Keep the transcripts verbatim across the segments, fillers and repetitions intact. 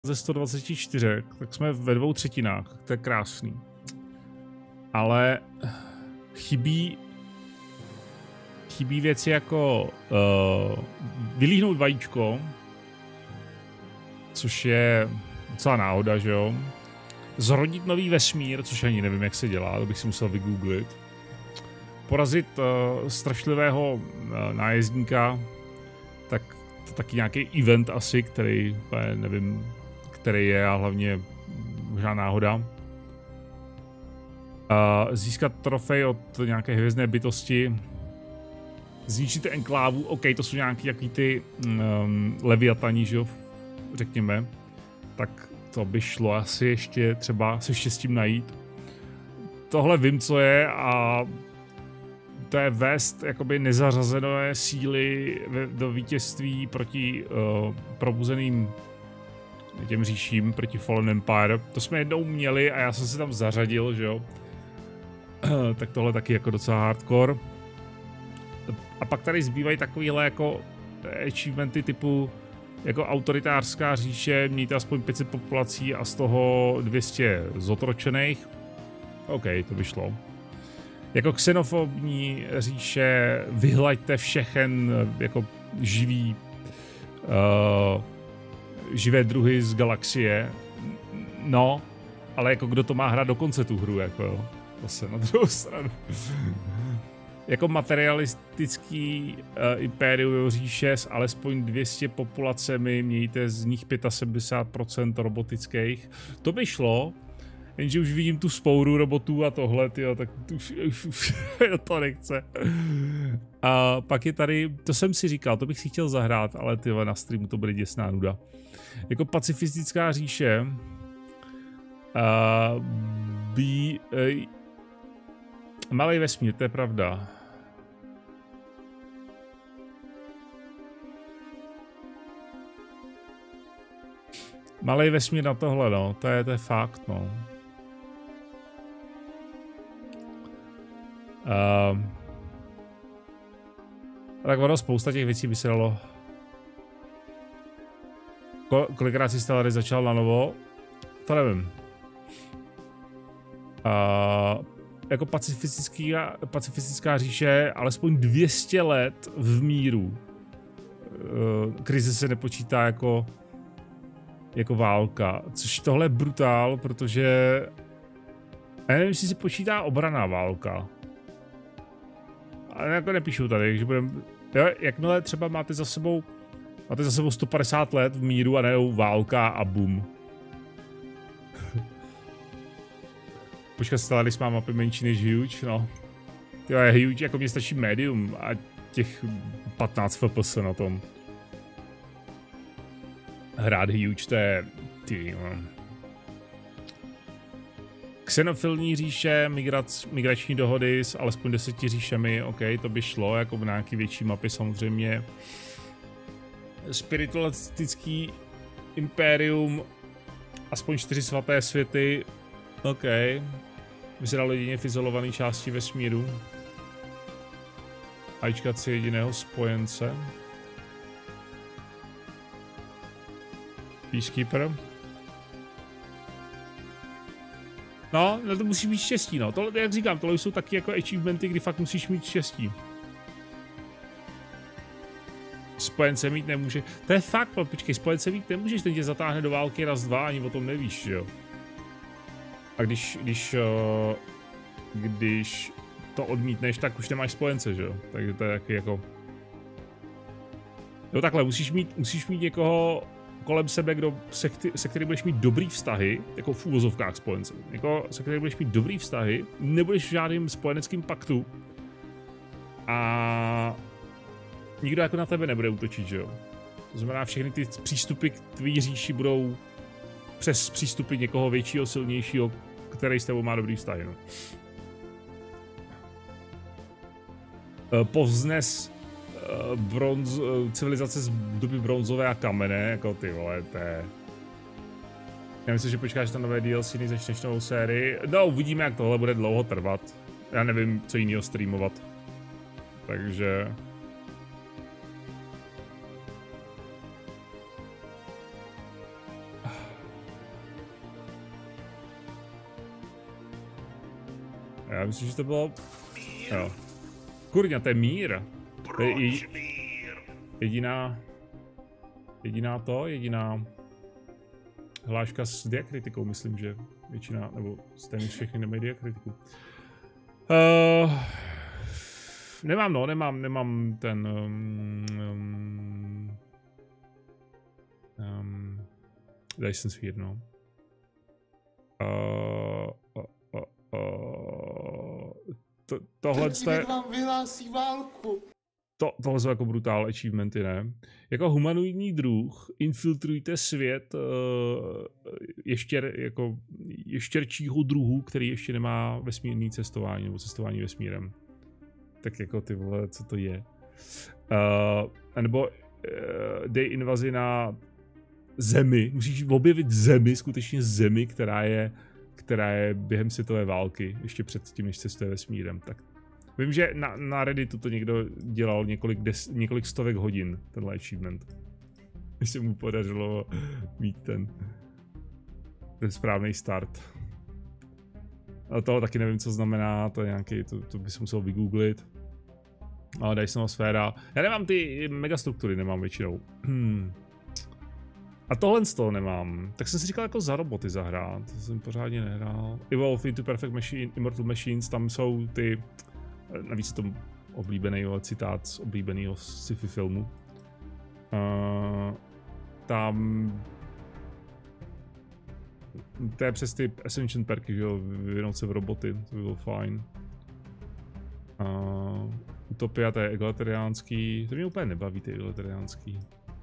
ze sto dvacet čtyři, tak jsme ve dvou třetinách, to je krásný. Ale chybí, chybí věci jako uh, vylíhnout vajíčko, což je docela náhoda, že jo? Zrodit nový vesmír, což ani nevím, jak se dělá, to bych si musel vygooglit. Porazit uh, strašlivého uh, nájezdníka, tak to taky nějaký event asi, který nevím, který je a hlavně možná náhoda. Uh, získat trofej od nějaké hvězdné bytosti, zničit enklávu, OK, to jsou nějaký jaký ty um, leviatani, že jo, řekněme, tak to by šlo asi ještě třeba se štěstím najít. Tohle vím, co je, a to je vést jakoby nezařazené síly do vítězství proti uh, probuzeným těm říším, proti Fallen Empire. To jsme jednou měli a já jsem se tam zařadil, že jo. Tak tohle taky jako docela hardcore. A pak tady zbývají takovýhle jako achievementy typu jako autoritářská říše, mějte aspoň pět set populací a z toho dvě stě zotročených. OK, to by šlo. Jako xenofobní říše, vyhlaďte všechen jako živý uh, živé druhy z galaxie. No, ale jako kdo to má hrát do konce tu hru, jako jo. Zase na druhou stranu. Jako materialistický uh, impérium říše s alespoň dvě stě populacemi, mějte z nich sedmdesát pět procent robotických. To by šlo, jenže už vidím tu spouru robotů a tohle, tyjo, tak už, už, už to nechce. A pak je tady, to jsem si říkal, to bych si chtěl zahrát, ale tyjo, na streamu to bude děsná nuda. Jako pacifistická říše, uh, by, uh, malý vesmír, to je pravda. Malý vesmír na tohle, no, to je, to je fakt, no. Uh, tak ono, spousta těch věcí by se dalo. Ko kolikrát si Stellaris začal na novo? To nevím. Uh, jako pacifistická, pacifistická říše, alespoň dvě stě let v míru. Uh, krize se nepočítá jako jako válka, což tohle je brutál, protože já nevím, jestli si počítá obraná válka. Ale jako nepíšu tady, že budem, jo, jakmile třeba máte za sebou máte za sebou sto padesát let v míru a ne válka a bum. Počkat, Stellaris má mapy menší než Huge, no. Jo, je Huge, jako mě stačí medium a těch patnáct F P S na tom. Hrát Huge, to je, ty, no. Xenofilní říše, migrac, migrační dohody s alespoň deseti říšemi, OK, to by šlo, jako v nějaký větší mapy samozřejmě. Spiritualistický impérium, aspoň čtyři svaté světy, OK. By se dalo jedině v izolované části vesmíru. Ajčkat si jediného spojence. Peacekeeper. No, na to musíš mít štěstí, no. Tohle, jak říkám, tohle jsou taky jako achievementy, kdy fakt musíš mít štěstí. Spojence mít nemůže. To je fakt, no, počkej, spojence mít nemůžeš, ten tě zatáhne do války raz, dva, ani o tom nevíš, jo. A když, když, uh, když to odmítneš, tak už nemáš spojence, že jo. Takže to je taky jako... Jo, takhle, musíš mít, musíš mít někoho kolem sebe, kdo, se, se kterým budeš mít dobrý vztahy, jako v úvozovkách spojence, jako se kterým budeš mít dobrý vztahy, nebudeš v žádným spojeneckým paktu a nikdo jako na tebe nebude útočit, že jo. To znamená, všechny ty přístupy k tvý říši budou přes přístupy někoho většího, silnějšího, který s tebou má dobrý vztahy, no. Povznes bronz, civilizace z doby bronzové a kamene, jako ty vole, to je... Já myslím, že počkáš na nové D L C, než začneš novou sérii. No, uvidíme, jak tohle bude dlouho trvat. Já nevím, co jiného streamovat. Takže... Já myslím, že to bylo... Jo. Kurňa, to je mír. To je i... jediná... Jediná to, jediná... hláška s diakritikou, myslím, že většina, nebo téměř všechny nemají diakritiku. Uh, nemám, no, nemám, nemám ten... Um, um, um, Dyson Sphere, no. Uh, uh, uh, uh, to, tohle jste... vám vyhlásí válku. To, tohle jsou jako brutál achievementy, ne? Jako humanoidní druh infiltrujte svět uh, ještěr, jako ještěrčího druhu, který ještě nemá vesmírný cestování nebo cestování vesmírem. Tak jako ty vole, co to je? Uh, nebo uh, dej invazi na zemi. Musíš objevit zemi, skutečně zemi, která je, která je během světové války, ještě před tím, než cestuje vesmírem. Tak vím, že na, na Redditu to někdo dělal několik, des, několik stovek hodin, tenhle achievement. Když se mu podařilo mít ten, ten správný start. Ale toho taky nevím, co znamená, to je nějaký, to, to bys musel vygooglit. Ale Dysonová sféra. Já nemám ty megastruktury, nemám většinou. Hmm. A tohle z toho nemám. Tak jsem si říkal jako za roboty zahrát, to jsem pořádně nehrál. Evolve into Perfect Machine, Immortal Machines, tam jsou ty... Navíc je to oblíbený citát z oblíbeného sci-fi filmu. Uh, tam... To je přes ty Ascension perky, že jo, vyvinout se v roboty, to by bylo fajn. Uh, Utopia, to je egalitariánský, to mě úplně nebaví, ty egalitariánský.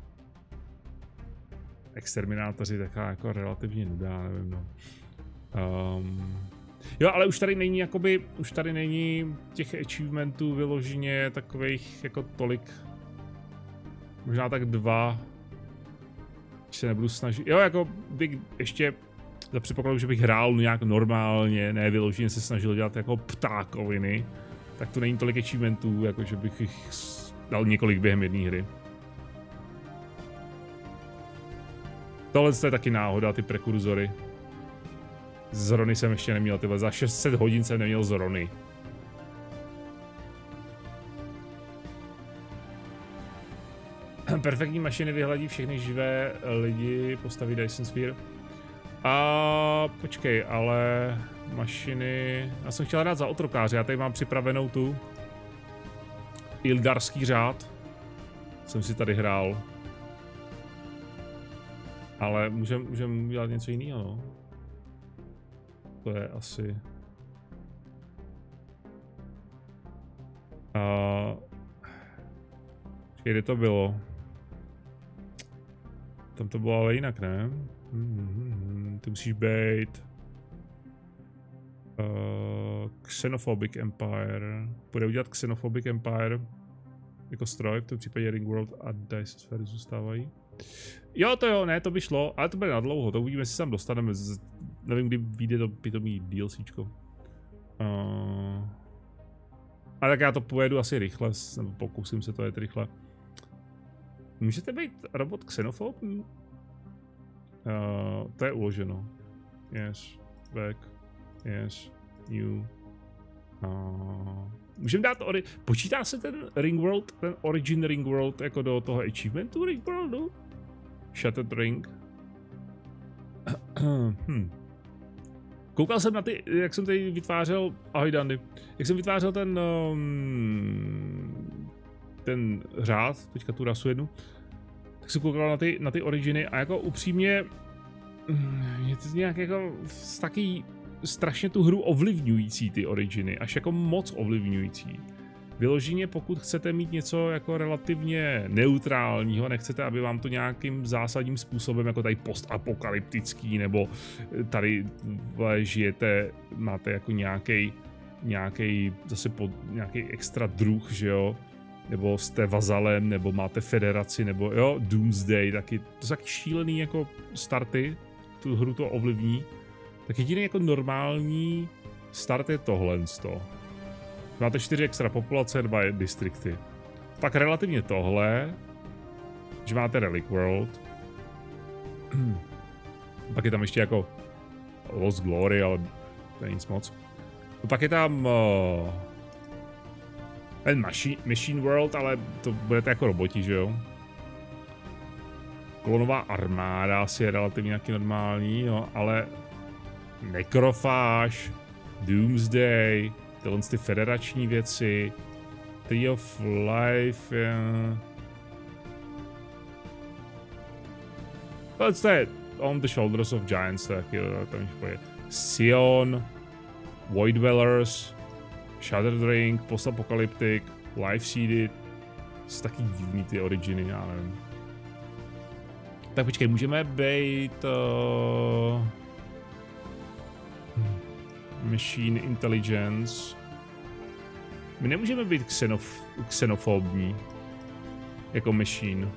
Exterminátoři, taková jako relativně nudá, nevím no. Um, jo, ale už tady není jakoby, už tady není těch achievementů vyloženě takových jako tolik. Možná tak dva. Když se nebudu snažit, jo jako bych ještě za předpokladu, že bych hrál nějak normálně, ne vyloženě se snažil dělat jako ptákoviny, tak to není tolik achievementů, jako že bych jich dal několik během jedné hry. Tohle je taky náhoda, ty prekurzory. Zrony jsem ještě neměl, tyhle. Za šest set hodin jsem neměl zrony. Perfektní mašiny vyhladí všechny živé lidi, postaví Dyson Sphere. A počkej, ale mašiny... Já jsem chtěl hrát za otrokáře, já tady mám připravenou tu Ildarský řád. Jsem si tady hrál. Ale můžeme můžem udělat něco jiného, no. To je asi... Uh... Kde to bylo? Tam to bylo ale jinak, ne? Mm-hmm. Ty musíš být... Uh, Xenophobic Empire. Půjde udělat Xenophobic Empire jako stroj, v tom případě Ringworld a Dyson Sphere zůstávají. Jo, to jo, ne, to by šlo, ale to bude na dlouho, to uvidíme, jestli se tam dostaneme, z, nevím, kdy vyjde to pitomý DLCčko. Uh, ale tak já to pojedu asi rychle, nebo pokusím se to jet rychle. Můžete být robot Xenophob? Uh, to je uloženo. Yes, back, yes, new. Uh, můžeme dát, ori počítá se ten Ringworld, ten Origin Ringworld jako do toho achievementu Ringworldu? Shattered Ring. hmm. Koukal jsem na ty, jak jsem tady vytvářel, ahoj Dandy, jak jsem vytvářel ten, um, ten řád, teďka tu rasu jednu, tak jsem koukal na ty, na ty originy a jako upřímně, je to nějak jako taky strašně tu hru ovlivňující ty originy, až jako moc ovlivňující. Vyloženě, pokud chcete mít něco jako relativně neutrálního, nechcete, aby vám to nějakým zásadním způsobem, jako tady postapokalyptický, nebo tady žijete, máte jako nějaký, nějaký zase pod, nějaký extra druh, že jo, nebo jste vazalem, nebo máte federaci, nebo jo, Doomsday, taky, to jsou taky šílený jako starty, tu hru to ovlivní. Tak jediný jako normální start je tohle. Máte čtyři extra populace, dva distrikty. Pak relativně tohle, že máte Relic World. Pak je tam ještě jako Lost Glory, ale to je nic moc. No pak je tam uh, ten machine, machine World, ale to budete jako roboti, že jo? Klonová armáda asi je relativně nějaký normální, no, ale Necrophage, Doomsday, tyhle ty federační věci, Tree of Life, yeah. To je On the Shoulders of Giants, tak jo, tam je Sion, Void Dwellers, Shattered Ring, Post-Apocalyptic, Life Seeded, jsou taky divný ty originy, já nevím. Tak počkej, můžeme být uh, Machine Intelligence. My nemůžeme být xenof xenofobní jako machine.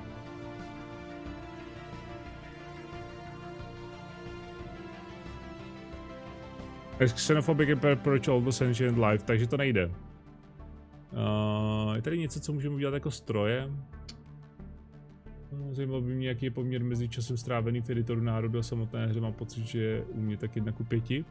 Xenophobic approach all the sentient life, takže to nejde. Uh, je tady něco, co můžeme udělat jako stroje? Zajímalo by mě, jaký je poměr mezi časem stráveným v editoru národu a samotné hře. Mám pocit, že je u mě tak jedna ku pěti.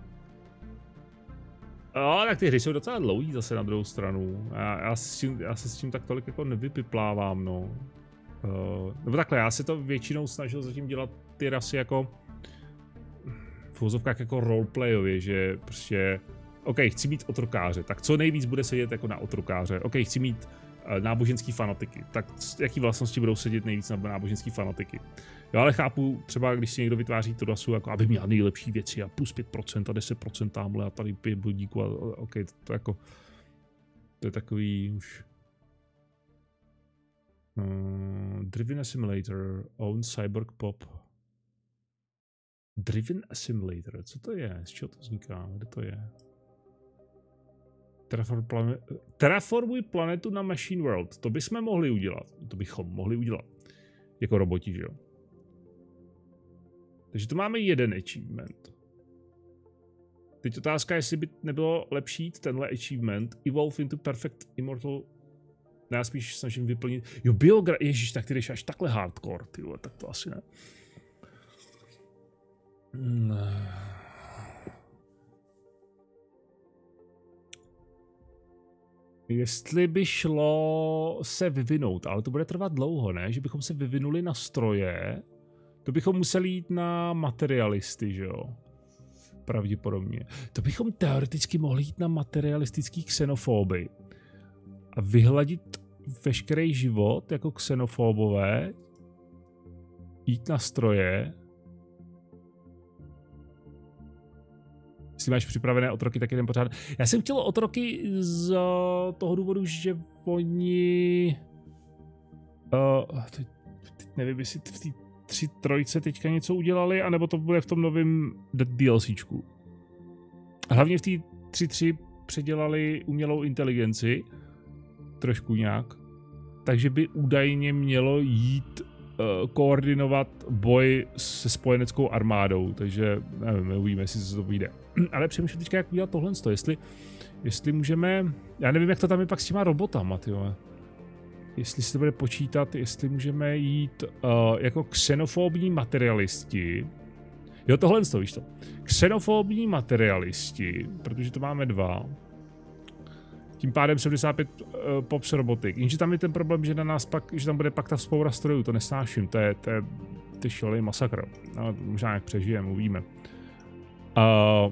No, tak ty hry jsou docela dlouhý zase na druhou stranu. Já, já, s tím, já se s tím tak tolik jako nevypiplávám, no. Uh, nebo takhle, já se to většinou snažil zatím dělat ty rasy jako v uvozovkách jako roleplayově, že prostě OK, chci mít otrokáře, tak co nejvíc bude sedět jako na otrokáře. OK, chci mít uh, náboženský fanatiky, tak jaký vlastnosti budou sedět nejvíc na náboženský fanatiky. Jo, ale chápu, třeba když si někdo vytváří tu rasu, jako aby měl nejlepší věci a plus pět procent a deset procent tamhle a tady pět bodíků a OK, to, to jako, to je takový už. Uh, Driven Assimilator, Own Cyborg Pop. Driven Assimilator, co to je? Z čeho to vzniká? Kde to je? Terraform planet, Terraformuj planetu na Machine World. To bychom mohli udělat. To bychom mohli udělat. Jako roboti, že jo? Takže tu máme jeden achievement. Teď otázka, jestli by nebylo lepší jít tenhle achievement Evolve into Perfect Immortal. Já spíš snažím vyplnit. Jo, biogra... Ježíš, tak ty jdeš až takhle hardcore, ty vole, tak to asi ne. Ne. Jestli by šlo se vyvinout, ale to bude trvat dlouho, ne? Že bychom se vyvinuli na stroje, to bychom museli jít na materialisty, že jo? Pravděpodobně. To bychom teoreticky mohli jít na materialistický xenofoby a vyhladit veškerý život jako xenofobové, jít na stroje. Jestli máš připravené otroky, tak jeden pořád. Já jsem chtěl otroky z toho důvodu, že oni... Uh, teď, teď nevím, jestli v té tři trojce teďka něco udělali, anebo to bude v tom novém DLCčku. Hlavně v té tři tři předělali umělou inteligenci. Trošku nějak. Takže by údajně mělo jít uh, koordinovat boj se spojeneckou armádou. Takže nevím, uvidíme, jestli se to vyjde. Ale přemýšlím teďka, jak udělat tohle. Jestli, jestli můžeme... Já nevím, jak to tam je pak s těma robotama, tyhle. Jestli se to bude počítat, jestli můžeme jít uh, jako xenofobní materialisti. Jo, tohle to, víš to. Xenofobní materialisti, protože to máme dva. Tím pádem sedmdesát pět uh, Pops robotik. Jenže tam je ten problém, že na nás pak, že tam bude pak ta vzpoura strojů, to nesnáším, to je, to je, to je šílený masakr. No, možná jak přežijeme, uvidíme. Uh,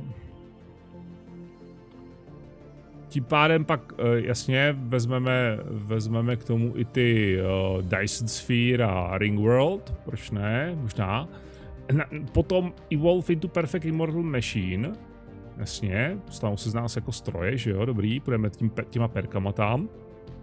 tím pádem pak uh, jasně vezmeme, vezmeme k tomu i ty uh, Dyson Sphere a Ring World, proč ne, možná. Na, potom Evolve into Perfect Immortal Machine, jasně, stanou se z nás jako stroje, že jo, dobrý, půjdeme tím, těma perkama tam. Uh,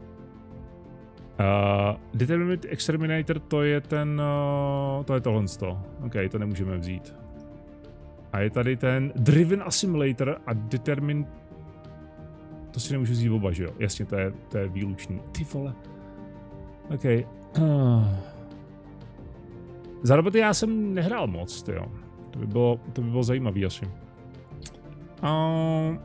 Determinate Exterminator, to je ten, uh, to je tohle sto, ok, to nemůžeme vzít. A je tady ten Driven Assimilator a Determined. To si nemůžu vzít oba, že jo? Jasně, to je, to je výlučný. Ty vole. OK. Uh. Za roboty já jsem nehrál moc, tyjo. To by bylo, to by bylo zajímavý asi. Uh.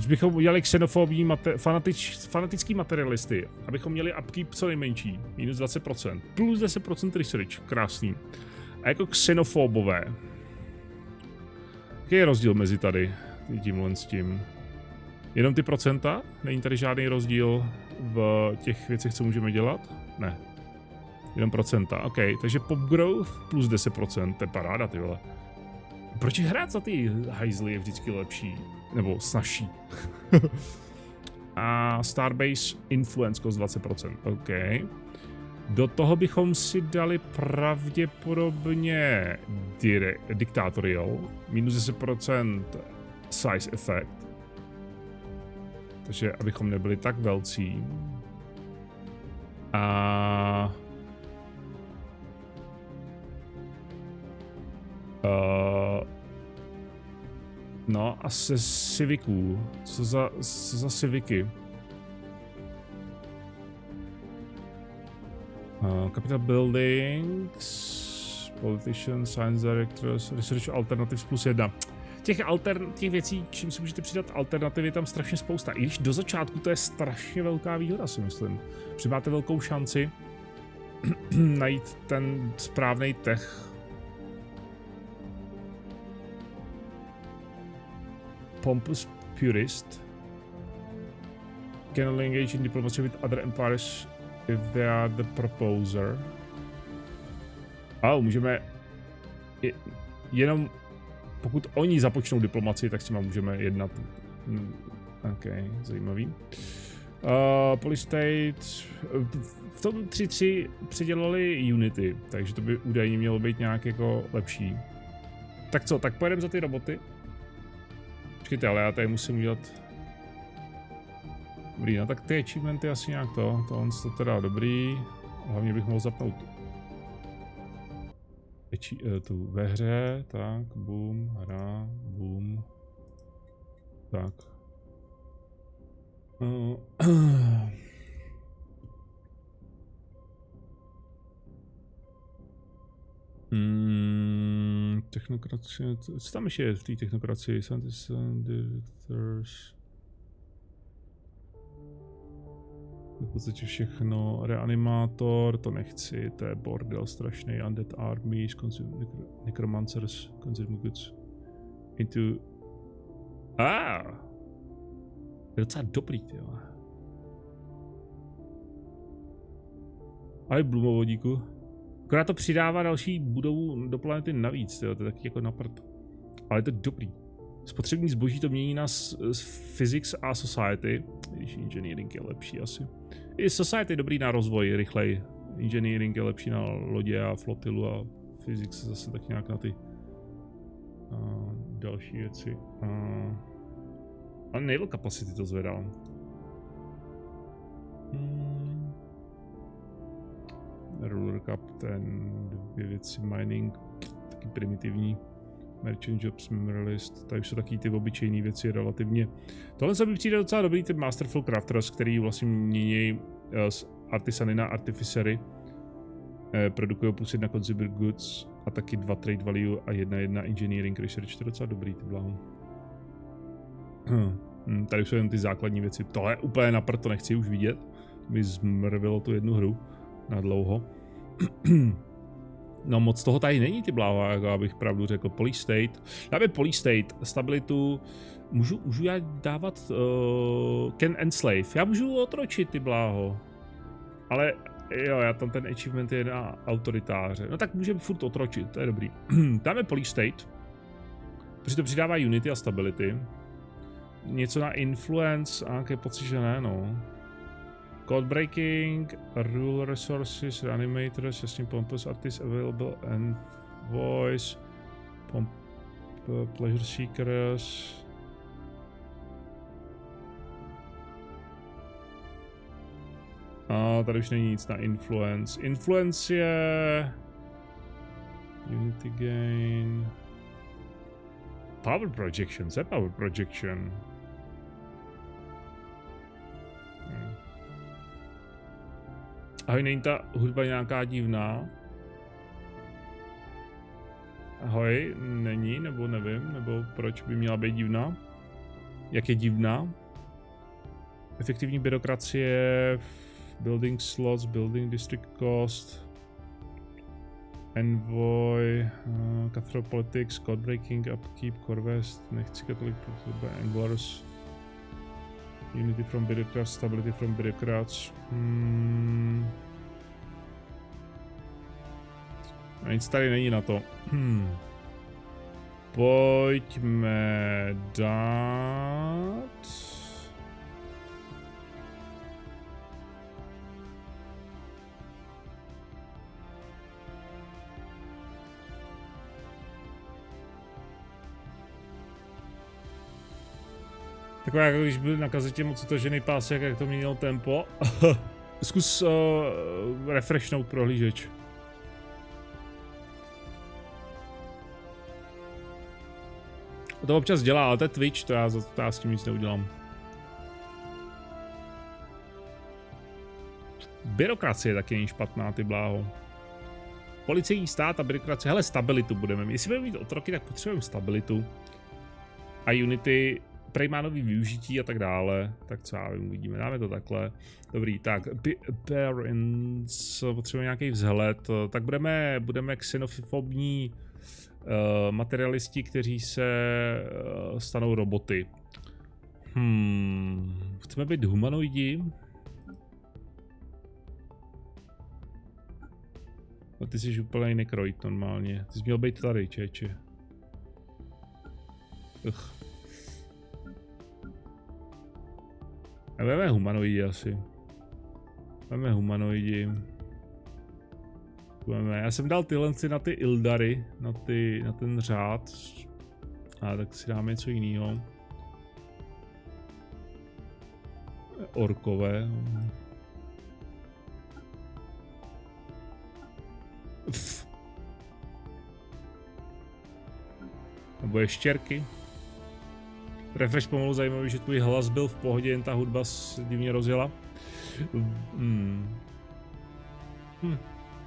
Když bychom udělali xenofobní, mate, fanatič, fanatický materialisty, abychom měli upkeep co nejmenší, minus dvacet procent, plus deset procent research, krásný. A jako xenofobové. Jaký je rozdíl mezi tady, tímhle s tím? Jenom ty procenta? Není tady žádný rozdíl v těch věcech, co můžeme dělat? Ne. Jenom procenta, ok. Takže pop growth plus deset procent, to je paráda, ty vole. Proč hrát za ty hajzly je vždycky lepší? Nebo snažší. A Starbase Influence cost dvacet procent, ok. Do toho bychom si dali pravděpodobně Dictatorial, minus deset procent size effect. Takže abychom nebyli tak velcí. A... Uh, no a se civiků. Co za, co za civiky? Uh, Capital Buildings, Politicians, Science Directors, Research Alternatives plus jedna. Těch, altern, těch věcí, čím si můžete přidat alternativy, je tam strašně spousta. I když do začátku to je strašně velká výhoda, si myslím. Protože máte velkou šanci najít ten správný tech. Pompous Purist can only engage in diplomacy with other empires if they are the proposer. A oh, můžeme je, jenom pokud oni započnou diplomaci, tak s těma můžeme jednat. Hmm, ok, zajímavý. Uh, Polystate v tom tři tři předělali Unity, takže to by údajně mělo být nějak jako lepší. Tak co, tak pojedeme za ty roboty. Počkejte, ale já tady musím udělat... Dobrý, no tak ty achievementy asi nějak to, tohle to teda dobrý. Hlavně bych mohl zapnout tu ve hře, tak, boom, hra, boom, tak. Uh. Hmm, technokracie, co tam ještě je v té technokracii? Scientists and directors. V podstatě všechno. Reanimátor, to nechci, to je bordel strašný. Undead armies, consume, necromancers, consume goods. Into... Ah! Je docela dobrý, tyjo. Ale blumovodíku. Akorát to přidává další budovu do planety navíc, tyjo, to je taky jako na prd. Ale je to dobrý. Spotřební zboží to mění na Physics a Society, když Engineering je lepší asi. I Society je dobrý na rozvoj, rychlej. Engineering je lepší na lodě a flotilu a Physics zase tak nějak na ty uh, další věci. Uh, a naval capacity to zvedá. Hmm. Ruler Captain, dvě věci, mining, taky primitivní. Merchant Jobs, Memorialist, tady jsou taky ty obyčejné věci relativně. Tohle se mi přijde docela dobrý, ty Masterful Crafters, který vlastně mění z Artisany na Artificery. Eh, produkují plus jedna Consumer Goods a taky dva Trade Value a jedna jedna Engineering Research, to je docela dobrý, ty bláho. Hmm, tady jsou jen ty základní věci, tohle úplně na prd, to nechci už vidět. Mi zmrvilo tu jednu hru na dlouho. No moc toho tady není, ty bláho, jako abych pravdu řekl. Polystate. Dáme Polystate, stabilitu. Můžu, můžu já dávat uh, Can Enslave. Já můžu otročit, ty bláho. Ale jo, já tam ten achievement je na autoritáře. No tak můžeme furt otročit, to je dobrý. Dáme Polystate. Protože to přidává unity a stability. Něco na influence, a nějaké pocit, že ne, no. Code breaking, rule resources, reanimators, jasně pompous artists available and voice, pomp, pleasure seekers. A tady už není nic na influence. Influence je... Unity gain... Power projection, co je power projection? Ahoj, není ta hudba nějaká divná? Ahoj, není, nebo nevím, nebo proč by měla být divná? Jak je divná. Efektivní byrokracie, building slots, building district cost, envoy, uh, cutthroat politics, code breaking, upkeep, core west, nechci katolik, anglers, unity from bureaucrats, stability from bureaucrats. Hmm. A nic tady není na to. Hmm. Pojďme dát... Takové jako když byl na kazetě moc utažený pásek, jak to měnilo tempo. Zkus uh, refreshnout prohlížeč. To občas dělá, ale to je Twitch, to já, to já s tím nic neudělám. Byrokracie taky není špatná, ty bláho. Policejní stát a byrokracie, hele, stabilitu budeme mít. Jestli budeme mít otroky, tak potřebujeme stabilitu. A Unity, prej má nový využití a tak dále. Tak co já vím, uvidíme, dáme to takhle. Dobrý, tak, parents, potřebujeme nějaký vzhled. Tak budeme, budeme xenofobní uh, materialisti, kteří se uh, stanou roboty. Hmm, chceme být humanoidi? No ty jsi úplně nekroit normálně. Ty jsi měl být tady, čeče. Ugh. A veme humanoidi asi. Veme humanoidi. Veme. Já jsem dal tyhle na ty Ildary, na, ty, na ten řád. A tak si dáme něco jiného. Orkové. Pff. Nebo ještěrky. Refresh pomalu, zajímavý, že tvůj hlas byl v pohodě, jen ta hudba se divně rozjela. Hmm. Hm.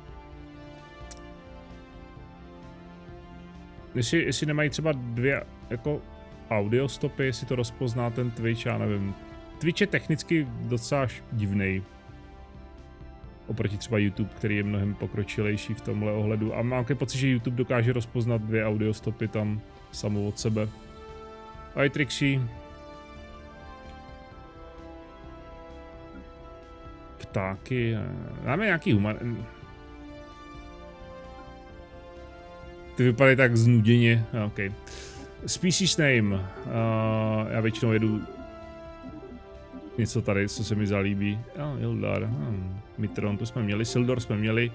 Jestli, jestli nemají třeba dvě jako audio stopy, jestli to rozpozná ten Twitch, já nevím. Twitch je technicky docela divnej. Oproti třeba YouTube, který je mnohem pokročilejší v tomhle ohledu. A mám pocit, že YouTube dokáže rozpoznat dvě audio stopy tam samou od sebe. Ahoj Trixie. Ptáky. Máme nějaký human... Ty vypadají tak znuděně. OK. Species name. Uh, já většinou jedu něco tady, co se mi zalíbí. Oh, Ildar. Hmm. Mitron, to jsme měli. Sildor jsme měli.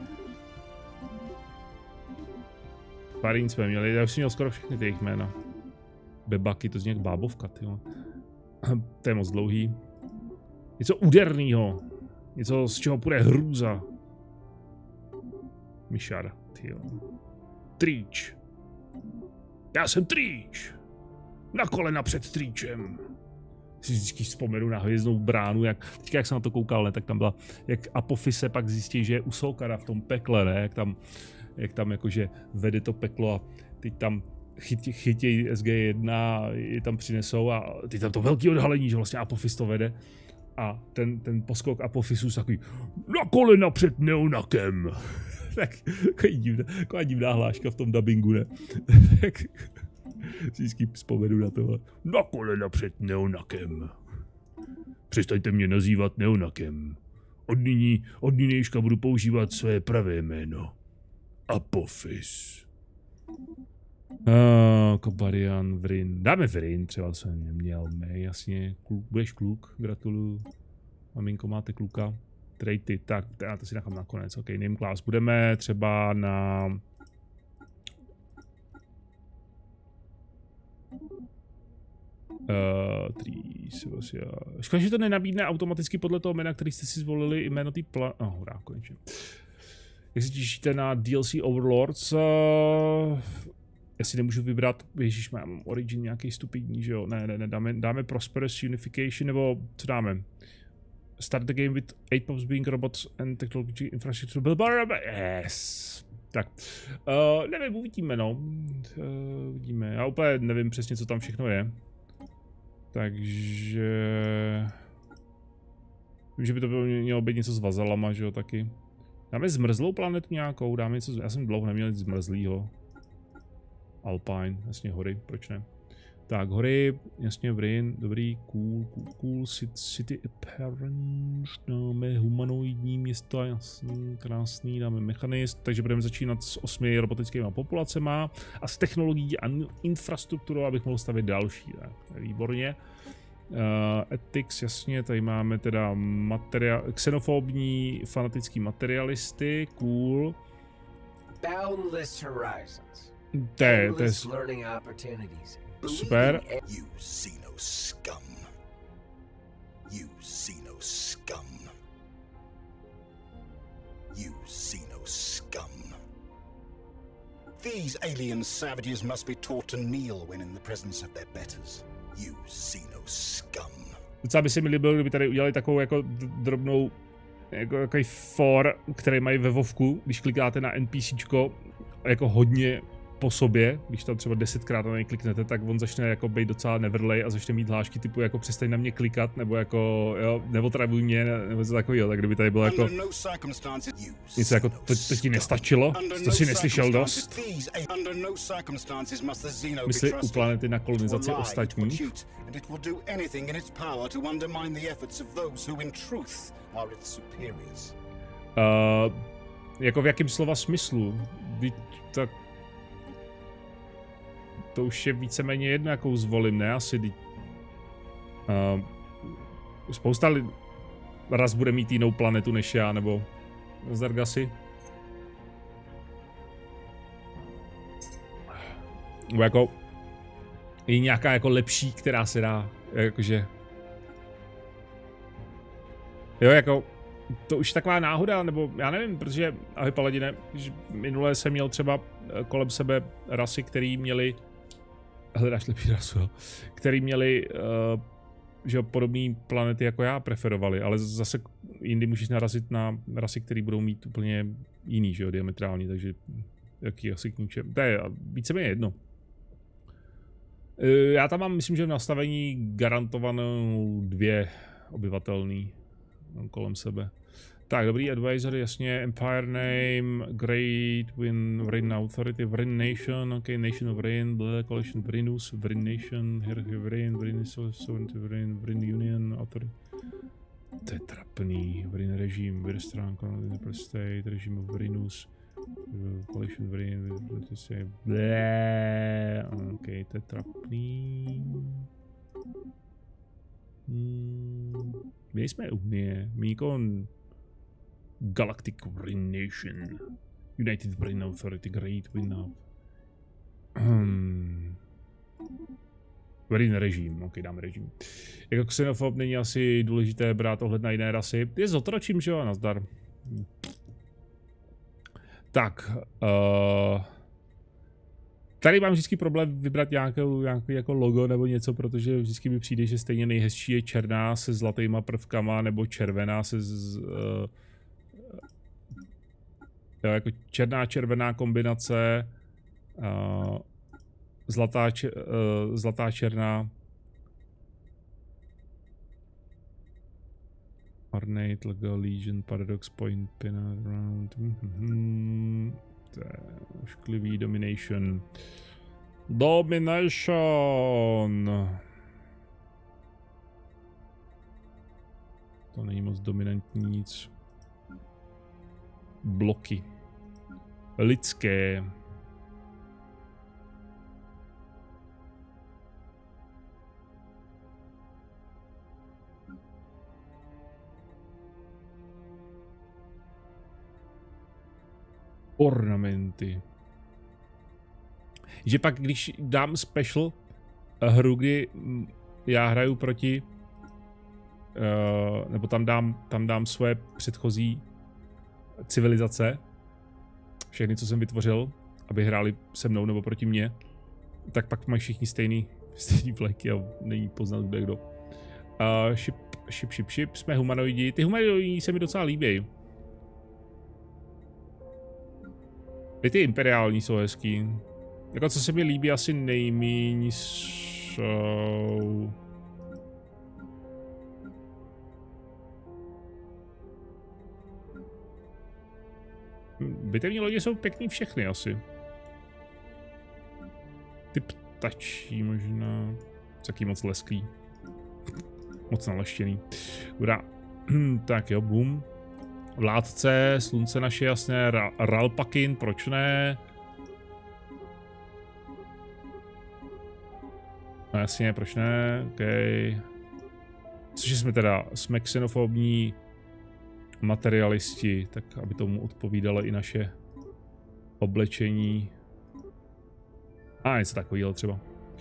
Parín jsme měli. Já už jsem měl skoro všechny ty jejich jména. Bebaky, to zní jak bábovka, tyjo. To je moc dlouhý. Něco údernýho. Něco, z čeho půjde hrůza. Mišar, tyjo. Trýč. Já jsem Trýč. Na kolena před Trýčem. Si vždycky vzpomenu na Hvězdnou bránu, jak, teďka jak jsem na to koukal, ne, tak tam byla, jak Apophise pak zjistí, že je u Solkara v tom pekle, ne, jak tam, jak tam jakože vede to peklo a teď tam chytí, chytějí S G jedna, je tam přinesou a teď tam to velký odhalení, že vlastně Apophis to vede a ten, ten poskok Apophysus takový na kolena před Neonakem. Tak taková divná, taková divná hláška v tom dabingu, ne? Tak si vždycky vzpomenu na tohle. Na kolena před Neonakem. Přestaňte mě nazývat Neonakem. Od nyní, od nynějška budu používat své pravé jméno. Apophis. Uh, Kobarian, Vrin. Dáme Vrin, třeba jsem neměl. Ne, jasně. Kluk, budeš kluk, gratuluju. Maminko, máte kluka. Traity, tak já to si nechám nakonec. OK, name class. Budeme třeba na... Uh, Trees, vlastně. Škoda, že to nenabídne automaticky podle toho jména, který jste si zvolili jméno té pla... Oh, hurá, konečně. Jak se těšíte na D L C Overlords? Uh, já si nemůžu vybrat, ježiš, mám Origin nějaký stupidní, že jo? Ne, ne, ne, dáme, dáme Prosperous Unification, nebo co dáme? Start the game with eight pops being robots and technology infrastructure. Yes! Tak, uh, nevím, uvidíme, no. Uh, uvidíme, já úplně nevím přesně, co tam všechno je. Takže... Vím, že by to mělo být něco s vazalama, že jo, taky. Dáme zmrzlou planetu nějakou, dáme něco, já jsem dlouho neměl nic zmrzlýho. Alpine, jasně hory, proč ne. Tak, hory, jasně Vryn, dobrý, cool, cool, cool, city appearance, dáme humanoidní města, jasný, krásný, dáme mechanist, takže budeme začínat s osmi robotickými populacemi a s technologií a infrastrukturou, abych mohl stavět další, tak, výborně. Uh, ethics, jasně, tady máme teda materiál, xenofobní fanatický materialisty, cool. Boundless horizons. To je, to je super. You see no scum. You see no scum. You see no scum. These alien savages must be taught to kneel when in the presence of their betters. You see no scum. Docela by se mi líbilo, kdyby tady udělali takovou jako drobnou jako takový for, který mají ve Vovku, když klikáte na NPCčko jako hodně po sobě, když tam třeba desetkrát na něj kliknete, tak on začne jako být docela nevrlej a začne mít hlášky typu jako přestaň na mě klikat, nebo jako jo, neotravuj mě, nebo něco takového, tak kdyby tady bylo jako něco jako to, to ti nestačilo, to si neslyšel dost. Myslí u planety na kolonizaci ostatních. Uh, jako v jakém slova smyslu? Tak to už je víceméně jedno, jakou zvolím, ne? Asi uh, spousta raz bude mít jinou planetu než já, nebo Zargasy. Nebo jako je nějaká jako lepší, která se dá, jakože jo, jako to už je taková náhoda, nebo já nevím, protože ahoj Paladine, že minule jsem měl třeba kolem sebe rasy, který měli, hledáš lepší rasu, jo, který měli, uh, že podobné planety jako já preferovali, ale zase jindy můžeš narazit na rasy, které budou mít úplně jiný, že jo, diametrální, takže jaký asi k ničem, to je víceméně jedno. Uh, já tam mám, myslím, že v nastavení garantovanou dvě obyvatelný kolem sebe. Tak, dobrý advisor, jasně, Empire Name, Great Win, Vryn Authority, Vryn Nation, ok, Nation of Vryn, Black Coalition Vrynus, Vryn Nation, Hierarchy Vryn, Vryn Sovereignty Vryn, Vryn Union, Authority. To je trapný, Vryn režim, Virstrán, Colonial State, režim of Vrynus, Coalition Vryn, blé, ok, to je trapný. Hmm. My jsme Unie, my nikoho Galactic Vryn Nation, United Vryn Authority, Great Win. Hmm. Vryn režim, ok, dáme režim. Jako xenofob není asi důležité brát ohled na jiné rasy. Je zotročím, že jo, nazdar. Tak, uh, tady mám vždycky problém vybrat nějakou, nějaký jako logo nebo něco, protože vždycky mi přijde, že stejně nejhezčí je černá se zlatýma prvkama nebo červená se z, uh, jo, jako černá červená kombinace, uh, zlatá, če, uh, zlatá černá. Ornate, Lego, Legion, Paradox, Point, Pin Around. Mm-hmm. To je ošklivý Domination. Domination! To není moc dominantní nic. Bloky. Lidské. Ornamenty. Že pak, když dám special hru, kdy já hraju proti, uh, nebo tam dám, tam dám svoje předchozí civilizace, všechny, co jsem vytvořil, aby hráli se mnou nebo proti mně, tak pak mají všichni stejný, stejný vleky a není poznat, kde kdo. Uh, šip, šip, šip, šip, jsme humanoidi. Ty humanoidi se mi docela líbí. I ty imperiální jsou hezký. Jako co se mi líbí asi nejmíň jsou... Bitevní lodě jsou pěkný všechny asi. Ty ptačí možná. Taky moc lesklý. Moc naleštěný. Dobrá. Tak jo, boom. Vládce, slunce naše jasné, Ra Ralpakin, proč ne? No jasně, proč ne? OK. Cože jsme teda, jsme xenofobní materialisti, tak aby tomu odpovídalo i naše oblečení. A něco takového třeba.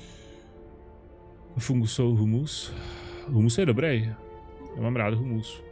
Fungusou humus. Humus je dobrý. Já mám rád humus.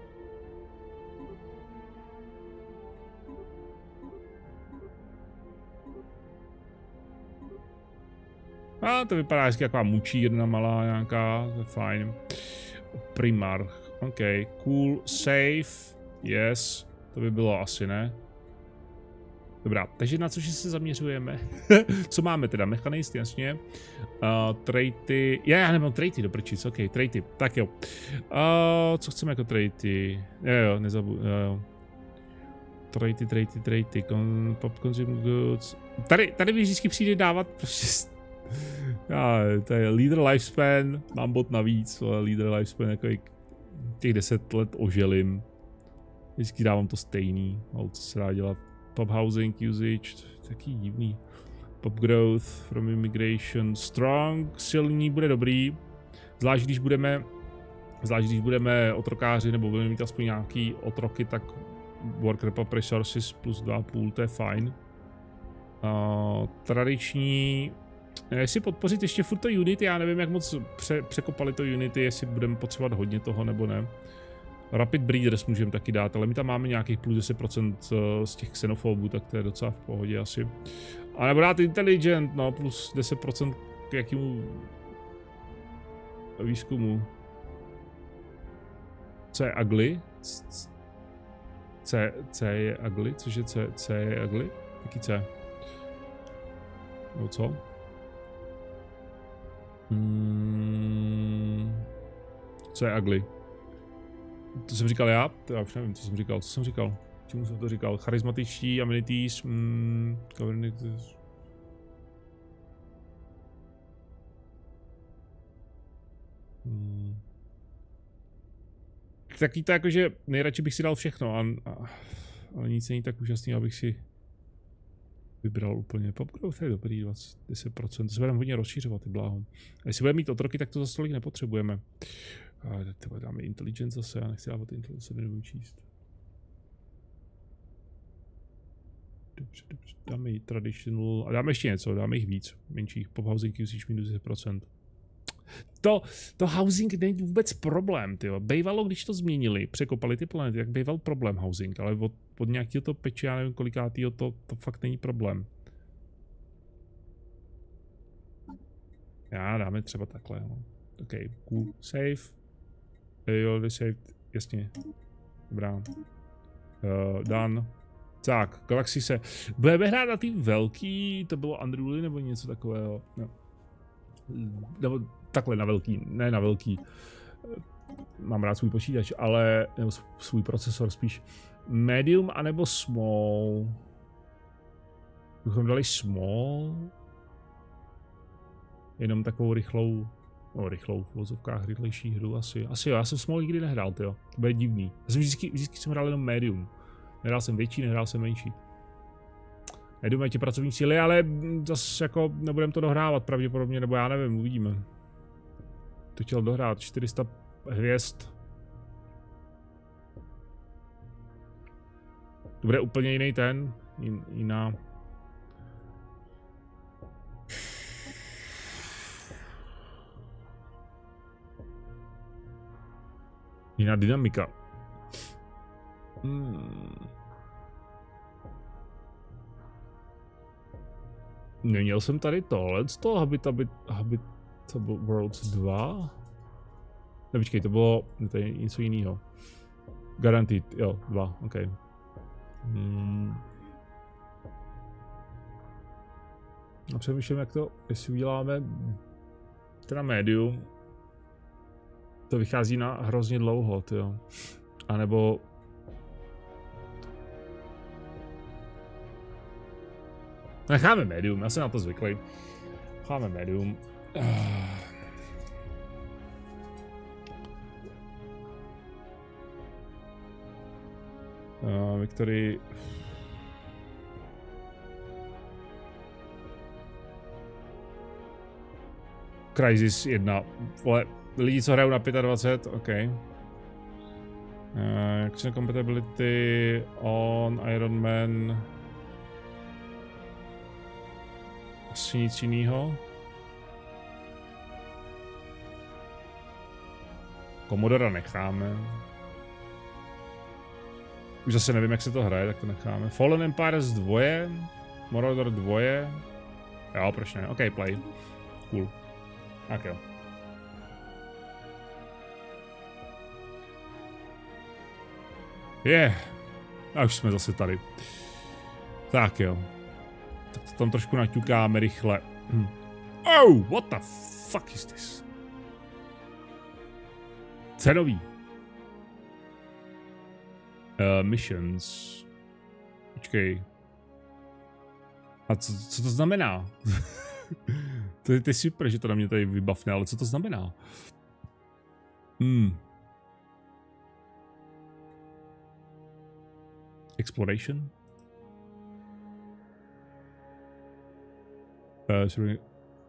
A to vypadá hezky, taková mučírna malá nějaká, to je fajn. Primarch, OK, cool, safe, yes, to by bylo asi, ne? Dobrá, takže na což se zaměřujeme? Co máme teda? Mechanist, jasně. Uh, traity, já, já nemám traity do prčic, OK, traity, tak jo. Uh, co chceme jako traity? Jo, jo, nezabu, jo, jo. Traity, traity, traity, Con, pop consumer goods. Tady, tady mi vždycky přijde dávat prostě... Já, to je leader lifespan, mám bod navíc, ale leader lifespan jako těch deset let oželím. Vždycky dávám to stejný, ale co se dá dělat. Pop housing usage, taky divný. Pop growth from immigration, strong, silný, bude dobrý. Zvlášť když budeme, zvlášť když budeme otrokáři nebo budeme mít aspoň nějaký otroky, tak worker pop resources plus dva a půl, to je fajn. Uh, tradiční, jestli podpořit ještě furt to Unity, já nevím, jak moc pře překopali to Unity, jestli budeme potřebovat hodně toho nebo ne. Rapid Breeders můžeme taky dát, ale my tam máme nějakých plus deset procent z těch xenofobů, tak to je docela v pohodě asi. A nebo dát Intelligent, no, plus deset procent k jakému výzkumu. Co je ugly? C, C je ugly? Cože C, C je ugly? Jaký C? No co? Hmm. Co je ugly? To jsem říkal já? To já už nevím, co jsem říkal. Co jsem říkal? Čemu jsem to říkal? Charismatičtí, amenities, mm, governance. Hmm. Taky to jako, že nejradši bych si dal všechno, a, a, ale nic není tak úžasný, abych si vybral úplně. Pop growth je dobrý, dvacet, deset procent. To se budeme hodně rozšířovat, ty bláho. A jestli budeme mít otroky, tak to za tolik nepotřebujeme. A tyhle dáme intelligence zase, já nechci dávat intelligence, nebudu číst. Dobře, dobře, dáme jí traditional, a dáme ještě něco, dáme jich víc, menších, pop housing usage minus deset procent. To, to housing není vůbec problém, tyjo. Bejvalo, když to změnili, překopali ty planety, jak bejval problém housing, ale od, od nějakého to peče, já nevím kolikátýho, to, to fakt není problém. Já dáme třeba takhle, no. OK, cool, save. Jo, saved, jasně. Dobrá. Uh, done. Tak, Galaxy se... Budeme hrát na ty velký, to bylo Unruly nebo něco takového. No. Nebo takhle na velký, ne na velký. Mám rád svůj počítač, ale... Nebo svůj procesor spíš. Medium anebo small. Bychom dali small. Jenom takovou rychlou... No, rychlou v vozovkách, rychlejší hru asi. Asi jo, já jsem small nikdy nehrál, tyjo. To bude divný. Já jsem vždycky, vždycky jsem hrál jenom medium. Nehrál jsem větší, nehrál jsem menší. Medium je ti pracovní síly, ale zase jako nebudeme to dohrávat pravděpodobně, nebo já nevím, uvidíme. To chtěl dohrát, čtyři sta hvězd. To bude úplně jiný ten, jin, jiná. Jiná dynamika. Hmm. Neměl jsem tady tohle z toho Habitat, Habitat Worlds dva? Ne, počkej, to bylo, to je něco jiného. Guaranteed, jo, dva, ok. Hmm. A přemýšlím, jak to, jestli uděláme teda medium. To vychází na hrozně dlouho, tyjo. A nebo... Necháme medium, já jsem na to zvyklý. Necháme medium. Uh, Victory. Crysis jedna. Vole, lidi, co hrajou na dvacet pět, OK. Uh, action compatibility on Iron Man. Asi nic jiného. Commodora necháme. Už zase nevím, jak se to hraje, tak to necháme. Fallen Empires dva, Mordor dva. Jo, proč ne? OK, play. Cool. Tak jo. Je. Yeah. A už jsme zase tady. Tak jo. Tak to tam trošku naťukáme rychle. Hm. Oh, what the fuck is this? Cenový. Uh, missions. Počkej. A co, co to znamená? to, je, to je super, že to na mě tady vybavne, ale co to znamená? Hmm. Exploration? Uh, sorry.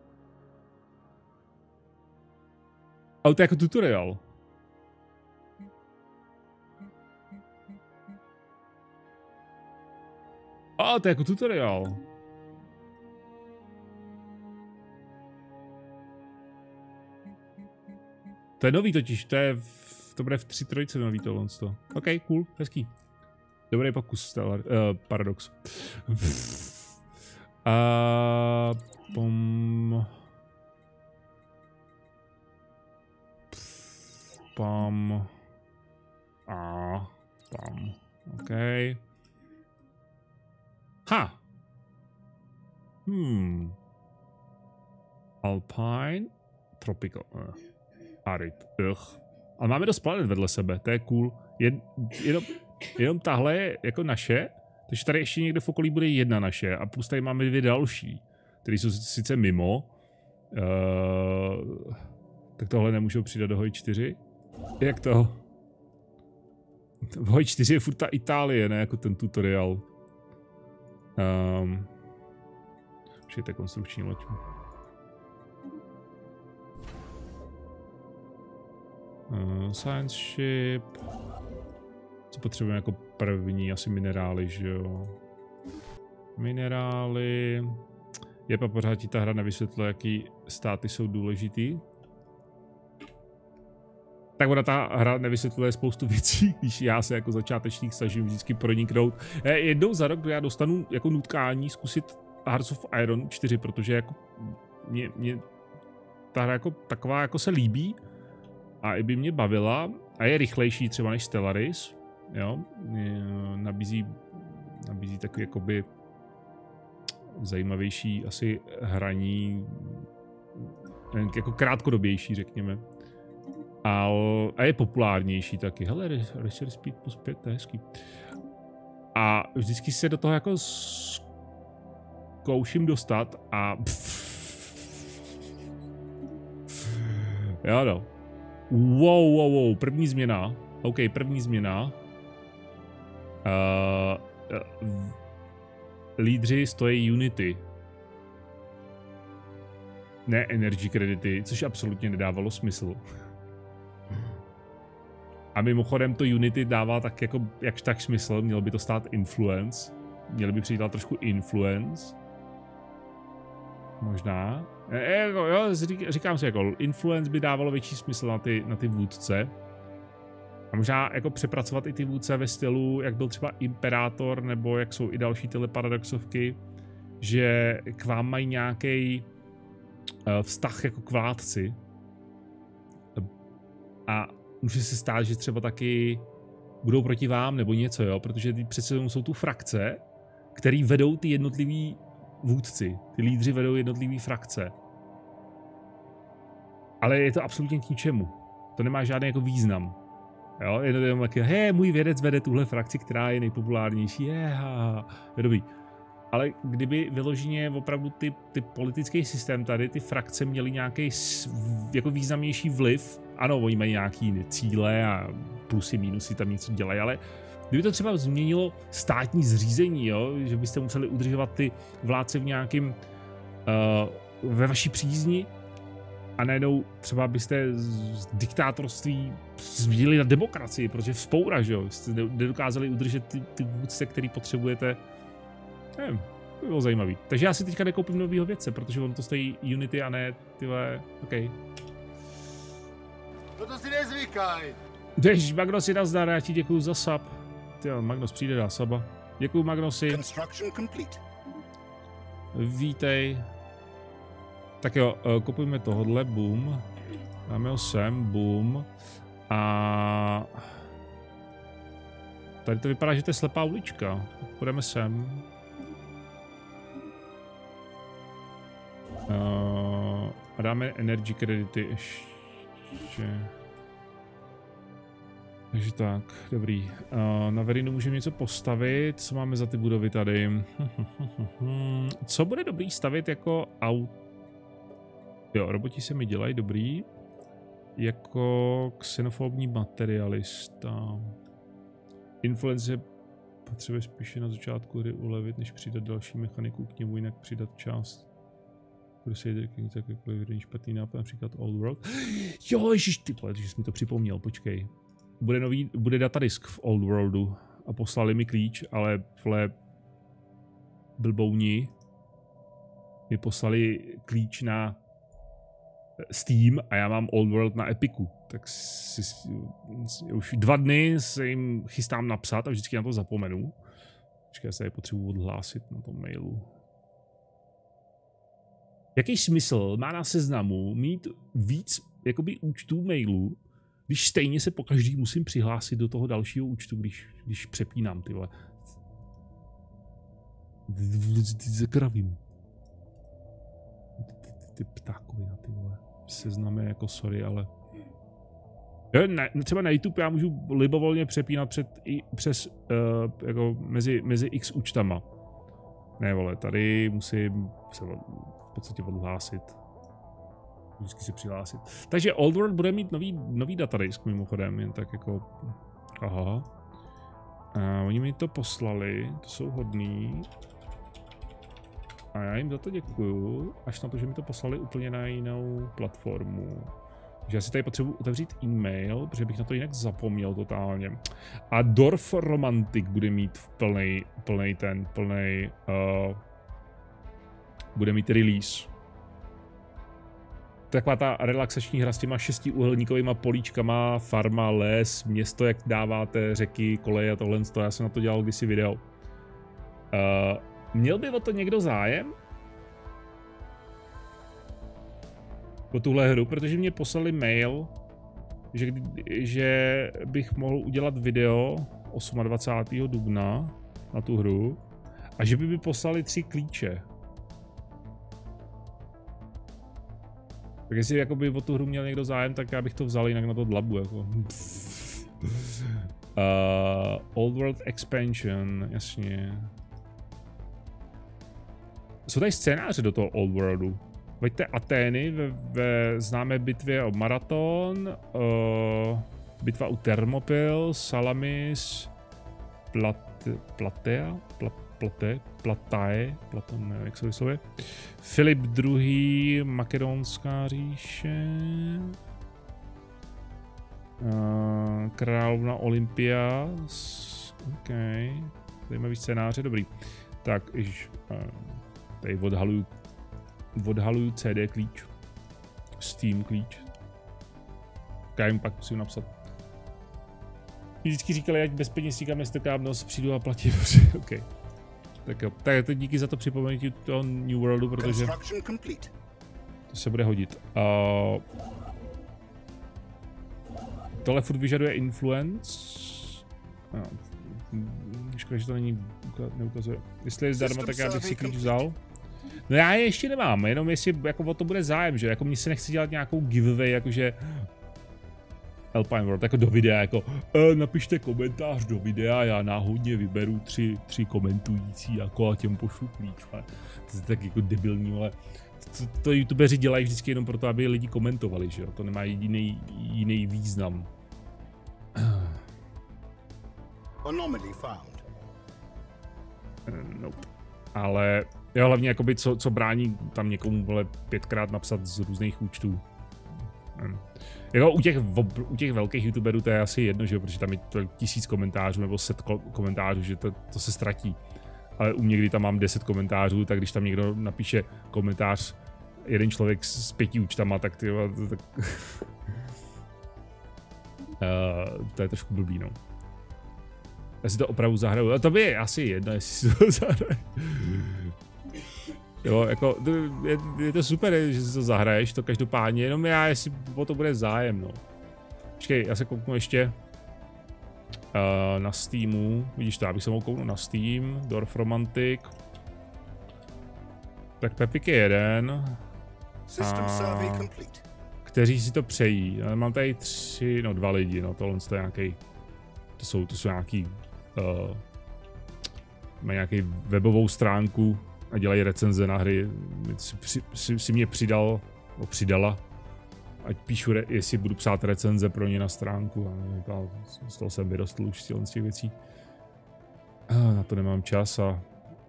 Ale to je jako tutoriál. A to je jako tutoriál. To je nový totiž, to je v, to bude v tři trojce nový tohle. OK, cool, hezký. Dobrý pokus, Stellar, uh, Paradox. A pom... Pam... A... Pam... OK. Ha! Hmm. Alpine, Tropical, uh, Arid, ugh. Ale máme dost planet vedle sebe, to je cool. Jed, jenom, jenom tahle je jako naše, takže tady ještě někde v okolí bude jedna naše a plus tady máme dvě další, které jsou sice mimo. Uh, tak tohle nemůžou přidat do Hoj čtyři. Jak to? V Hoj čtyři je furt ta Itálie, ne jako ten tutoriál. Um, Přijďte konstrukční loď. Uh, science ship. Co potřebujeme jako první? Asi minerály, že jo? Minerály. Je pa pořád ti ta hra nevysvětluje, jaký státy jsou důležitý. Tak ona ta hra nevysvětluje spoustu věcí, když já se jako začátečník snažím vždycky proniknout. Jednou za rok já dostanu jako nutkání zkusit Hearts of Iron čtyři, protože jako mě, mě ta hra jako taková jako se líbí a i by mě bavila a je rychlejší třeba než Stellaris, jo, nabízí, nabízí takový jakoby zajímavější asi hraní, jako krátkodobější, řekněme. A, a je populárnější taky. Hele, Racer Speed plus pět, to je hezký. A vždycky se do toho jako zkouším dostat a... Jo no. Wow, wow, wow, první změna. OK, první změna. Uh, uh, lídři stojí Unity. Ne energy kredity, což absolutně nedávalo smysl. A mimochodem to Unity dává tak jako jakž tak smysl, mělo by to stát influence. Měli by přidat trošku influence. Možná. E, jako, jo, říkám si jako, influence by dávalo větší smysl na ty, na ty vůdce. A možná jako přepracovat i ty vůdce ve stylu, jak byl třeba Imperátor, nebo jak jsou i další tyhle paradoxovky, že k vám mají nějaký uh, vztah jako k vládci. A může se stát, že třeba taky budou proti vám nebo něco, jo, protože přece jsou tu frakce, který vedou ty jednotlivý vůdci. Ty lídři vedou jednotlivý frakce. Ale je to absolutně k ničemu. To nemá žádný jako význam. Jo, je to jenom taky, hej, můj vědec vede tuhle frakci, která je nejpopulárnější, je, je dobrý. ale kdyby vyloženě opravdu ty, ty politický systém tady, ty frakce měly nějaký jako významnější vliv, ano, oni mají nějaký cíle a plusy, minusy tam něco dělají, ale kdyby to třeba změnilo státní zřízení, jo, že byste museli udržovat ty vládce v nějakým uh, ve vaší přízni a najednou třeba byste z diktátorství změnili na demokracii, protože vzpoura, že jo, jste nedokázali udržet ty, ty vůdce, který potřebujete. Nevím, to by bylo zajímavý. Takže já si teďka nekoupím novýho vědce, protože on to stojí Unity a ne tyhle, OK. No to si nezvykaj. Ježiš, Magnosi, nazdar, já ti děkuju za sub. Tyjo, Magnos přijde, dá suba. Děkuju, Magnosi. Construction complete. Vítej. Tak jo, kupujeme tohodle, boom. Dáme ho sem, boom. A... Tady to vypadá, že to je slepá ulička. Půjdeme sem. Uh, a dáme energy kredity ještě. Takže tak, dobrý. Uh, na Verinu můžeme něco postavit. Co máme za ty budovy tady? Co bude dobrý stavit jako aut? Jo, roboti se mi dělají dobrý. Jako xenofobní materialista. Influence potřebuje spíše na začátku hry ulevit, než přidat další mechaniku k němu, jinak přidat část. Crusader King, tak jako špatný nápad, například Old World. Jo, ježiš, ty vole, že jsi mi to připomněl, počkej. Bude nový, bude datadisk v Old Worldu a poslali mi klíč, ale vle blbouni mi poslali klíč na Steam a já mám Old World na Epiku, tak si, si, už dva dny se jim chystám napsat a vždycky na to zapomenu. Počkej, já se je potřebuji odhlásit na tom mailu. Jaký smysl má na seznamu mít víc jakoby účtů mailů, když stejně se po každý musím přihlásit do toho dalšího účtu, když, když přepínám, ty vole. Zakravím. Ty ptákovina, ty vole. Seznamy jako sorry, ale... Jo, ne, třeba na YouTube já můžu libovolně přepínat před, i, přes, uh, jako mezi, mezi x účtama. Ne vole, tady musím se v podstatě odhlásit. Vždycky se přihlásit. Takže Old World bude mít nový, nový datadisk mimochodem, jen tak jako... Aha. A oni mi to poslali, to jsou hodný. A já jim za to děkuju, až na to, že mi to poslali úplně na jinou platformu. Takže já si tady potřebuji otevřít e-mail, protože bych na to jinak zapomněl totálně. A Dorf Romantic bude mít v plnej, plnej ten, plnej, uh, bude mít release. Taková ta relaxační hra s těma šestiúhelníkovýma políčkama, farma, les, město, jak dáváte, řeky, koleje a tohle, já jsem na to dělal kdysi video. Uh, Měl by o to někdo zájem? O tuhle hru, protože mě poslali mail, že, že bych mohl udělat video dvacátého osmého dubna na tu hru a že by mi poslali tři klíče. Tak jestli jakoby o tu hru měl někdo zájem, tak já bych to vzal, jinak na to dlabu. Jako. uh, Old World Expansion, jasně. Jsou tady scénáře do toho Old Worldu. Veďte Atény ve, ve známé bitvě o Maraton, uh, bitva u Thermopyl, Salamis, Plat, Platea, Pla, Plate, Platae, Platon, nevím, jak se vyslovuje. Filip druhý, Makedonská říše, uh, Královna Olympias, OK, zajímavý scénáře, dobrý. Tak, ježiš, uh, tady odhaluju, odhaluju C D klíč, Steam klíč. Já jim pak musím napsat. Vždycky říkali, ať bez peněz nikam nestrkám nos, přijdu a platím. OK. Tak jo, tak to díky za to připomenutí toho New Worldu, protože to se bude hodit. Uh, tohle furt vyžaduje influence. No, škoda, že to není, neukazuje. Jestli je zdarma, tak já bych si klíč vzal. No já je ještě nemám, jenom jestli jako o to bude zájem, že jako mně se nechce dělat nějakou giveaway, jakože Alpine World, jako do videa, jako e, napište komentář do videa, já náhodně vyberu tři, tři komentující, jako a těm pošlu klíč. Ale to je tak jako debilní, ale to, to youtubeři dělají vždycky jenom proto, aby lidi komentovali, že jo, to nemá jiný, jiný význam. Anomaly found. Nope. Ale jo, hlavně jakoby, co, co brání tam někomu vole pětkrát napsat z různých účtů. Hmm. Jako u těch, u těch velkých youtuberů to je asi jedno, že jo, protože tam je to tisíc komentářů nebo set komentářů, že to, to se ztratí. Ale u mě, kdy tam mám deset komentářů, tak když tam někdo napíše komentář, jeden člověk s pěti účtama, tak ty tak... uh, to je trošku blbý, no. Já si to opravdu zahraju, ale to by je asi jedno, jestli si to zahraje. Jo, jako, je, je to super, že si to zahraješ, to každopádně, jenom já, jestli o to bude zájem, no. Počkej, já se kouknu ještě uh, na Steamu, vidíš to, já bych se mohl kouknout na Steam, Dorf Romantic. Tak Pepik je jeden. A kteří si to přejí, já mám tady tři, no dva lidi, no tohle je nějaký, to jsou, to jsou nějaký, uh, mají nějaký webovou stránku a dělají recenze na hry, si, při, si, si mě přidal, o přidala, ať píšu, re, jestli budu psát recenze pro ně na stránku, a z toho jsem vyrostl už z těch věcí. A na to nemám čas a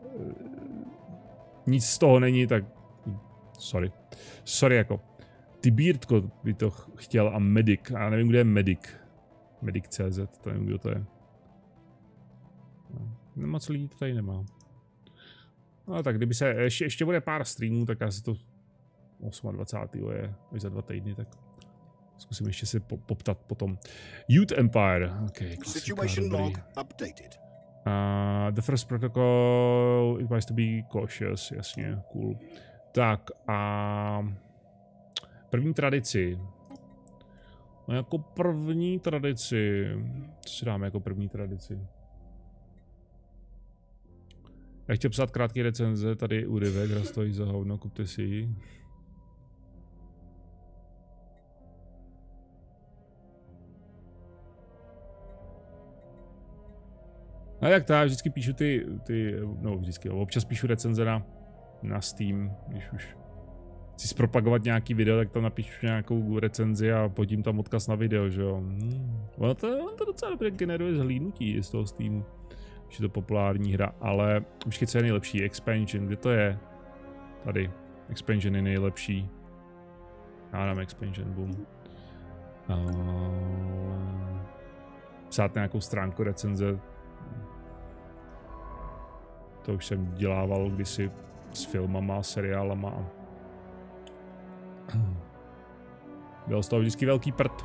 nic z toho není, tak sorry, sorry jako. Ty Beardko by to chtěl a Medic, a já nevím, kde je Medic. Medic tečka cé zet, to nevím, kdo to je. No, moc lidí to tady nemá. No tak kdyby se, ještě, ještě bude pár streamů, tak já si to dvacátého osmého je už za dva týdny, tak zkusím ještě si po, poptat potom. Youth Empire, ok, klasika, dobrý. Uh, the first protocol, it wants to be cautious, jasně, cool. Tak a první tradici. No jako první tradici, co si dáme jako první tradici? Já chtěl psát krátké recenze, tady u Rivek, hra stojí za hovno, kupte si ji. No jak to, já vždycky píšu ty, ty, no vždycky, občas píšu recenze na, na Steam, když už chci zpropagovat nějaký video, tak tam napíšu nějakou recenzi a podím tam odkaz na video, že jo. Hmm. Ono to, on to docela dobře generuje zhlídnutí z toho Steamu. Už je to populární hra, ale už co je nejlepší? Expansion, kde to je? Tady. Expansion je nejlepší. Já dám expansion, boom. Uh, psát nějakou stránku recenze. To už jsem dělával kdysi s filmama, seriálama. Byl z toho vždycky velký prd.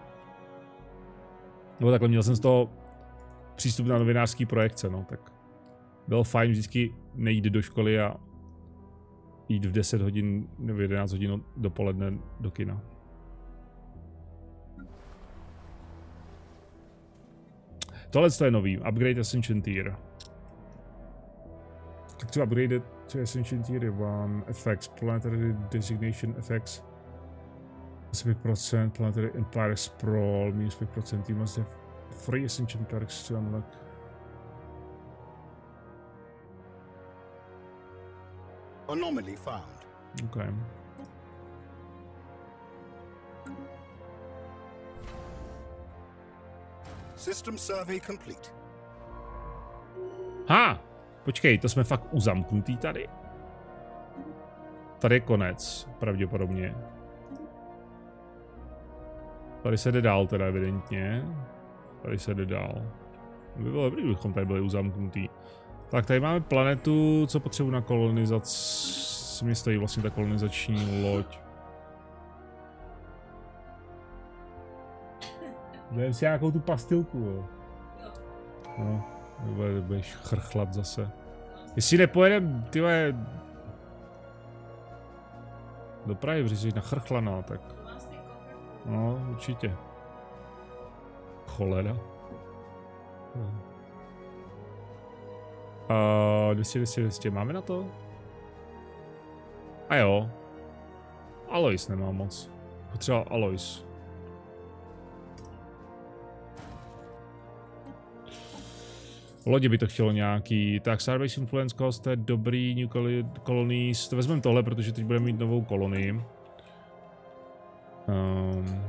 No takhle, měl jsem z toho přístup na novinářský projekce, no, tak bylo fajn vždycky nejít do školy a jít v deset hodin nebo jedenáct hodin dopoledne do kina. Tohle je nový, Upgrade Ascension Tier. Tak to upgrade to Ascension Tier one effects, Planetary Designation effects. five percent Planetary Empire Sprawl, minus five percent, you must have three Ascension perks to unlock. Anomaly found. Okay. System survey complete. Ha! Počkej, to jsme fakt uzamknutý tady. Tady je konec, pravděpodobně. Tady se jde dál teda evidentně. Tady se jde dál. By bylo dobrý, kdybychom tady byli uzamknutý. Tak tady máme planetu, co potřebuji na kolonizaci. Mě stojí vlastně ta kolonizační loď. Dejme si nějakou tu pastilku, jo. No, budeš chrchlat zase. Jestli nepojedem, tyhle... do Prahy, protože jsi nachrchlaná, tak... No, určitě. Cholera. Uh, dvě stě, dvě stě, dvě stě, máme na to? A jo. Alois nemá moc. Potřeba Alois. Lodě by to chtělo nějaký. Tak, Starbase Influence Cost, to je dobrý, New Colonies. To vezmeme tohle, protože teď budeme mít novou kolonii. Um,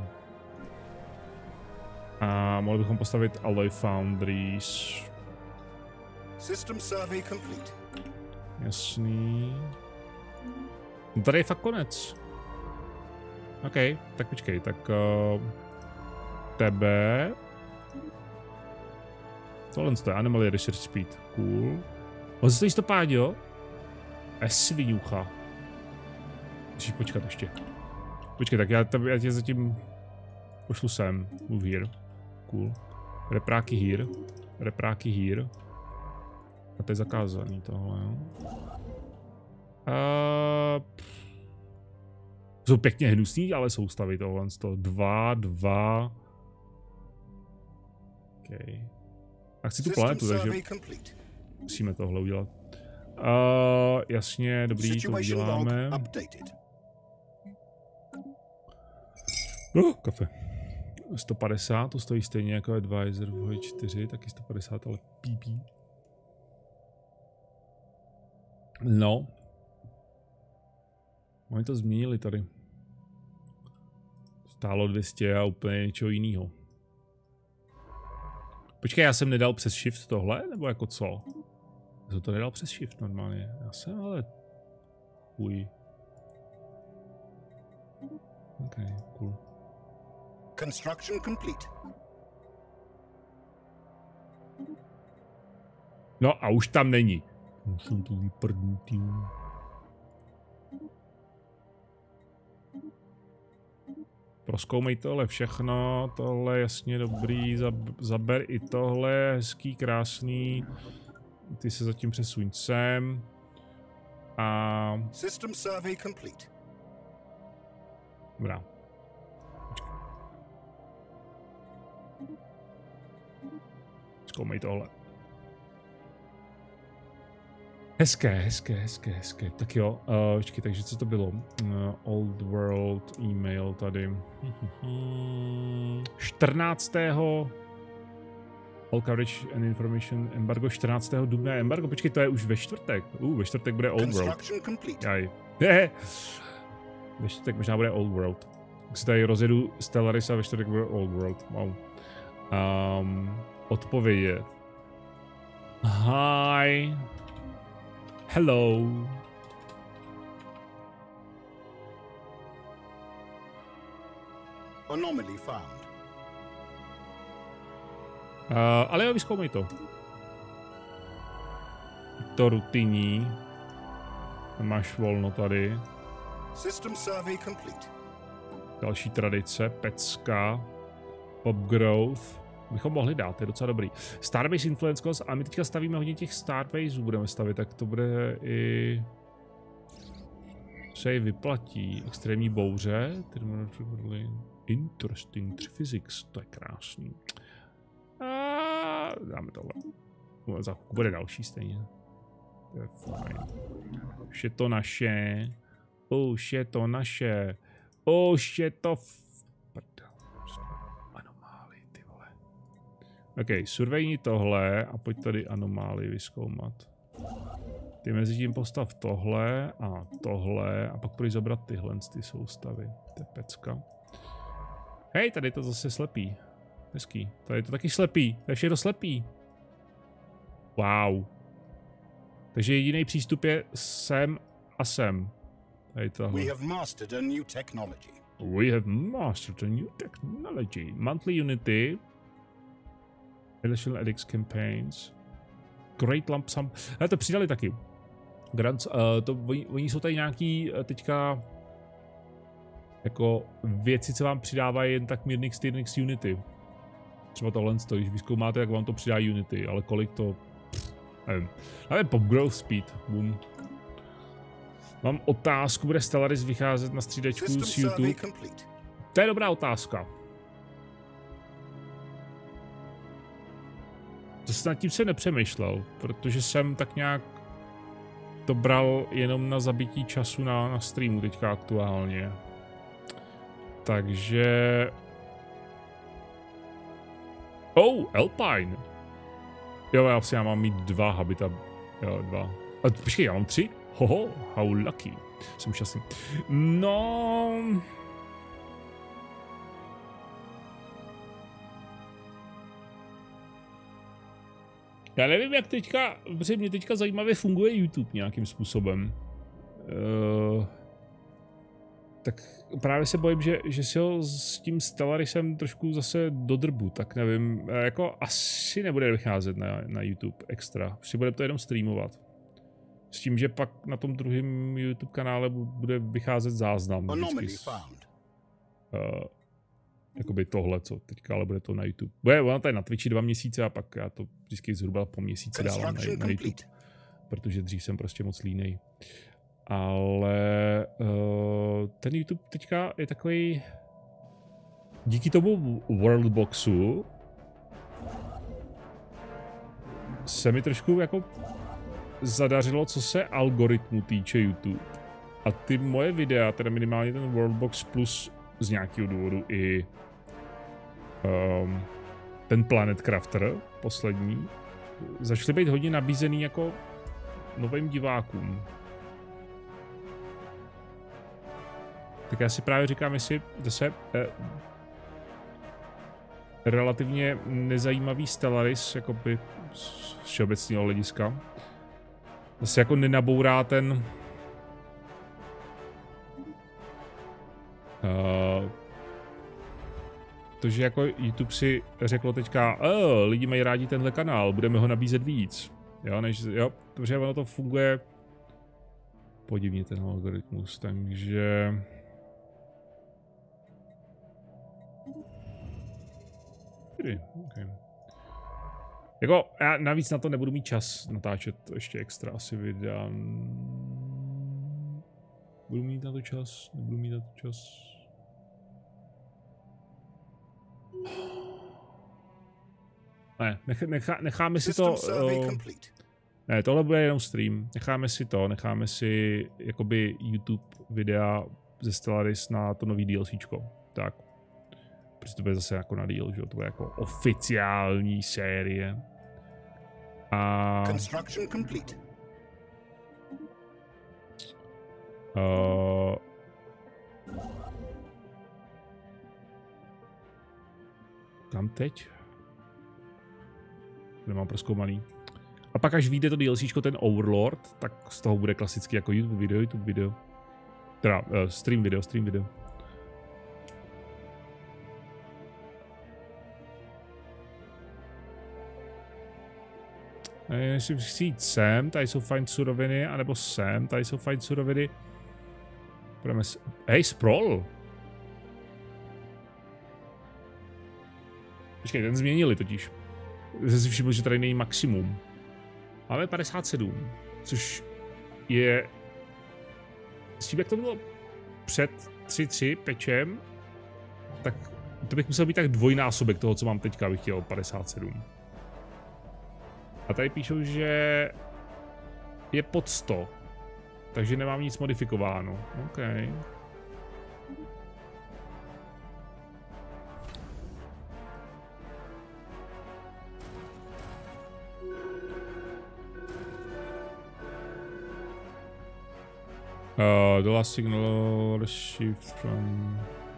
a mohli bychom postavit Alloy Foundries. System survey complete. Jasný. No tady je fakt konec. OK, tak počkej, tak uh, tebe. Tohle je Anomaly Research Speed, cool. On se stojí stopáť, jo? Je sviňucha. Musíš počkat ještě. Počkej, tak já, já tě zatím pošlu sem. Move here. Cool. Repráky here. Repráky here. A to je zakázaný tohle, jo? Uh, jsou pěkně hnusný, ale soustavy tohle. Dva, dva. Okay. A chci tu planetu, takže musíme tohle udělat. Uh, jasně, dobrý, to uděláme. Oh, kafe. sto padesát, to stojí stejně jako Advisor v čtyři, taky sto padesát, ale pípí. No. Oni to změnili tady. Stálo dvě stě a úplně něčeho jiného. Počkej, já jsem nedal přes shift tohle, nebo jako co? Já jsem to nedal přes shift normálně. Já jsem ale... Uj. OK, cool. Construction complete. No a už tam není. Musím tu vyprdnutý. Prozkoumej tohle všechno, tohle jasně dobrý, zab, zaber i tohle, hezký, krásný. Ty se zatím přesuň sem. A... System survey complete. Dobrá. Zkoumej tohle. Hezké, hezké, hezké, hezké. Tak jo, uh, počkej, takže co to bylo? Uh, Old World e-mail tady. čtrnáctého All coverage and information embargo, čtrnáctého dubna embargo. Počkej, to je už ve čtvrtek. Uh, ve čtvrtek bude Old World. Jaj. Ve čtvrtek možná bude Old World. Tak si tady rozjedu Stellaris a ve čtvrtek bude Old World. Wow. Um, odpovědět. Hi. Hello. Anomaly found. Uh, ale jo, vyzkoumej to. To rutinní. Máš volno tady. System survey complete. Další tradice, pecka, pop growth. Bychom mohli dát, je docela dobrý. Starbase Influence Cost, a my teďka stavíme hodně těch Starbaseů, budeme stavit, tak to bude i... Se jej vyplatí. Extrémní bouře. Interesting, tři physics, to je krásný. A dáme tohle. Za chvilku bude další stejně. To je fajn. Už je to naše. Už je to naše. Už je to... OK, survejní tohle a pojď tady anomálii vyzkoumat. Ty mezi tím postav tohle a tohle a pak půjdeš zabrat tyhle ty soustavy. To je pecka. Hej, tady je to zase slepý. Hezký. Tady je to taky slepý. To je všechno slepý. Wow. Takže jediný přístup je sem a sem. Tady tohle. We have mastered a new technology. We have mastered a new technology. Monthly Unity. Additional Edix Campaigns. Great Lump Sum. Ale to přidali taky. Grants, uh, to, oni, oni jsou tady nějaký uh, teďka jako věci, co vám přidávají jen tak mírný Styrnix Unity. Třeba tohle, když vyzkoumáte, jak vám to přidá Unity, ale kolik to... Pff, nevím. Ale Pop Growth Speed. Boom. Mám otázku, bude Stellaris vycházet na střídačku z YouTube? To je dobrá otázka. Zase nad tím se nepřemýšlel, protože jsem tak nějak to bral jenom na zabití času na, na streamu teďka aktuálně. Takže... Oh, Alpine. Jo, já asi já mám mít dva habita. Jo, dva. A počkej, já mám tři? Hoho, how lucky. Jsem šťastný. No... Já nevím, jak teďka, protože mě teďka zajímavě funguje YouTube nějakým způsobem. Uh, tak právě se bojím, že, že si ho s tím Stellarisem trošku zase dodrbu, tak nevím, jako asi nebude vycházet na, na YouTube extra, si bude to jenom streamovat. S tím, že pak na tom druhém YouTube kanále bude vycházet záznam. Vždycky, uh, jakoby tohle, co teďka, ale bude to na YouTube. Bude ona tady na Twitchi dva měsíce a pak já to vždycky zhruba po měsíci dávám na, na YouTube. Protože dřív jsem prostě moc línej. Ale uh, ten YouTube teďka je takový díky tomu Worldboxu se mi trošku jako zadařilo, co se algoritmu týče YouTube. A ty moje videa, teda minimálně ten Worldbox plus z nějakého důvodu i um, ten Planet Crafter poslední, začaly být hodně nabízený jako novým divákům. Tak já si právě říkám, jestli zase eh, relativně nezajímavý Stellaris, jakoby z všeobecného hlediska, zase jako nenabourá ten uh, to, že jako YouTube si řeklo teďka, oh, lidi mají rádi tenhle kanál, budeme ho nabízet víc. Jo, než, jo, protože ono to funguje podivně ten algoritmus, takže... Okay. Jako, já navíc na to nebudu mít čas natáčet ještě extra asi videa. Budu mít na to čas, nebudu mít na to čas. Ne, nech, nechá, necháme si to... Uh, ne, tohle bude jenom stream. Necháme si to, necháme si jakoby YouTube videa ze Stellaris na to nový DLCčko. Tak. Protože to bude zase jako na díl, že to bude jako oficiální série. A... Construction complete. Uh... Kam teď? Nemám prozkoumaný. A pak až vyjde to DLCčko, ten Overlord, tak z toho bude klasicky jako YouTube video, YouTube video. Teda uh, stream video, stream video. Jestli chci jít sem, tady jsou fajn suroviny, anebo sem, tady jsou fajn suroviny. Budeme s... Hej, Sprawl! Počkej, ten změnili totiž. Jsem si všiml, že tady není maximum. Máme padesát sedm, což je... S tím, jak to bylo před tři tři pečem, tak to bych musel být tak dvojnásobek toho, co mám teďka, bych chtěl padesát sedm. A tady píšou, že je pod sto, takže nemám nic modifikováno. OK. Uh, the last signal received from...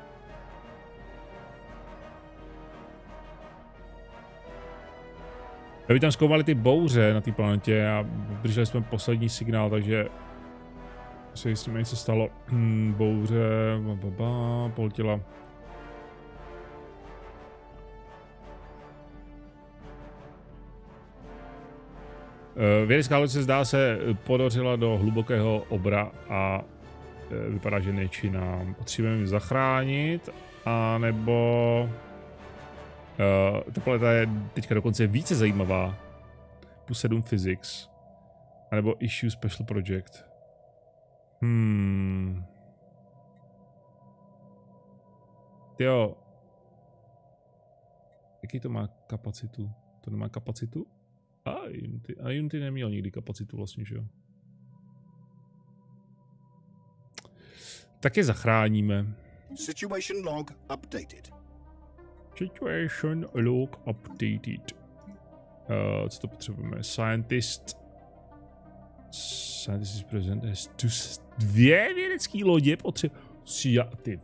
My tam zkoumali ty bouře na té planetě a drželi jsme poslední signál, takže se s tím něco stalo. Hmm, bouře, bababa, poltila. Vědecká loď se zdá se podařila do hlubokého obra a vypadá, že nečinná. Potřebujeme ji zachránit, anebo... Uh, ta planeta je teďka dokonce více zajímavá. Plus sedm physics. A nebo issue special project. Hmm. Jo. Jaký to má kapacitu? To nemá kapacitu? A Unity, a Unity neměl nikdy kapacitu vlastně, že jo? Tak je zachráníme. Situation log updated. Situation log updated. Uh, co to potřebujeme? Scientist. Scientist is present as tu dvě vědecké lodě potřebuji. Ty.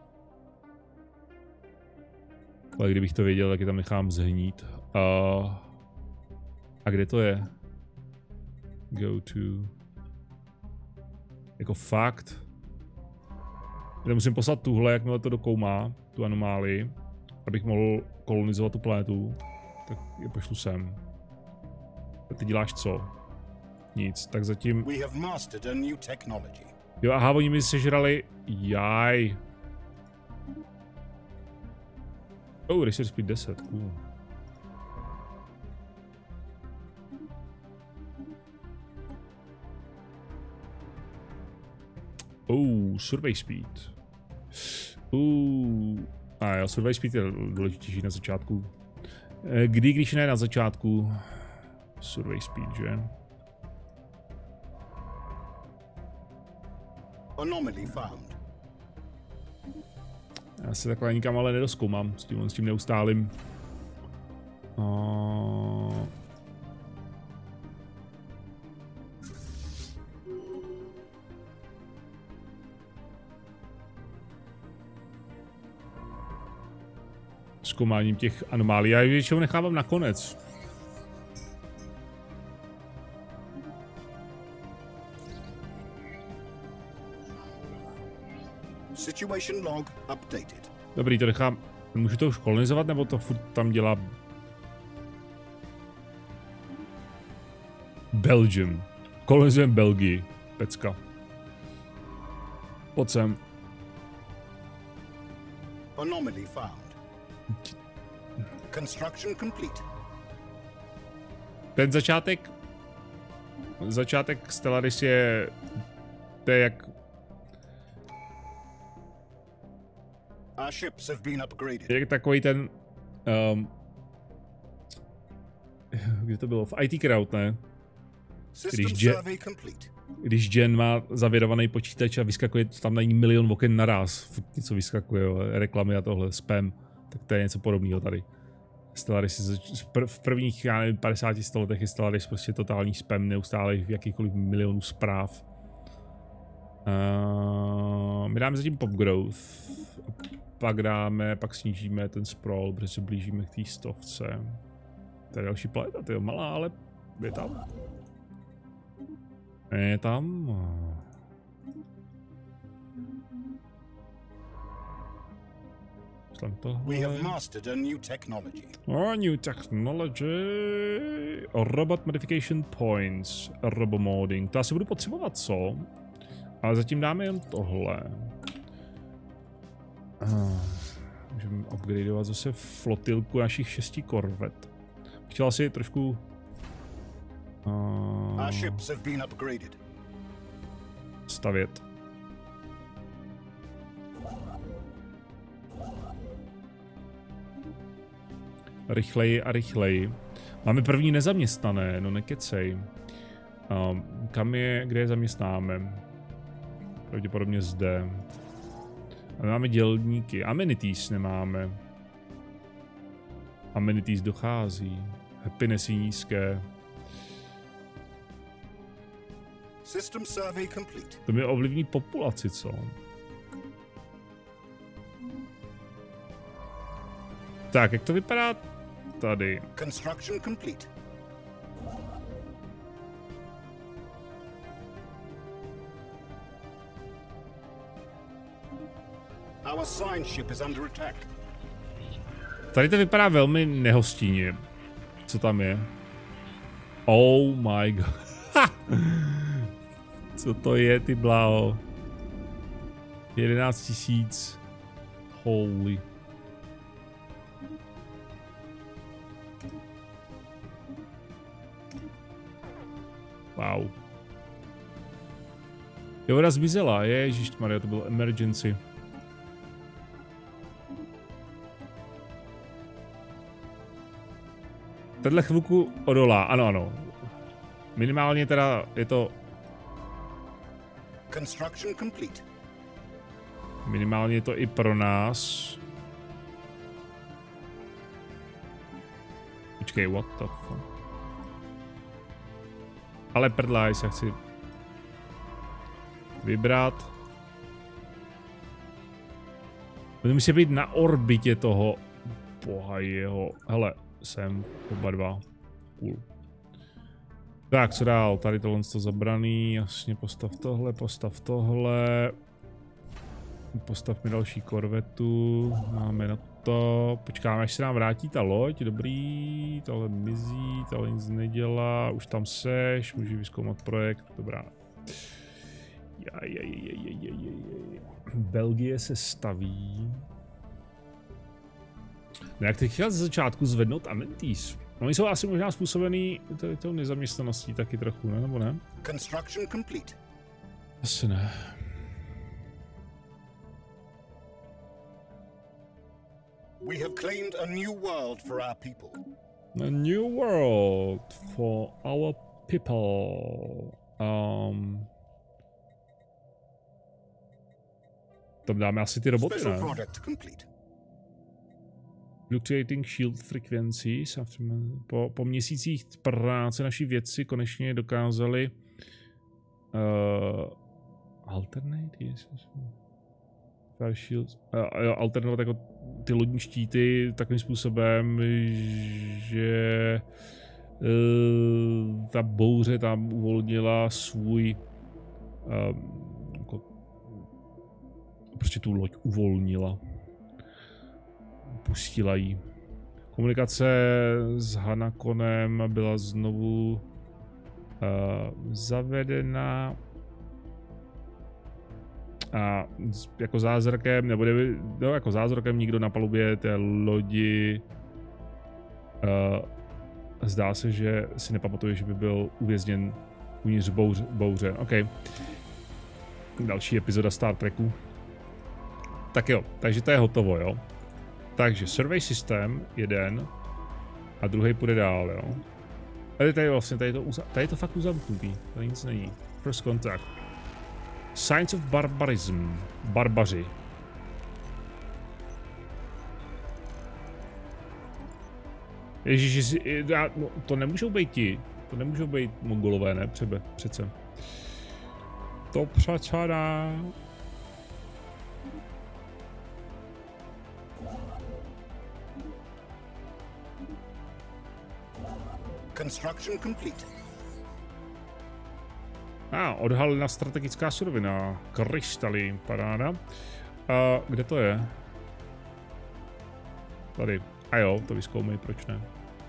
Ale kdybych to věděl, tak je tam nechám zhnít. Uh, a kde to je? Go to. Jako fakt. Já musím poslat tuhle, jakmile to dokoumá, tu anomálii, abych mohl kolonizovat tu planetu. Tak je pošlu sem. A ty děláš co? Nic, tak zatím... Jo, aha, oni mi sežrali... Jaj. Oh, research speed deset, cool. Oh, survey speed. Uh, a jo, survey speed je důležitější na začátku. Kdy, když ne na začátku? Survey speed, že? Anomaly found. Já se takhle nikam ale nedoskoumám s tím, s tím neustálým. Uh... Zkoumáním těch anomálí. Já je většinou nechávám na konec. Situation log updated. Dobrý, to nechám. Můžu to už kolonizovat, nebo to furt tam dělá... Belgium. Kolonizujeme Belgii. Pecka. Pojď sem. Anomaly found. Construction complete. Ten začátek... Začátek Stellaris je... To je jak... Our ships have been upgraded. Jak takový ten... Um, kde to bylo? V í té Crowd, ne? Když, Je, když Jen má zavěrovaný počítač a vyskakuje tam na ní milion oken naraz. Furt něco vyskakuje, jo, reklamy a tohle, spam. Tak to je něco podobného tady. Stellaris v prvních, já nevím, padesáti sto letech je Stellaris prostě totální spam, neustále v jakýchkoliv milionů zpráv. Uh, my dáme zatím pop growth. Pak dáme, pak snížíme ten sprawl, protože se blížíme k té stovce. To je další planeta, to je malá, ale je tam. Je tam. We have mastered a new technology. Oh, new technology. Robot modification points. Robomodding. To asi budu potřebovat, co? Ale zatím dáme jen tohle. Ah, můžeme upgradeovat zase flotilku našich šesti korvet. Chtěl asi trošku... Uh, Our ships have been upgraded. Stavět. Rychleji a rychleji. Máme první nezaměstnané, no nekecej. Um, kam je, kde je zaměstnáme? Pravděpodobně zde. A máme dělníky. Amenities nemáme. Amenities dochází. Happiness je nízké. System survey complete. To mi ovlivní populaci, co? Tak, jak to vypadá tady? Construction complete. Our sign ship is under attack. Tady to vypadá velmi nehostinně. Co tam je? Oh my god. Co to je, ty bláho? jedenáct tisíc. Holy. Wow. Jo, voda zmizela, ježišmarja, to bylo emergency. Tenhle chvilku odolá, ano, ano. Minimálně teda je to... Construction complete. Minimálně je to i pro nás. Počkej, what the fuck? Ale prdla, jestli já chci vybrat. To musí být na orbitě toho boha jeho. Hele, jsem oba dva. Cool. Tak, co dál? Tady tohle to zabraný. Jasně, postav tohle, postav tohle. Postav mi další korvetu. Máme na to. Počkáme, až se nám vrátí ta loď. Dobrý. Tohle mizí, tohle nic nedělá. Už tam seš, můžu vyzkoumat projekt. Dobrá. Jaj, jaj, jaj, jaj, jaj, jaj. Belgie se staví. No jak teď chtěl ze začátku zvednout Amentis? No, oni jsou asi možná způsobený tou nezaměstnaností taky trochu, ne? Nebo ne? Construction complete. Asi ne. We have claimed a new world for our people. A new world for our people. Um, tam dáme asi ty roboty, Special ne? product complete. Fluctuating shield frequencies. Po, po měsících práce naši vědci konečně dokázali uh, alternate, yes, shield, uh, jo, alternovat jako ty lodní štíty takovým způsobem, že uh, ta bouře tam uvolnila svůj um, jako, prostě tu loď uvolnila. Pustila jí. Komunikace s Hanakonem byla znovu uh, zavedena a jako zázrakem, nebo no, jako zázrakem nikdo na palubě té lodi uh, zdá se, že si nepamatuje, že by byl uvězněn uvnitř bouře. bouře. OK. Další epizoda Star Treku. Tak jo, takže to je hotovo, jo. Takže survey systém, jeden a druhý půjde dál, jo. Tady, tady vlastně, tady je to, tady je to fakt uzamknutý, tady nic není. First contact. Signs of barbarism. Barbaři. Ježiši, no, to nemůžou být ti. To nemůžou být Mongolové, ne? Přebe, přece. To přečadá. Construction complete. A, ah, odhalena strategická surovina. Krystaly, paráda. A kde to je? Tady. A jo, to vyzkoumej, proč ne.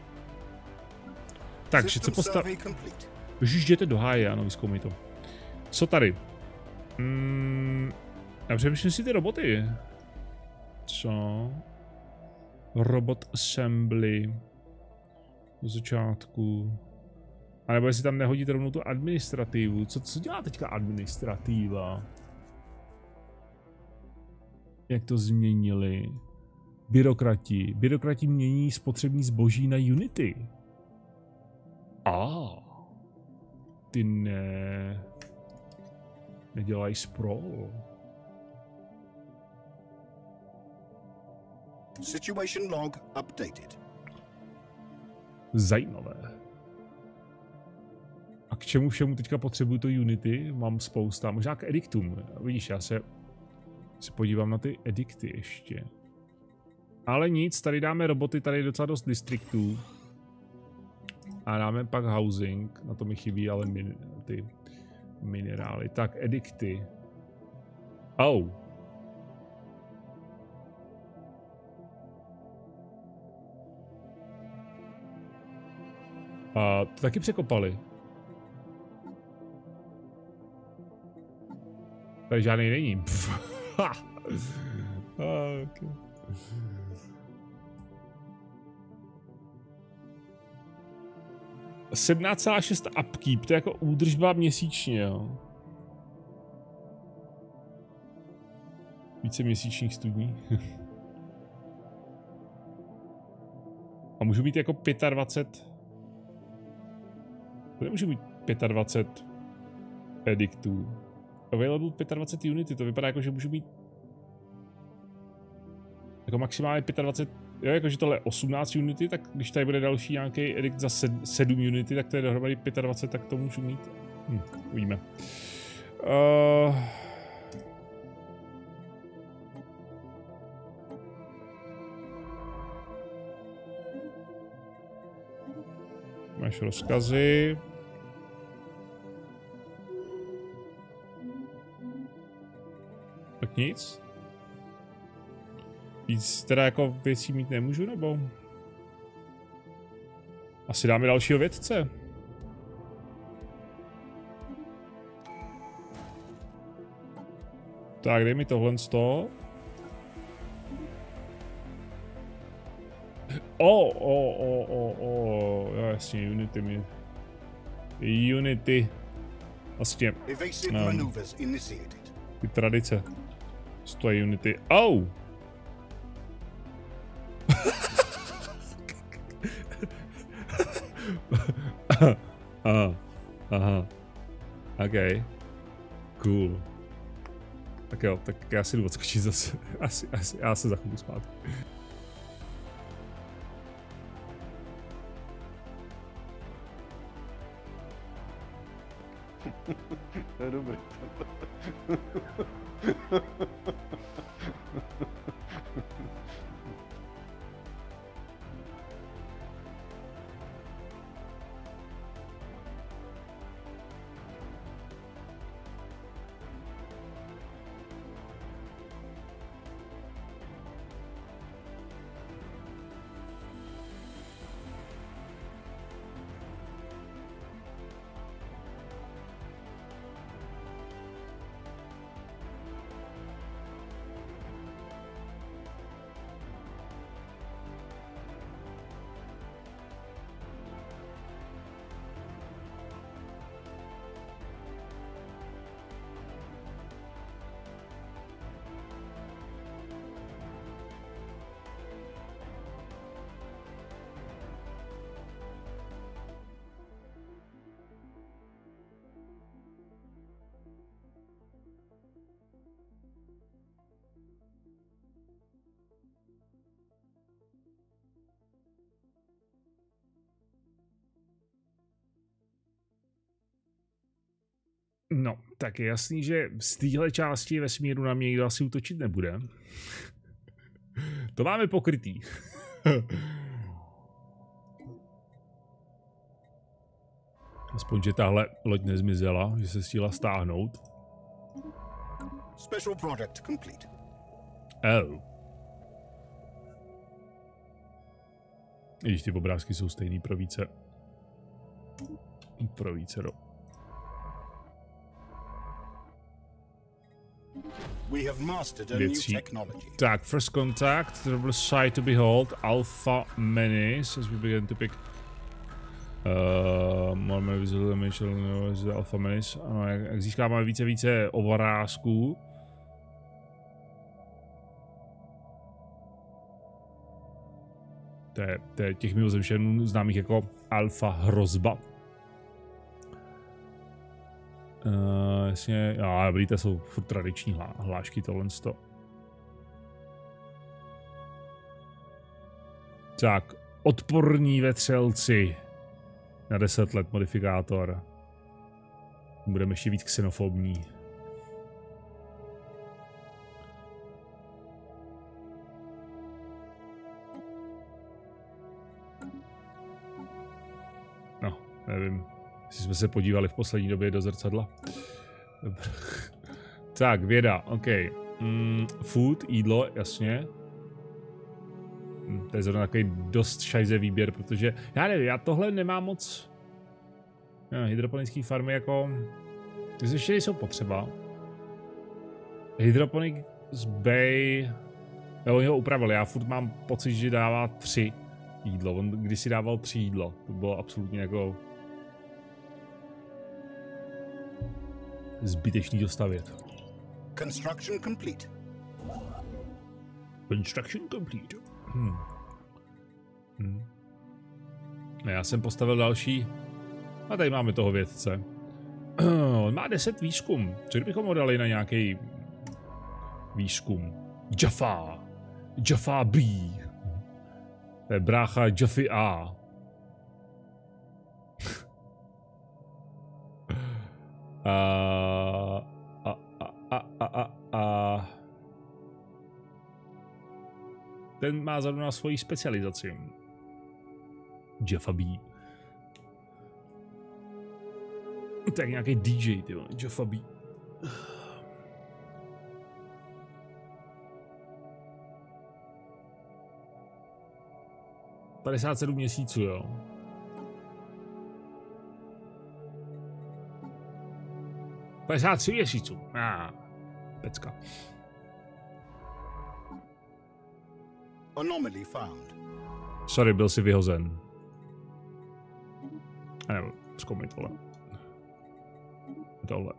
Takže co postav... Ježiš, jděte do háje, ano, vyzkoumej to. Co tady? Hmm, já přemýšlím si ty roboty. Co? Robot assembly. Do začátku. A nebo jestli tam nehodíte rovnou tu administrativu. Co, co dělá teďka administrativa? Jak to změnili? Byrokrati. Byrokrati mění spotřební zboží na unity. A. Ah. Ty ne. Nedělají sprawl. Situation log updated. Zajímavé. A k čemu všemu teďka potřebuju to Unity? Mám spousta, možná k ediktům. Vidíš, já se, se podívám na ty edikty ještě. Ale nic, tady dáme roboty, tady je docela dost distriktů. A dáme pak housing, na to mi chybí ale min, ty minerály. Tak, edikty. Oh. A to taky překopali. Tady žádný není. Okay. sedmnáct celá šest upkeep, to je jako údržba měsíčně, jo. Více měsíčních studní. A můžu mít jako dvacet pět. To nemůžu mít dvacet pět ediktů. Available dvacet pět unity, to vypadá jako, že můžu mít jako maximálně dvacet pět jo, jakože tohle je osmnáct unity, tak když tady bude další nějaký edikt za sedm unity, tak to je dohromady dvacet pět, tak to můžu mít. Hm, uvidíme. Uh... Máš rozkazy. Tak nic. Víc teda jako věcí mít nemůžu, nebo? Asi dáme dalšího vědce. Tak, dej mi tohle z toho. O, o, o, o, o, jasně, Unity mi... Unity. Vlastně, um, ty tradice. Stojí Unity. Oh! Aha, aha. OK. Cool. Tak jo, tak já si jdu odskočit zase. Asi, asi, já se za chvíli zpátky. To je dobrý. No, tak je jasný, že z téhle části vesmíru na mě nikdo asi útočit nebude. To máme pokrytý. Aspoň, že tahle loď nezmizela, že se stihla stáhnout. Special project complete. Oh. I když ty obrázky jsou stejný pro více. Pro více do. We have mastered a new technology. Tak, first contact, the sight to behold, Alpha Menace, as we begin to pick uh, more visual image, no, Alpha Menace. Ano, jak, jak získáváme více více obrázků. To je, to je těch mimozemšťanů známých jako Alpha Hrozba. Uh, jasně, já, dobrý, to jsou furt tradiční hlá, hlášky tohle sto. Tak, odporní vetřelci na deset let modifikátor. Budeme ještě víc xenofobní. No, nevím. Jestli jsme se podívali v poslední době do zrcadla. Tak, věda, OK. Mm, food, jídlo, jasně. Hm, to je zrovna takový dost šajze výběr, protože já nevím, já tohle nemám moc. No, hydroponické farmy jako... Ty ještě nejsou potřeba. Hydroponik z Bay... Jo, oni ho upravili, já furt mám pocit, že dává tři jídlo. On kdysi dával tři jídlo. To bylo absolutně jako... zbytečný dostavět. Construction complete. Construction complete. Hmm. Hmm. Já jsem postavil další. A tady máme toho vědce. On má deset výzkum. Co kdybychom ho dali na nějaký výzkum? Jaffa. Jaffa B. To je brácha Joffy A. a, a, a, a, a, a. Ten má zrovna svoji specializaci. Jeffa B. Tak nějaký D J, tyjo, Jeffa B. padesát sedm měsíců, jo. padesát tři měsíců. Ah, pecka. Anomaly found. Sorry, byl si vyhozen. A nebo, zkoumej tohle. Tohle.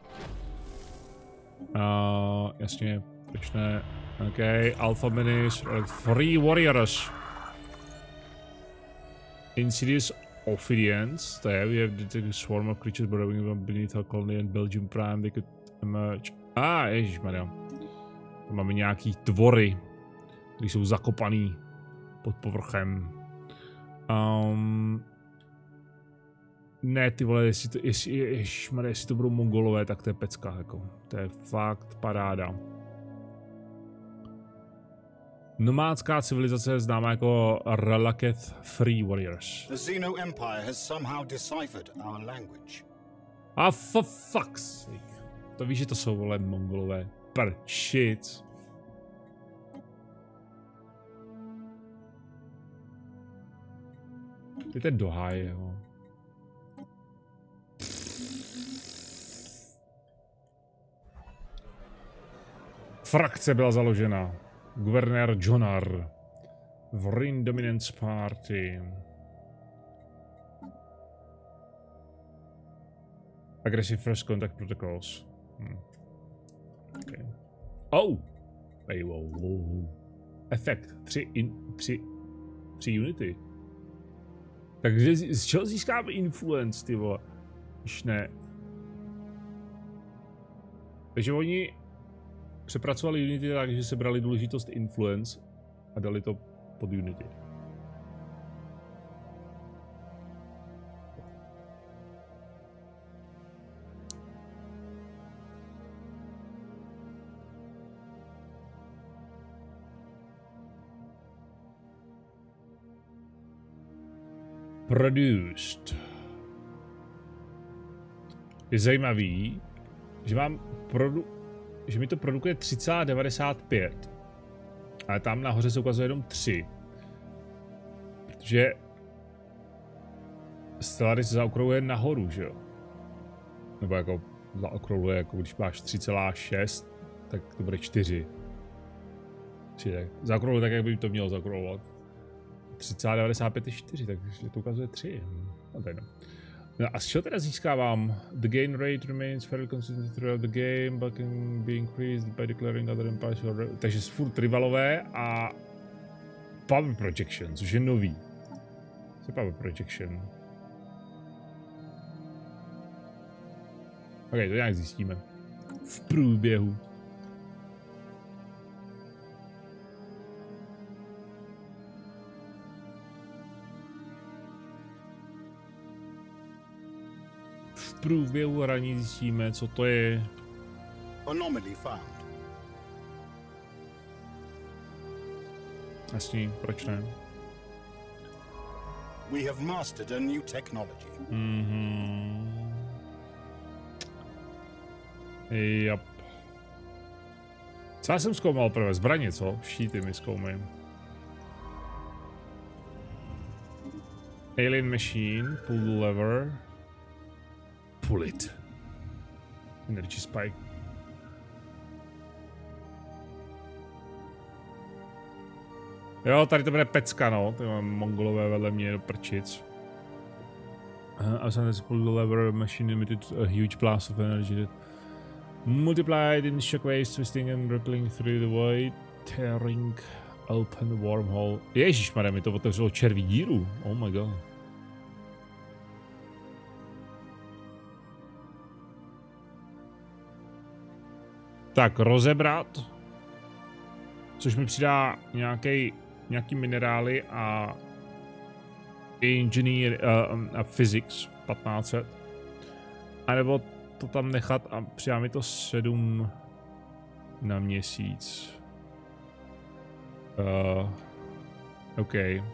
Uh, jasně, proč ne? OK, Alpha Minis, Free Warriors. Insidious Ophidians, to je, we have detected a swarm of creatures burrowing beneath our colony and Belgium Prime, they could emerge. A, ah, ježišmarja. Tam máme nějaký tvory, které jsou zakopaný pod povrchem. Um, ne, ty vole, jestli to, jestli, ježišmarja, jestli to budou mongolové, tak to je pecka, jako. To je fakt paráda. Nomádská civilizace je známá jako Relaketh Free Warriors. The Xeno Empire has somehow deciphered our language. A for fuck's sake. To víš, že to jsou, vole, mongolové. Prčic. Jdete do háje, jo. Frakce byla založena. Guvernér Jonar. Vryn Dominance Party. Aggressive First Contact Protocols. Hm. Okay. Oh! Hey, wow, wow. Efekt. Tři, in, tři, tři unity. Takže z, z čeho získáme influence, ty vole? Když ne. Takže oni přepracovali Unity tak, že se brali důležitost influence a dali to pod Unity. Produced. Je zajímavý, že mám produ... že mi to produkuje tři celá devadesát pět. Ale tam nahoře se ukazuje jenom tři. Protože Stellaris zaokrouhluje nahoru, že jo? Nebo jako zaokrouhluje, jako když máš tři celá šest, tak to bude čtyři. tak. Zaokrouhluje tak, jak by to mělo zaokrouhlovat. tři celá devadesát pět je čtyři, takže to ukazuje tři. No, to je no. No a z čeho teda získávám? The gain rate remains fairly consistent throughout the game, but can be increased by declaring other empires. Takže furt rivalové a power projection, což je nový. Co je power projection? Ok, to nějak zjistíme. V průběhu. V průběhu hraní zjistíme, co to je. Anomaly found. Jasně, proč ne? We have mastered a new technology. Mhm. Jap. Co já jsem zkoumal prvé? Zbraně, co? Šíty mi zkoumím. Alien machine, pull lever. Pull it. Energy spike. Jo, tady to bude pecka, no. Tady mám mongolové vedle mě do prčic. Uh, as an pull the lever, machine emitted a huge blast of energy that multiplied in shockwaves, twisting and rippling through the void, tearing open the wormhole. Ježišmarja, mi to otevřelo červí díru. Oh my god. Tak, rozebrat. Což mi přidá nějaký nějaký minerály a engineer uh, a physics patnáct set. A nebo to tam nechat a přijá mi to sedm na měsíc. Uh, OK.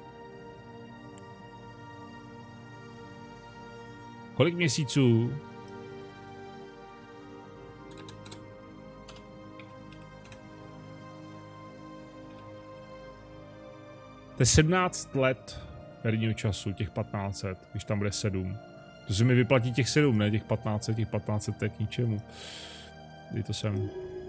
Kolik měsíců? To je sedmnáct let herního času, těch patnáct set, když tam bude sedm. To se mi vyplatí těch sedm, ne těch patnáct set, těch patnáct set, to je k ničemu. Dej to sem.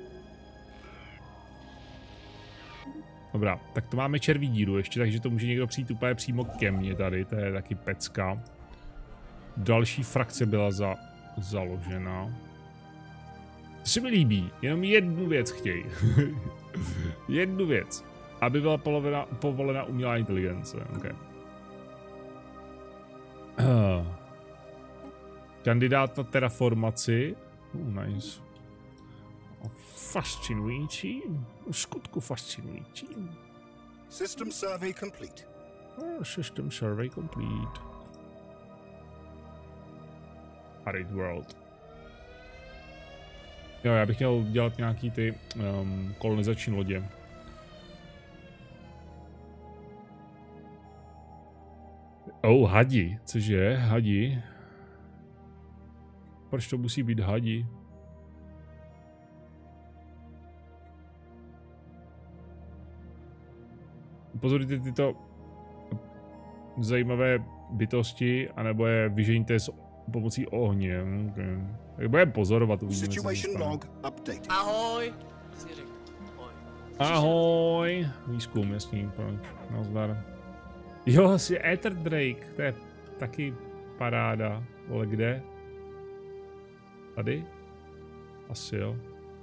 Dobrá, tak to máme červí díru ještě, takže to může někdo přijít úplně přímo ke mně tady, to je taky pecka. Další frakce byla za, založena. To se mi líbí, jenom jednu věc chtějí. Jednu věc. Aby byla polovena, povolena umělá inteligence. Okay. Uh. Kandidát na terraformaci. Uh, nice. Fascinující. V skutku fascinující. System survey complete. Oh, system survey complete. Arid world. Jo, já bych chtěl dělat nějaký ty um, kolonizační lodě. Oh, hadi. Cože? Hadi? Proč to musí být hadi? Upozorujte tyto zajímavé bytosti, anebo je vyženíte s pomocí ohně. Okay. Tak budeme pozorovat, uvidíme, co se stane. Ahoj! Ahoj! Výzkum, jasný, proč? Nazdar. Jo, asi Ether Drake, to je taky paráda. Ale kde? Tady? Asi jo.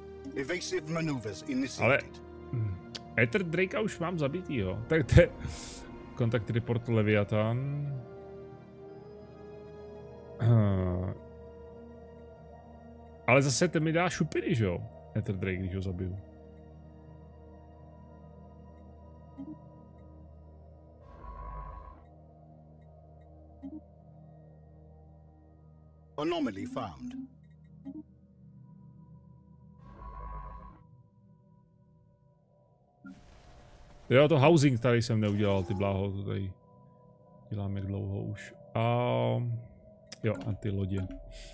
Ale Ether Drakea už mám zabitýho. Tak to je kontakt report Leviathan. Uh. Ale zase ten mi dá šupiny, že jo? Ether Drake, když ho zabiju. Anomaly found. Jo, to housing tady jsem neudělal, ty bláho, to tady dělám jak dlouho už. A jo, a ty lodě.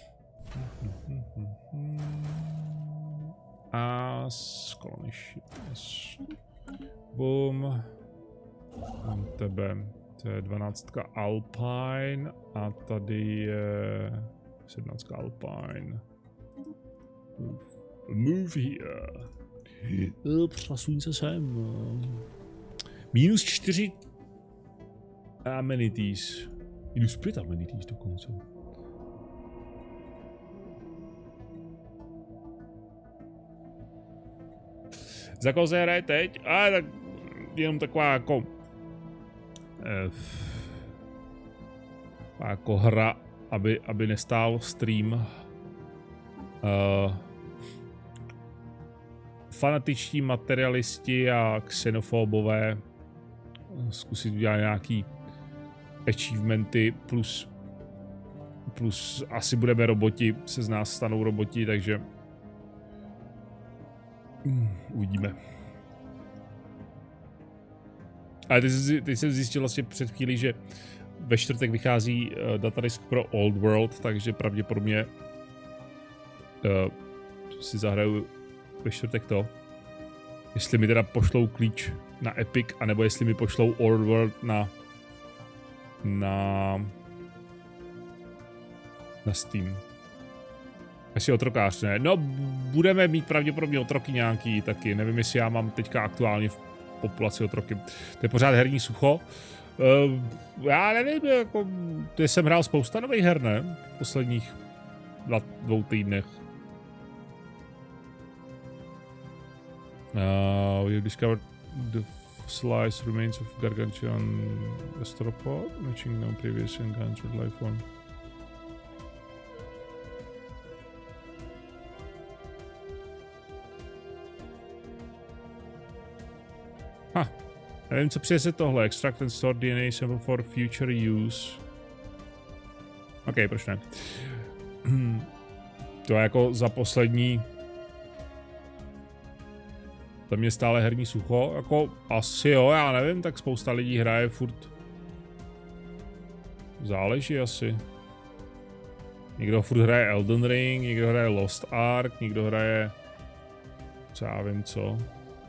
A skloniš. Yes. Boom. Mám tebe. To je dvanáctka Alpine a tady je sedmnáctka Alpine. Move, Move here. Přasuň se sem. Minus čtyři amenities. Minus pět amenities dokonce. Za koho se hraje teď? A tak jenom taková jako eh, jako hra, aby, aby nestál stream. Uh, fanatičtí materialisti a xenofobové zkusit udělat nějaký achievementy plus plus asi budeme roboti, se z nás stanou roboti, takže um, uvidíme. Ale teď, teď jsem zjistil vlastně před chvílí, že ve čtvrtek vychází uh, datadisk pro Old World, takže pravděpodobně uh, si zahraju ve čtvrtek to. Jestli mi teda pošlou klíč na Epic, anebo jestli mi pošlou Old World na na na Steam. Asi otrokář, ne? No, budeme mít pravděpodobně otroky nějaký taky. Nevím, jestli já mám teďka aktuálně v populaci otroky. To je pořád herní sucho. Uh, já nevím, jako, já jsem hrál spousta nových her, ne? V posledních dva, dvou týdnech. Uh, we have discovered the fossilized remains of Gargantuan gastropod, matching no previous encountered life form. Ha. Nevím, co přinese tohle. Extract and store D N A sample for future use. OK, proč ne? To je jako za poslední... To mě stále herní sucho. Jako asi jo, já nevím, tak spousta lidí hraje furt. Záleží asi. Někdo furt hraje Elden Ring, někdo hraje Lost Ark, někdo hraje... Co já vím co.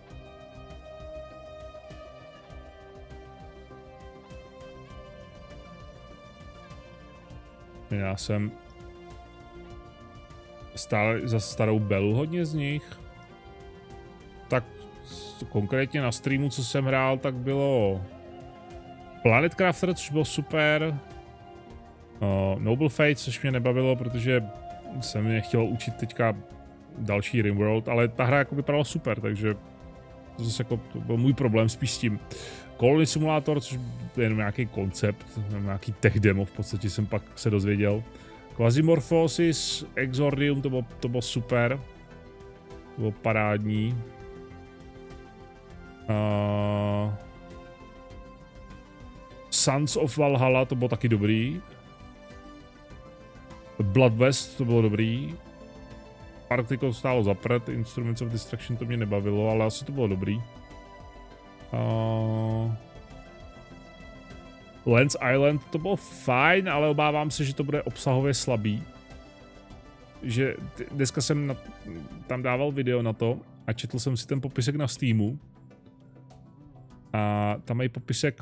Já jsem stále za starou Bellu hodně z nich. Tak konkrétně na streamu, co jsem hrál, tak bylo Planet Crafter, což bylo super. Uh, Noble Fate, což mě nebavilo, protože jsem mě chtěl učit teďka další Rimworld, ale ta hra jako vypadala super, takže to zase jako to byl můj problém spíš s tím. Colony Simulator, což je jenom nějaký koncept, nějaký tech demo, v podstatě jsem pak se dozvěděl. Quasimorphosis, Exordium, to bylo, to bylo super. To bylo parádní. Uh, Sons of Valhalla, to bylo taky dobrý. Blood West, to bylo dobrý. Arctico stálo za prd, Instruments of Destruction to mě nebavilo, ale asi to bylo dobrý. Uh, Lens Island, to bylo fajn, ale obávám se, že to bude obsahově slabý. Že dneska jsem na, tam dával video na to a četl jsem si ten popisek na Steamu. A tam mají popisek: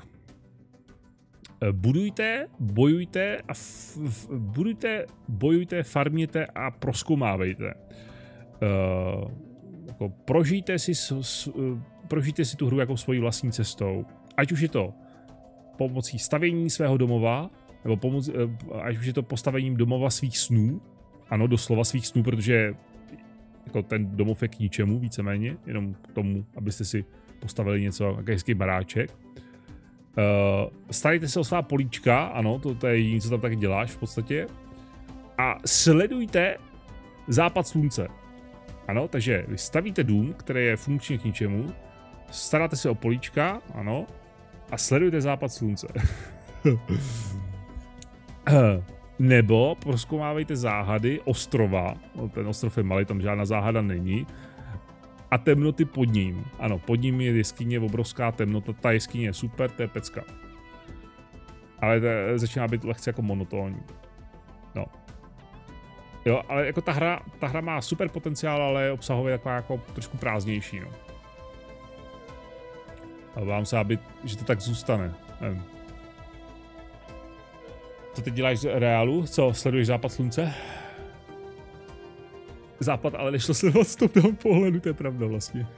budujte, bojujte a f, f, budujte, bojujte, farměte a prozkoumávejte. Uh, jako prožijte si, s, s, prožijte si tu hru jako svojí vlastní cestou. Ať už je to pomocí stavění svého domova, nebo pomoc, ať už je to postavením domova svých snů. Ano, doslova svých snů, protože jako ten domov je k ničemu víceméně, jenom k tomu, abyste si postavili něco, jaký hezký baráček. Uh, starejte se o svá políčka, ano, to, to je jediné, co tam tak děláš v podstatě. A sledujte západ slunce. Ano, takže vy stavíte dům, který je funkčně k ničemu, staráte se o políčka, ano, a sledujte západ slunce. Nebo prozkoumávejte záhady ostrova, no, ten ostrov je malý, tam žádná záhada není, a temnoty pod ním. Ano, pod ním je jeskyně, obrovská temnota, ta jeskyně je super, to je pecka. Ale to začíná být lehce jako monotónní. No. Jo, ale jako ta hra, ta hra má super potenciál, ale je obsahově taková jako trošku prázdnější, no. A vám se, aby, že to tak zůstane. Nevím. Co teď děláš z reálu? Co, sleduješ západ slunce? Západ, ale nešlo sledovat z toho pohledu, to je pravda vlastně.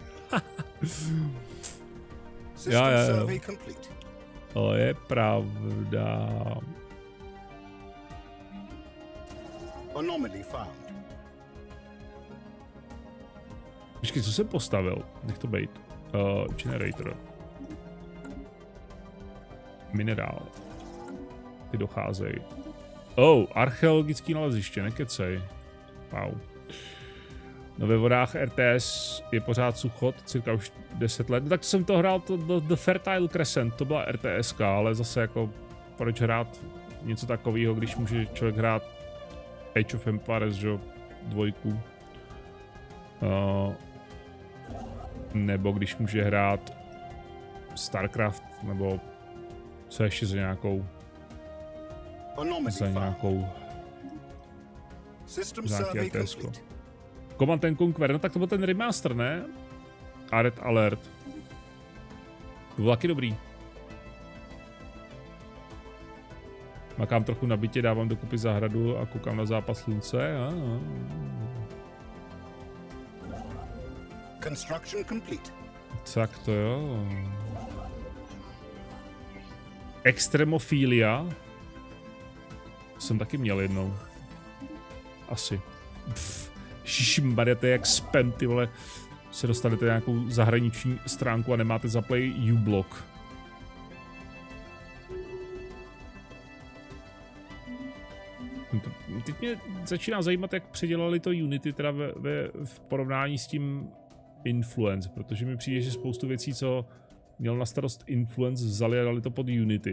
Jo, jo, jo. To je pravda. Počkej, co jsem postavil? Nech to bejt. Uh, generator. Minerál. Ty docházejí. Oh, archeologický naleziště, nekecej. Wow. No ve vodách R T S je pořád sucho, cirka už deset let. No, tak jsem to hrál, to, to, The Fertile Crescent, to byla R T S ka, ale zase jako proč hrát něco takového, když může člověk hrát Age of Empires, že dvojku. Uh, nebo když může hrát Starcraft, nebo co ještě za nějakou za nějakou za nějaký R T S ko. Command and Conquer, no tak to byl ten remaster, ne? Red Alert. To bylo taky dobrý. Makám trochu na bytě, dávám dokupy zahradu a koukám na západ slunce. A, a. Construction complete. Tak to jo. Extremophilia. Jsem taky měl jednou. Asi. Šišimbarja, to je jak spam, ty vole. Se dostanete na nějakou zahraniční stránku a nemáte zaplay uBlock. Teď mě začíná zajímat, jak předělali to Unity teda ve, ve, v porovnání s tím Influence, protože mi přijde, že spoustu věcí, co měl na starost Influence, vzali a dali to pod Unity.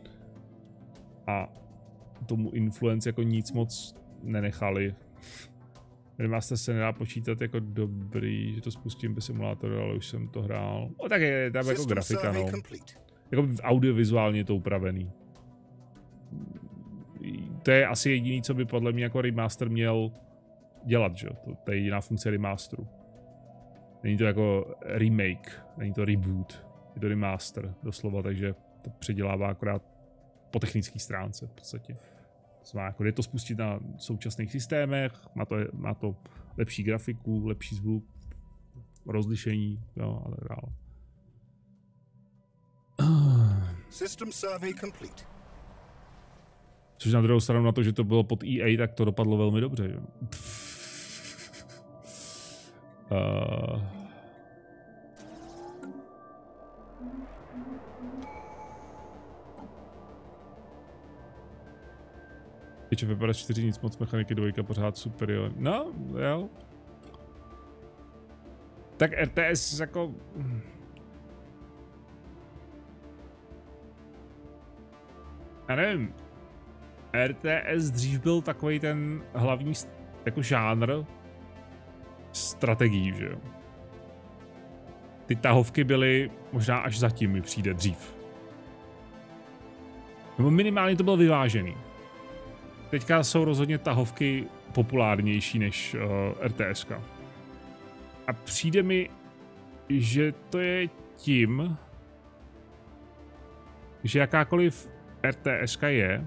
A tomu Influence jako nic moc nenechali. Remaster se nedá počítat jako dobrý, že to spustím bez simulátoru, ale už jsem to hrál. O, tak je tam jako grafika, no. Jako audiovizuálně je to upravený. To je asi jediný, co by podle mě jako remaster měl dělat, že? To, to je jediná funkce remasteru. Není to jako remake, není to reboot, je to remaster doslova, takže to předělává akorát po technické stránce v podstatě. Znamená, jako jde to spustit na současných systémech, má to, má to lepší grafiku, lepší zvuk, rozlišení, jo, a tak dále. System survey complete. Což na druhou stranu na to, že to bylo pod E A, tak to dopadlo velmi dobře, jo. Uh... Age of Empires čtyři nic moc, mechaniky dvojka pořád superior. No, jo. Tak R T S jako... Já nevím. R T S dřív byl takový ten hlavní jako žánr strategií, že jo. Ty tahovky byly možná až zatím mi přijde dřív. Nebo minimálně to bylo vyvážený. Teďka jsou rozhodně tahovky populárnější než uh, RTSka. A přijde mi, že to je tím, že jakákoliv RTSka je,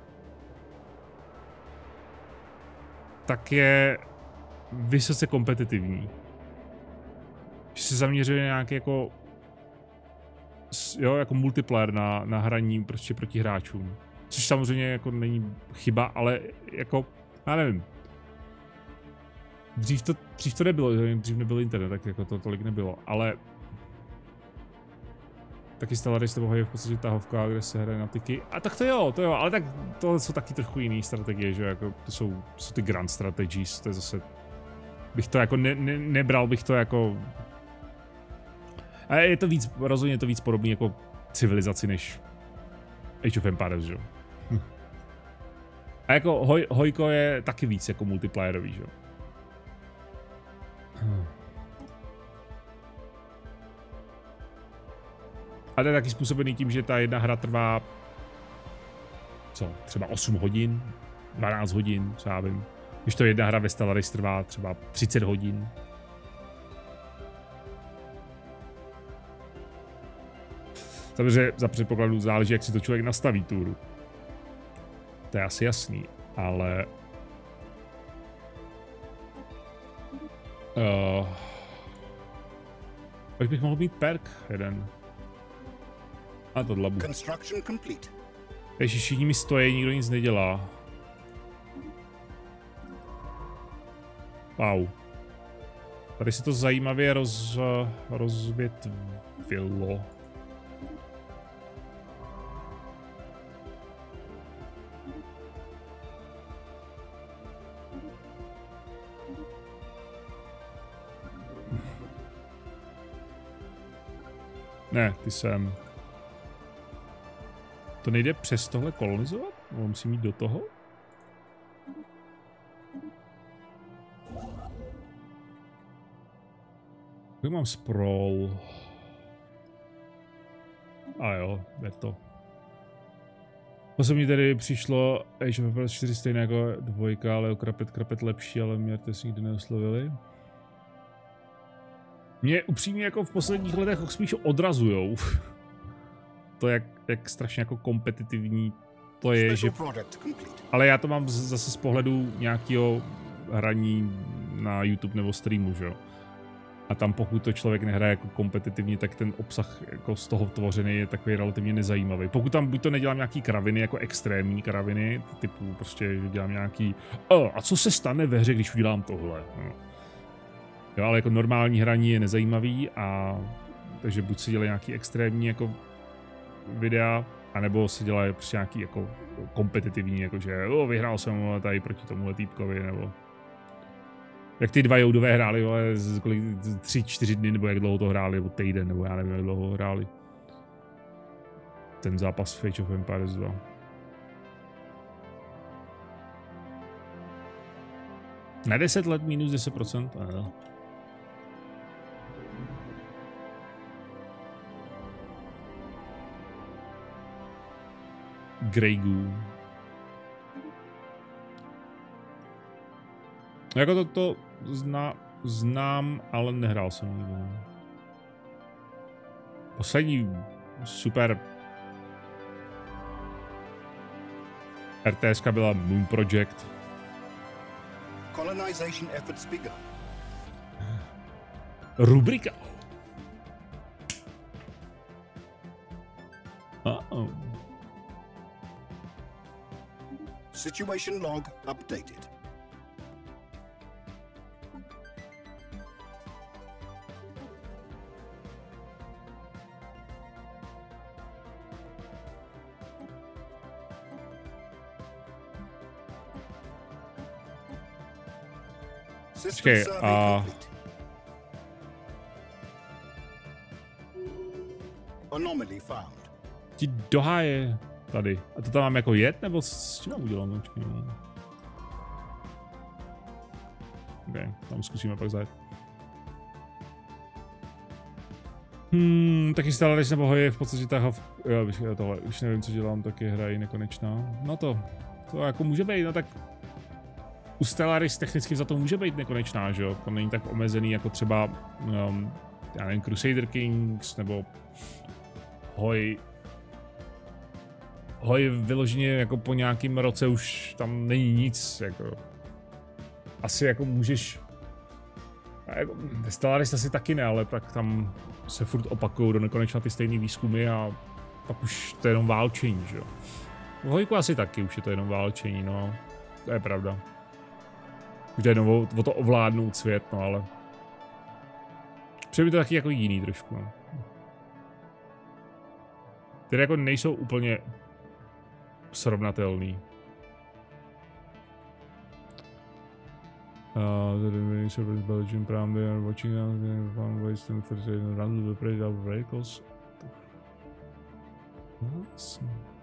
tak je vysoce kompetitivní. Že se zaměřuje nějaký jako jo, jako multiplayer na, na hraní prostě proti hráčům. Což samozřejmě jako není chyba, ale jako, já nevím. Dřív to, dřív to nebylo, dřív nebyl internet, tak jako to tolik nebylo, ale taky Stellaris to je v podstatě tahovka, kde se hraje na tyky. A tak to jo, to jo, ale tak to jsou taky trochu jiný strategie, že jako to jsou, jsou ty grand strategies, to je zase, bych to jako ne, ne, nebral bych to jako, a je to víc, rozhodně je to víc podobný jako civilizaci než Age of Empires, že jo. Hm. A jako hoj, Hojko je taky víc jako multiplayerový, že jo. Hm. A to je taky způsobený tím, že ta jedna hra trvá co, třeba osm hodin, dvanáct hodin, co já vím. Když to jedna hra ve Stellaris trvá třeba třicet hodin. Samozřejmě za předpokladu záleží, jak si to člověk nastaví tu hru. To je asi jasný, ale... Uh... Pak bych mohl mít perk jeden. A to dlabu. Takže všichni mi stojí, nikdo nic nedělá. Wow. Tady se to zajímavě roz, rozvětvilo. Ne, ty jsem. To nejde přes tohle kolonizovat? No, musím jít do toho? Jak mám sprawl? A jo, je to. To se mi tedy přišlo Age of Empires čtyři stejné jako dvojka, ale o krapet krapet lepší, ale mě to si nikdy neoslovili. Mě upřímně jako v posledních letech spíš odrazujou. To, jak, jak strašně jako kompetitivní to je, že... Ale já to mám zase z pohledu nějakého hraní na YouTube nebo streamu, že jo. A tam pokud to člověk nehraje jako kompetitivně, tak ten obsah jako z toho tvořený je takový relativně nezajímavý. Pokud tam buď to nedělám nějaký kraviny, jako extrémní kraviny, typu prostě, že dělám nějaký oh, a co se stane ve hře, když udělám tohle. No. Jo, ale jako normální hraní je nezajímavý a takže buď si dělají nějaký extrémní jako videa, anebo si dělají prostě nějaký jako kompetitivní, jakože oh, vyhrál jsem tady proti tomuhle týpkovi, nebo jak ty dva joudové hráli, ale kolik, tři, čtyři dny, nebo jak dlouho to hráli, nebo týden, nebo já nevím, jak dlouho hráli. ten zápas v Age of Empires dva. Na deset let minus deset procent? Ano. Grey Goo. Jako to, to zna, znám, ale nehrál jsem nikdy. Poslední super RTSka byla Moon Project. Colonization efforts begun. Rubrika. Uh-oh. Situation log updated. Počkej, a... Anomaly found. Ti do háje tady. A to tam mám jako jet, nebo s čím udělám? Počkej. Ok, tam zkusíme pak zajet. Hmm, tak instalace nebo hoje v podstatě ta hav... Jo, tohle, už nevím, co dělám, tak je hra i nekonečná. No to, to jako může být, no tak... U Stellaris technicky za to může být nekonečná, že jo? To není tak omezený jako třeba, um, já nevím, Crusader Kings, nebo Hoj. Hoj vyloženě jako po nějakým roce už tam není nic, jako. Asi jako můžeš, jako, Stellaris asi taky ne, ale tak tam se furt opakují do nekonečna ty stejné výzkumy a pak už to je jenom válčení, že jo? V Hojku asi taky už je to jenom válčení, no, to je pravda. Už jde jenom o, o to ovládnout svět, no ale... Přijde mi to taky jako jiný trošku, no. Které jako nejsou úplně srovnatelný. Uh, the servers Belgian Prime, they are watching us, they have found ways to run the prey of vehicles. What?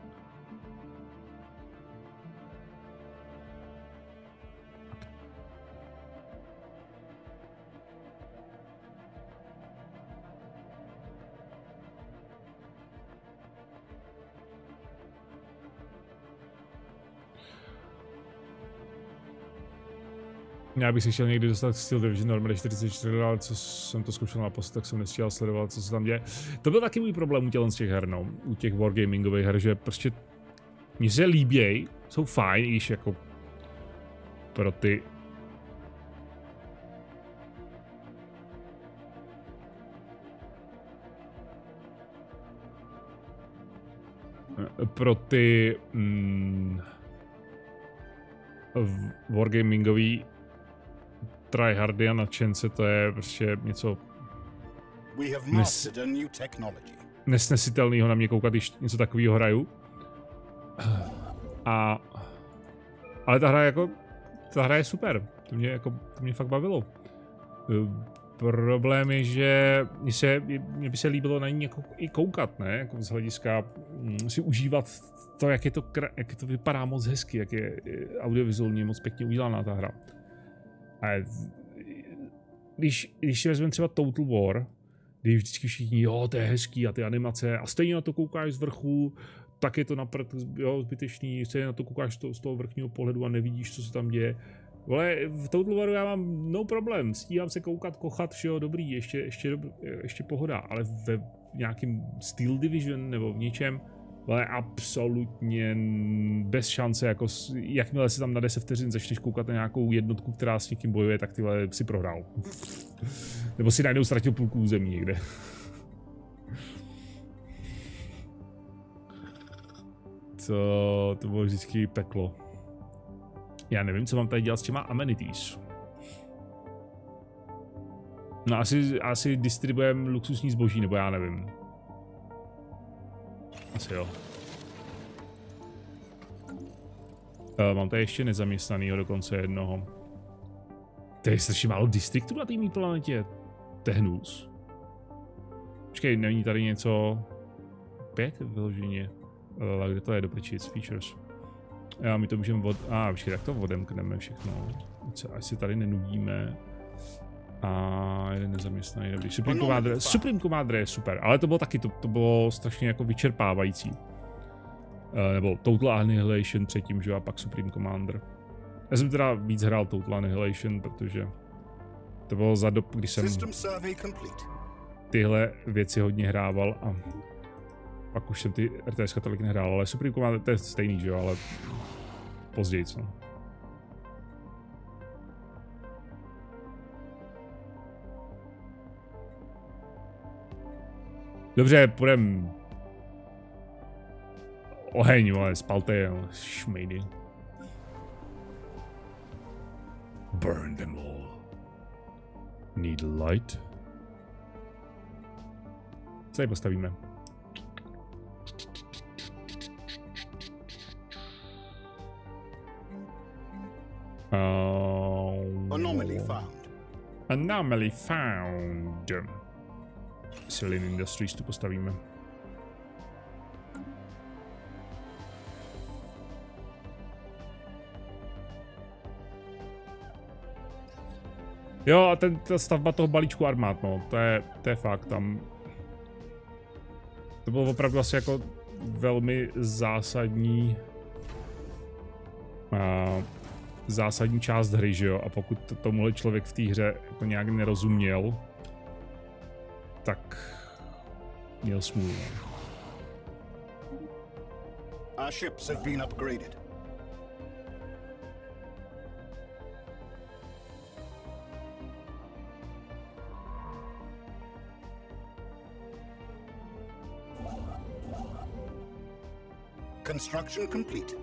Já bych si chtěl někdy dostat k Steel Division Normandy čtyřicet čtyři, ale co jsem to zkoušel na post, tak jsem nestíhal sledovat, co se tam děje. To byl taky můj problém u tělen z těch her, no, u těch wargamingových her, že prostě mně se líběj, jsou fajn, i když jako pro ty pro ty mm, wargamingový tryhardy a nadšence, to je prostě něco nes, nesnesitelného na mě koukat, když něco takového hraju. A, ale ta hra jako, ta hra je super, to mě, jako, to mě fakt bavilo. Problém je, že mě, se, mě by se líbilo na ní jako i koukat, ne? Jako z hlediska mm, si užívat to, jak je to, jak to vypadá moc hezky, jak je audiovizuálně moc pěkně udělaná ta hra. A když, když si vezmeme třeba Total War, kdy vždycky všichni, jo, to je hezký a ty animace, a stejně na to koukáš z vrchu, tak je to napřed, jo, zbytečný, stejně na to koukáš to, z toho vrchního pohledu a nevidíš, co se tam děje. Vole, v Total Waru já mám no problém, stíhám se koukat, kochat, všeho dobrý, ještě, ještě, dobrý, ještě pohoda, ale ve nějakým Steel Division nebo v něčem, ale absolutně bez šance, jako jakmile se tam na deset vteřin začneš koukat na nějakou jednotku, která s někým bojuje, tak tyhle si prohrál. Nebo si najednou ztratil půlku území někde. To, to bylo vždycky peklo. Já nevím, co mám tady dělat s těma amenities. No asi, asi distribuujeme luxusní zboží, nebo já nevím. Asi jo. Uh, mám tady ještě nezaměstnanýho dokonce jednoho. To je strašně málo distriktů na té mý planetě. To je hnus. Počkej, není tady něco... pět vyloženě. Ale kde to je do prčic, features. A my to můžeme od... A, ah, počkej, tak to odemkneme všechno. Ať si tady nenudíme. A jeden nezaměstnaný, dobrý. Supreme Commander, Supreme Commander je super, ale to bylo taky, to, to bylo strašně jako vyčerpávající. Uh, nebo Total Annihilation předtím, že a pak Supreme Commander. Já jsem teda víc hrál Total Annihilation, protože to bylo za dob, kdy jsem tyhle věci hodně hrával a pak už jsem ty R T S tolik nehrál, ale Supreme Commander to je stejný, že jo, ale později, co. Dobře, půjdem. Oheň, ale spalte je, šmejdy. Burn them all. Need light. Co tady postavíme? Uh, Anomaly found. Anomaly found. Selin Industries tu postavíme. Jo, a ten, ta stavba toho balíčku armád, no, to je, to je fakt, tam... To bylo opravdu asi jako velmi zásadní... A, zásadní část hry, že jo, a pokud tomuhle člověk v té hře jako nějak nerozuměl, tak měl smůlu. Our ships have been upgraded. Construction complete.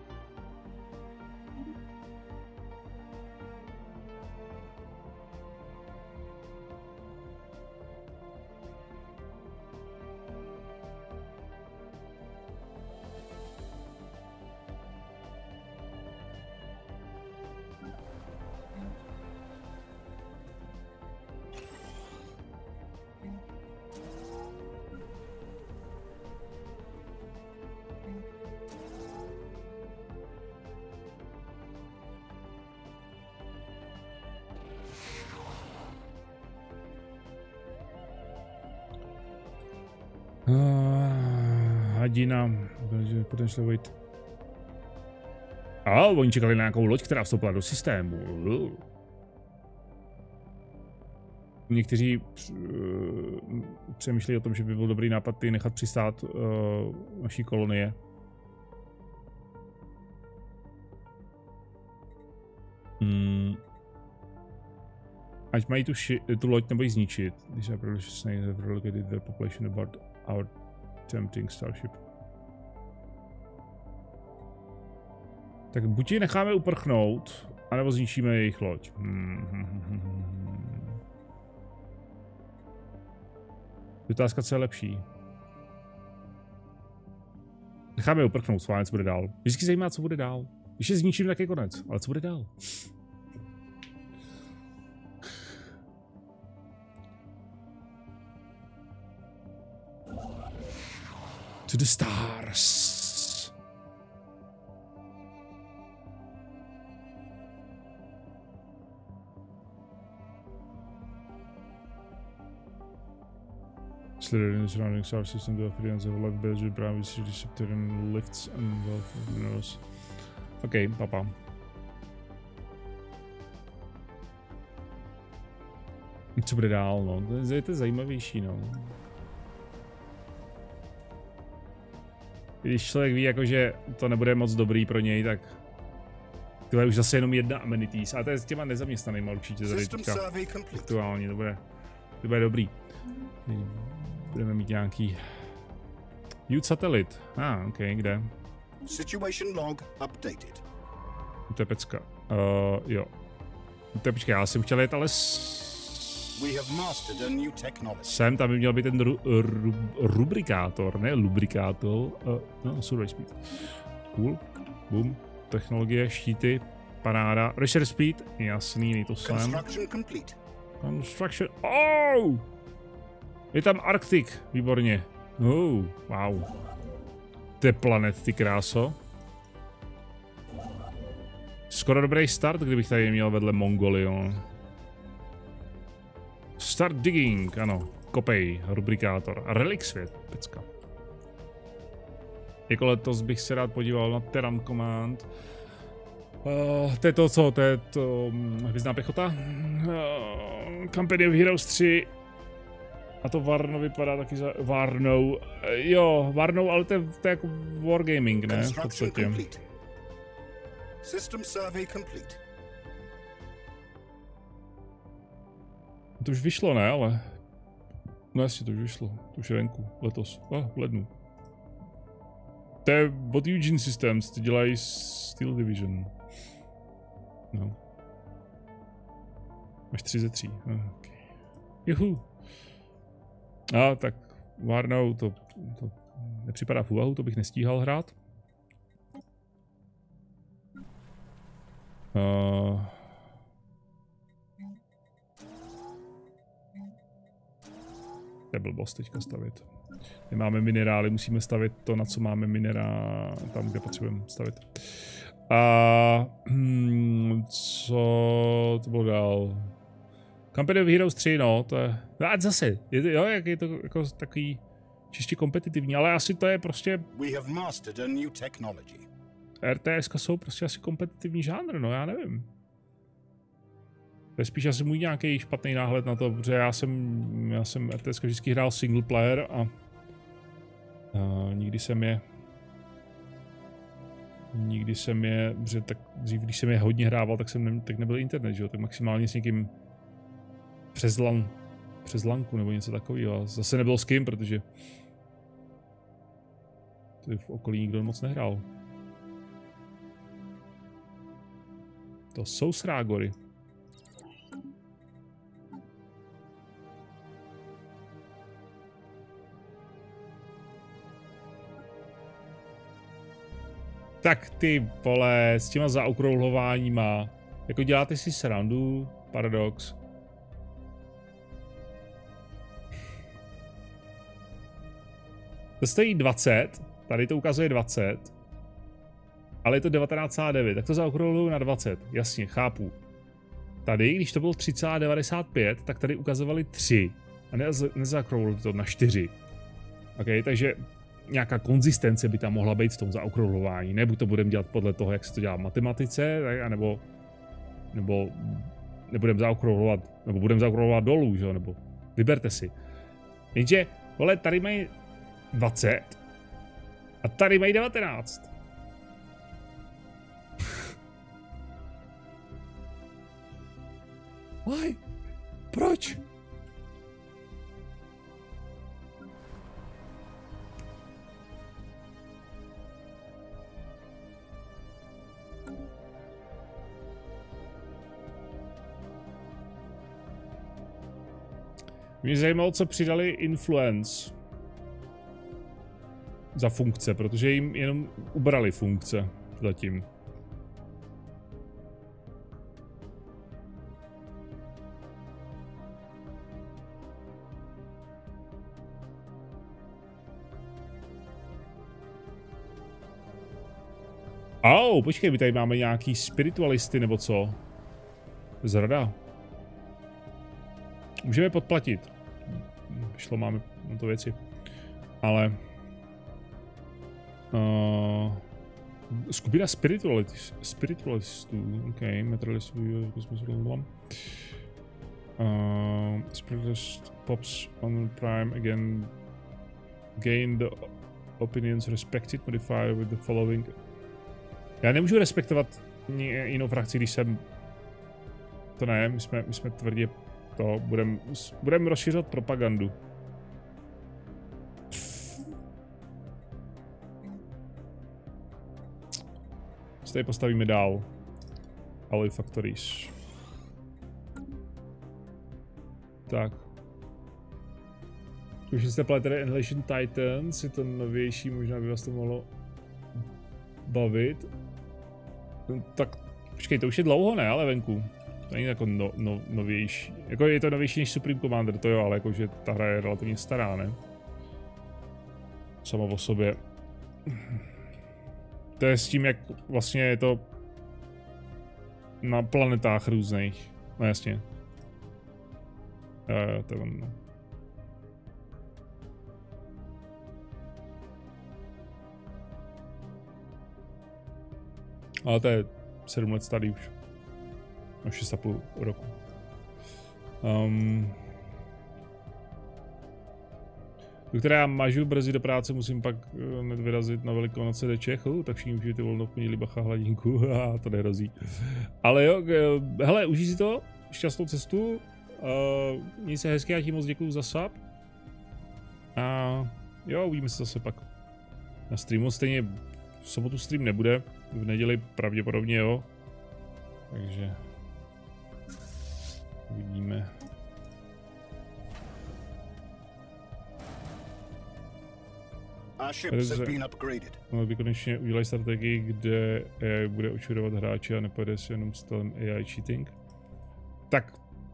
Hadina, potentially wait. A oni čekali na nějakou loď, která vstoupila do systému. Někteří přemýšlejí o tom, že by byl dobrý nápad ty nechat přistát uh, naší kolonie. Hmm. Ať mají tu, ši- tu loď nebo ji zničit. These are probably snakes have relocated their population about our tempting starship. Tak buď ji necháme uprchnout, anebo zničíme jejich loď. Hmm. Otázka, co je lepší. Necháme je uprchnout, schválně, co bude dál. Vždycky zajímá, co bude dál. Když je zničím, tak je konec. Ale co bude dál? To the stars. Slithered in the surrounding star system, the appearance of life bears with brown with receptor and lifts and wealth of minerals. Okay, papa. Co bude dál, no? To je to zajímavější, no. Když člověk ví, jako, že to nebude moc dobrý pro něj, tak to je už zase jenom jedna amenities. A to je s těma nezaměstnanýma určitě tady teďka aktuálně, to bude, to bude dobrý. Budeme mít nějaký Youth Satellite. Ah, ok, kde? Situation log updated. To je pecka. Uh, jo. To je, počkej, já jsem chtěl jet, ale s... We have mastered a new technology. Sem tam by měl být ten ru, ru, rubrikátor, ne lubrikátor. Uh, no, survey speed. Cool. Boom. Technologie, štíty, paráda. Research speed, jasný, nejto sem. Construction complete. Construction, oh! Je tam Arctic, výborně. Oh, wow. To je planet, ty kráso. Skoro dobrý start, kdybych tady měl vedle Mongoly, jo. Start digging, ano. Kopej, rubrikátor. Relic svět, pecka. Jako letos bych se rád podíval na Terran Command. Uh, to je to co? To je to hvězdná pěchota? Uh, Company of Heroes tři. A to Varno vypadá taky za Varnou. Uh, jo, Varnou, ale to je, to je jako wargaming, ne? V podstatě. System survey complete. To už vyšlo, ne? Ale... No jasně, to už vyšlo. To už je venku. Letos. A, oh, v lednu. To je od Eugene Systems, ty dělají Steel Division. No. Máš tři ze tří. Okay. Juhu. A tak Varnou to, to nepřipadá v úvahu, to bych nestíhal hrát. Uh... To je blbost teďka stavět. Nemáme minerály, musíme stavět to, na co máme minerál, tam, kde potřebujeme stavit. A hmm, co to bylo dál? Company of Heroes tři, no, to je... A zase, je to, jo, jak je to jako takový čistě kompetitivní, ale asi to je prostě... We have mastered a new technology. R T S jsou prostě asi kompetitivní žánr, no, já nevím. To je spíš asi můj nějaký špatný náhled na to, protože já jsem, já jsem R T S vždycky hrál single player a, a nikdy jsem je nikdy jsem je, protože tak dřív, když jsem je hodně hrával, tak jsem ne, tak nebyl internet, že jo, tak maximálně s někým přes LAN, přes lanku nebo něco takového, a zase nebylo s kým, protože tady v okolí nikdo moc nehrál. To jsou srágory. Tak ty vole, s těma zaokrouhlováníma, jako děláte si srandu, Paradox. To stojí dvacet, tady to ukazuje dvacet, ale je to devatenáct celá devět, tak to zaokrouhluju na dvacet, jasně, chápu. Tady, když to bylo tři celá devadesát pět, tak tady ukazovali tři a nezaokrouhluju to na čtyři. OK, takže nějaká konzistence by tam mohla být v tom zaokrouhlování, ne? Buď to budeme dělat podle toho, jak se to dělá v matematice, tak, anebo, nebo nebudeme zaokrouhlovat, nebo budeme zaokrouhlovat dolů, že? Nebo vyberte si. Jenže, vole, tady mají dvacet a tady mají devatenáct. Why? Proč? Mě zajímalo, co přidali influence za funkce, protože jim jenom ubrali funkce zatím. Au, počkej, my tady máme nějaký spiritualisty nebo co? Zrada. Můžeme podplatit. Šlo, máme na to věci. Ale... Uh, skupina spiritualist, spiritualistů. OK, materialistů, kosmosu. Uh, spiritualist pops on Prime again. Gain the opinions respected, modify with the following. Já nemůžu respektovat jinou frakci, když jsem... To ne, my jsme, my jsme tvrdě to, budeme budem rozšiřovat propagandu. Co tady postavíme dál? Alloy Factories. Tak. Už jste Planetary Annihilation Titans, je to novější, možná by vás to mohlo bavit. Tak, počkej, to už je dlouho, ne, ale venku. To není jako no, no, novější. Jako je to novější než Supreme Commander, to jo, ale jakože ta hra je relativně stará, ne? samo o sobě. To je s tím, jak vlastně je to na planetách různých. No jasně. Jo, jo, to je ono. Ale to je sedm let starý už. No šest a půl roku. Um, do které já mažu brzy do práce, musím pak hned vyrazit na Velikonoce do Čech, uh, tak všichni užijte volno v pondělí, bacha, hladinku, a to nehrozí. Ale jo, hele, užij si to, šťastnou cestu, uh, měj se hezky, já ti moc děkuju za sub. A jo, uvidíme se zase pak na streamu, stejně v sobotu stream nebude, v neděli pravděpodobně jo, takže uvidíme. Our ships have been upgraded. No, by konečně udělají strategii, kde A I bude očarovat hráče a nepojede se jenom stylem A I cheating. Tak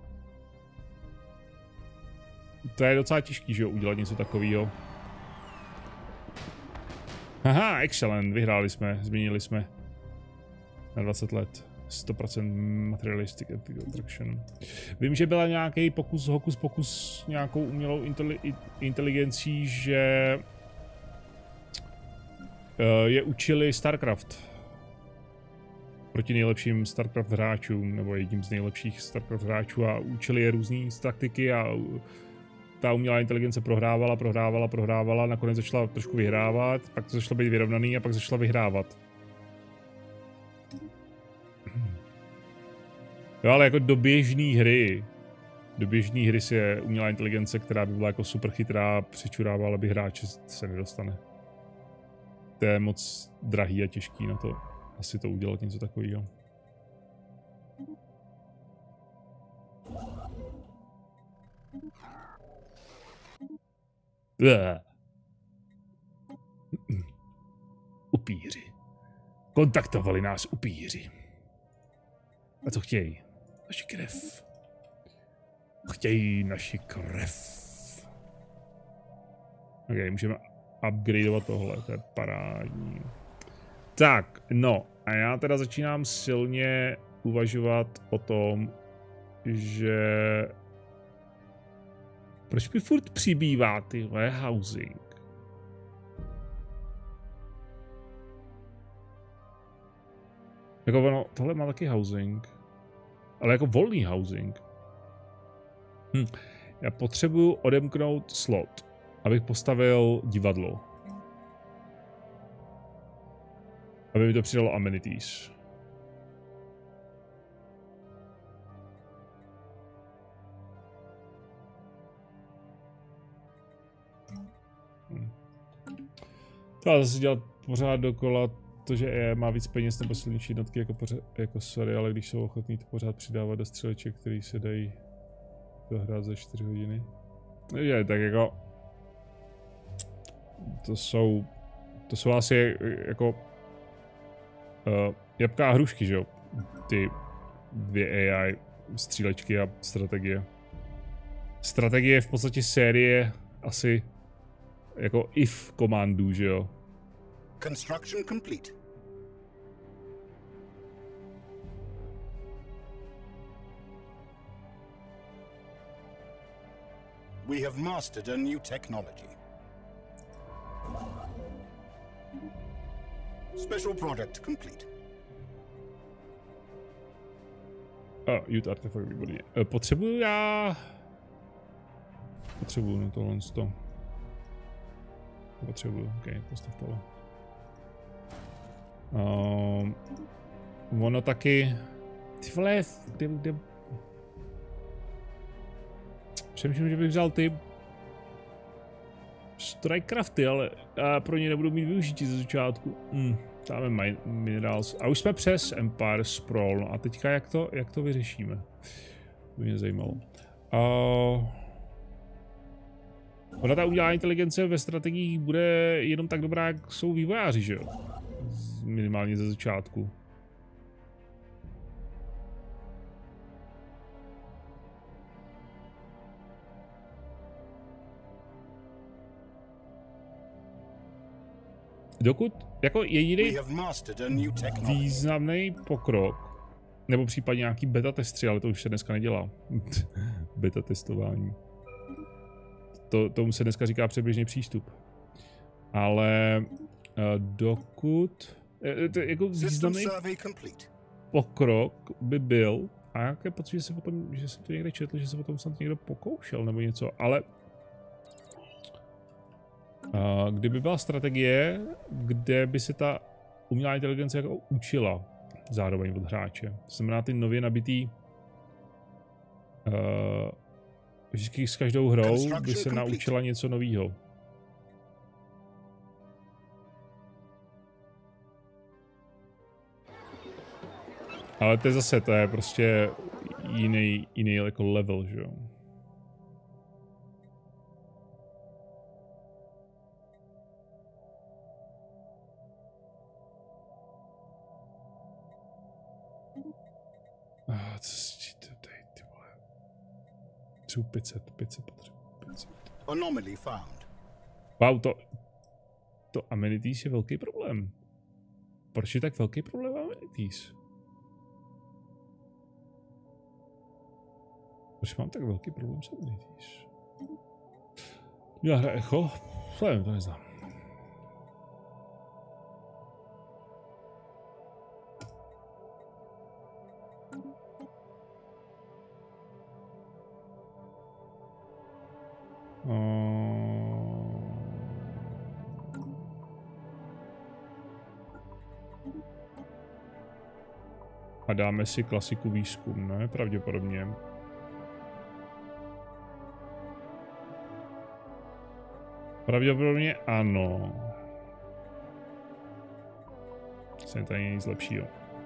to je docela těžký, že jo, udělat něco takového. Haha, excellent, vyhráli jsme, změnili jsme na dvacet let. sto procent materialistic attraction. Vím, že byla nějaký pokus, hokus pokus nějakou umělou inteli inteligencí, že je učili StarCraft proti nejlepším StarCraft hráčům, nebo jedním z nejlepších StarCraft hráčů a učili je různý taktiky a ta umělá inteligence prohrávala, prohrávala, prohrávala, nakonec začala trošku vyhrávat, pak to začalo být vyrovnaný a pak začala vyhrávat. Jo, ale jako do běžné hry, do běžné hry si je umělá inteligence, která by byla jako super chytrá, přičurávala, aby hráče se nedostane. To je moc drahý a těžký na to asi to udělat něco takového. Upíři. Kontaktovali nás upíři. A co chtějí? Naši krev. Chtějí naši krev. Ok, můžeme upgradeovat tohle, to je parádní. Tak, no, a já teda začínám silně uvažovat o tom, že proč mi furt přibývá tyhle housing? Jako ono, tohle má taky housing, ale jako volný housing. Hm. Já potřebuju odemknout slot, abych postavil divadlo. Aby mi to přidalo amenities. Hm. To já zase dělat pořád dokola to, že E A má víc peněz nebo silnější jednotky jako, pořád, jako sorry, ale když jsou ochotní to pořád přidávat do střeleček, který se dají dohrát za čtyři hodiny. Takže tak jako to jsou to jsou asi jako uh, jabka a hrušky, že jo? Ty dvě A I střílečky a strategie. Strategie je v podstatě série asi jako if komandů, že jo? Construction complete. We have mastered a new technology. Special project complete. A, oh, youth artifact, výborně. Potřebuju já... Potřebuju na tohle to. Potřebuju, ok, postav tohle. Um, ono taky... Ty vole, kde, kde... Přemýšlím, že bych vzal ty... Strikecrafty, ale já pro ně nebudu mít využití ze začátku. Hmm, dáme minerals. A už jsme přes Empire Sprawl, no a teďka jak to, jak to vyřešíme? To mě zajímalo. Uh, ona ta umělá inteligence ve strategiích bude jenom tak dobrá, jak jsou vývojáři, že jo? Minimálně ze začátku. dokud jako jediný We have mastered a new technology. významný pokrok, nebo případně nějaký beta testři, ale to už se dneska nedělá. Beta testování. To, tomu se dneska říká předběžný přístup. Ale uh, dokud to, jako významný pokrok by byl, a jaké pocit, že jsem potom, že jsem to někde četl, že se potom snad někdo pokoušel nebo něco, ale uh, kdyby byla strategie, kde by se ta umělá inteligence jako učila zároveň od hráče. To znamená ty nově nabitý uh, vždycky s každou hrou by se naučila něco nového. Ale to je zase, to je prostě jiný, jiný jako level, že jo. Ah, co si to tady, ty vole. Třeba pět set, pět set potřebuji, pět set. Anomaly found. Wow, to, to amenities je velký problém. Proč je tak velký problém amenities? Proč mám tak velký problém s amenities? Já hra Echo? Nevím, to neznám. A dáme si klasiku výzkum, ne? Pravděpodobně. Pravděpodobně ano. Vlastně tady není nic lepšího.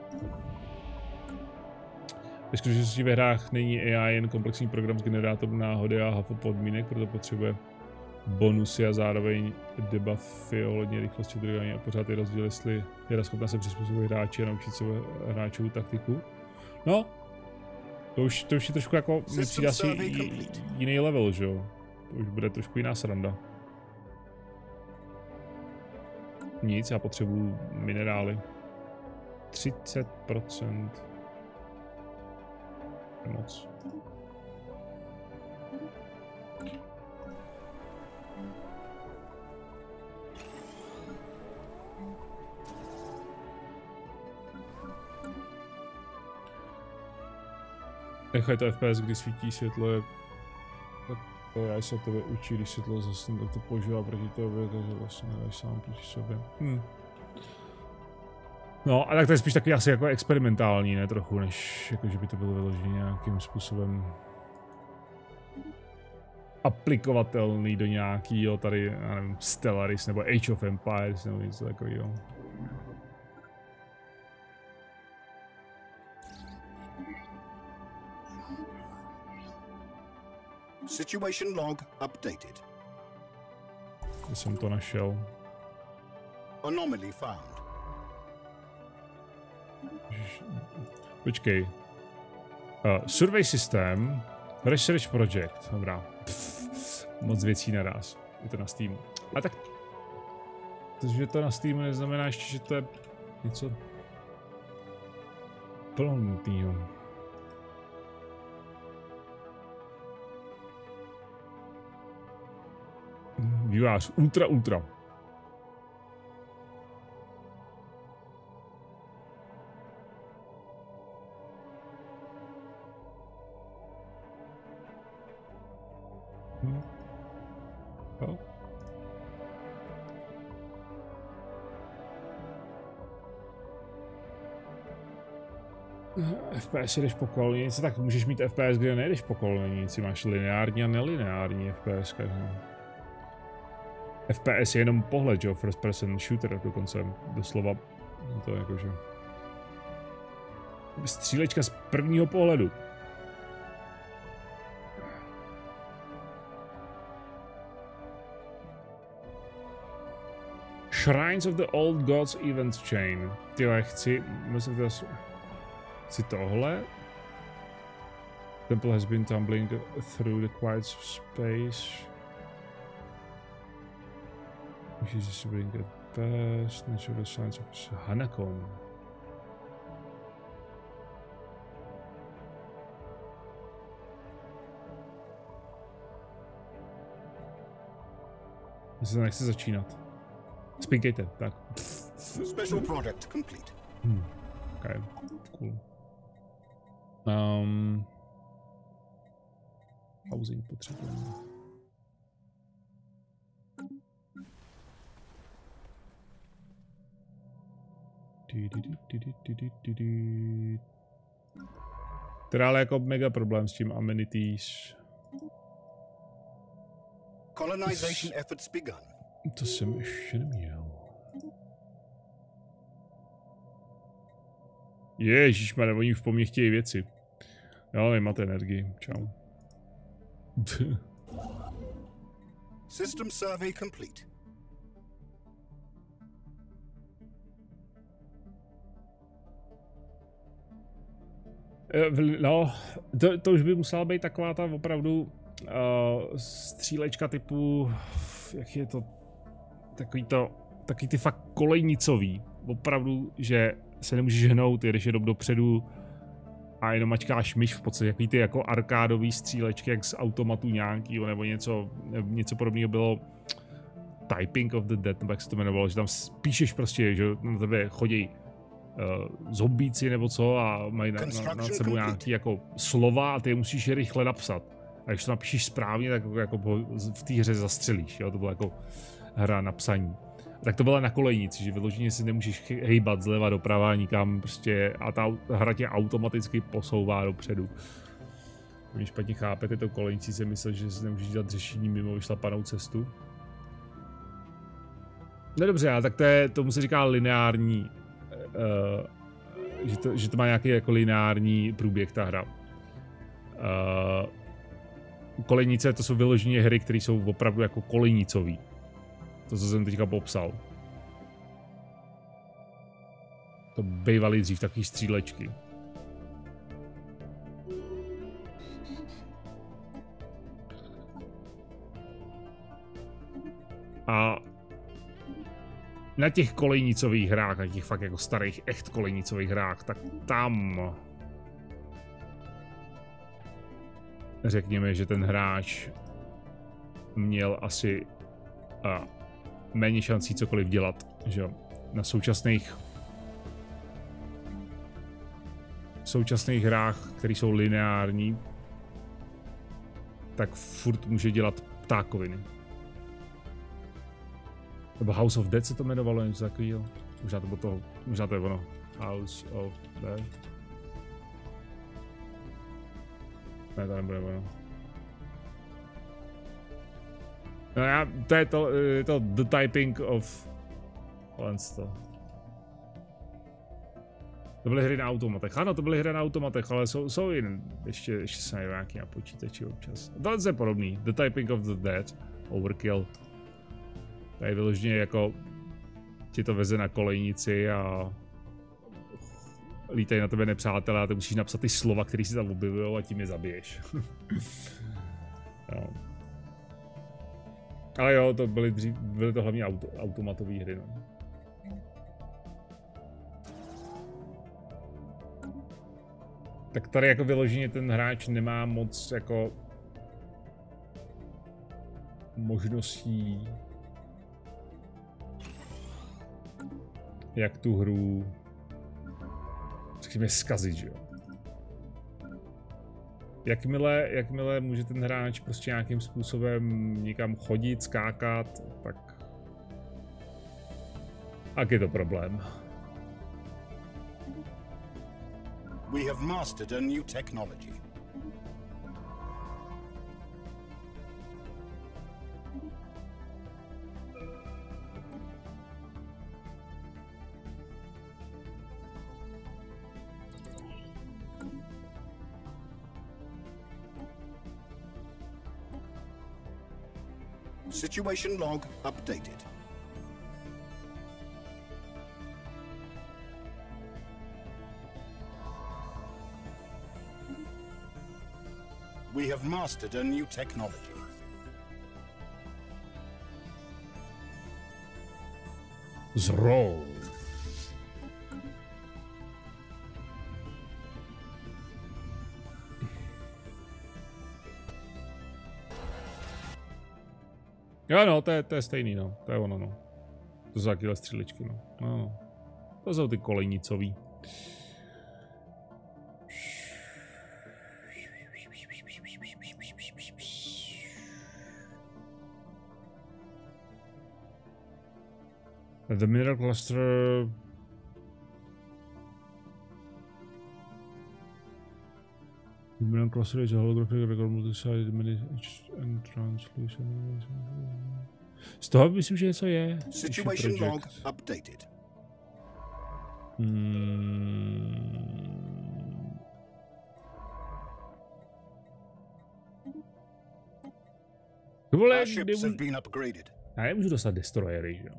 Ve skutečnosti ve hrách není A I jen komplexní program z generátorů náhody a hafo podmínek, proto potřebuje bonusy a zároveň debuffy ohledně rychlosti udržování a pořád je rozdíl, jestli je schopna se přizpůsobit hráči a naučit se hráčovou taktiku. No, to už, to už je trošku jako, mi přijde asi jiný level, že jo? To už bude trošku jiná sranda. Nic, já potřebuju minerály. třicet procent. Moc. Echo je to F P S, kdy svítí světlo, jak já se tebe učí, když světlo zasne, tak to používá proti tobě, takže vlastně nedáš sám proti sobě. Hm. No, a tak to je spíš taky asi jako experimentální, ne trochu, než jako, že by to bylo vyloženě nějakým způsobem aplikovatelný do nějakýho tady, já nevím, Stellaris nebo Age of Empires nebo něco takového. Situation log updated. Já jsem to našel. Anomaly found. Počkej. Uh, survey systém, research project, dobrá. Pff, moc věcí naraz. Je to na Steamu. A tak to, že to na Steamu neznamená ještě, že to je něco plnohodnotného. Vývář, ultra, ultra. Hmm. Oh. F P S jdeš po kolonici, tak můžeš mít F P S, kde nejdeš po kolonici, máš lineární a nelineární F P S. Každý. F P S je jenom pohled, jo, first person shooter dokonce, doslova, to je jakože střílečka z prvního pohledu. Shrines of the Old Gods Event Chain. Tyhle, chci, myslím, to chci tohle. Temple has been tumbling through the quiet space. She's bring a Best natural science officer Hanakon. Já se nechci začínat. Spinkejte, tak. Special project complete. Hmm. Okay, cool. Um, housing potřebujeme. Teda ale jako mega problém s tím amenities. Colonization efforts begun. To jsem ještě neměl. Ježišmarja, oni už po mně chtějí věci. Jo, nemáte energii. Čau. System survey complete. No, to, to už by musela být taková ta opravdu uh, střílečka typu, jak je to, takový to, takový ty fakt kolejnicový. Opravdu, že se nemůžeš hnout, jedeš jenom dopředu a jenom mačkáš myš, v podstatě takový ty jako arkádový střílečky, jak z automatu nějakýho, nebo něco, něco podobného bylo Typing of the Dead, nebo jak se to jmenovalo, že tam píšeš prostě, že na tebe chodí uh, zombíci nebo co a mají na, na, na sebou nějaký jako slova a ty je musíš rychle napsat. A když to napíšeš správně, tak jako v té hře zastřelíš, jo? To byla jako hra na psaní. Tak to byla na kolejnici, že vyloženě si nemůžeš hejbat zleva doprava nikam prostě a ta hra tě automaticky posouvá dopředu. Když špatně chápete to kolejnici, si myslel, že si nemůžeš dělat řešení mimo vyšlapanou cestu. No dobře, ale tak to je, tomu se říká lineární, uh, že, to, že to má nějaký jako lineární průběh ta hra. Uh, kolejnice to jsou vyloženě hry, které jsou opravdu jako kolejnicový. To, co jsem teďka popsal. To bývaly dřív takový střílečky. A na těch kolejnicových hrách, na těch fakt jako starých echt kolejnicových hrách, tak tam řekněme, že ten hráč měl asi a, méně šancí cokoliv dělat, že jo. Na současných současných hrách, které jsou lineární, tak furt může dělat ptákoviny. Nebo House of Dead se to jmenovalo, něco takového. Možná to bylo to, možná to je ono. House of Dead. Ne, to nebude ono. No já, to je to, je to The Typing of... to. To byly hry na automatech. Ano, to byly hry na automatech, ale jsou, jsou jen, ještě, ještě se najde nějaký na počítači občas. To je podobný. The Typing of the Dead, Overkill. Tady vyloženě jako ti to veze na kolejnici a lítají na tebe nepřátelé a ty musíš napsat ty slova, které si tam objevují a tím je zabiješ. No. Ale jo, to byly, dřív, byly to hlavně auto, automatové hry. No. Tak tady jako vyloženě ten hráč nemá moc jako možností, jak tu hru řekněme zkazit, že jo. Jakmile, jakmile může ten hráč prostě nějakým způsobem někam chodit, skákat, tak tak je to problém. We have mastered a new technology. Situation log updated. We have mastered a new technology. Zroll. Jo no, to je, to je stejný no, to je ono no. To jsou takové stříličky no. No, no. To jsou ty kolejnicový. The mineral cluster. The mineral cluster is a holographic record multi-site and translucent. Z toho myslím, že něco je. Situation log updated. Hmm. Our ships have been upgraded. Já nemůžu dostat destroyery, že jo?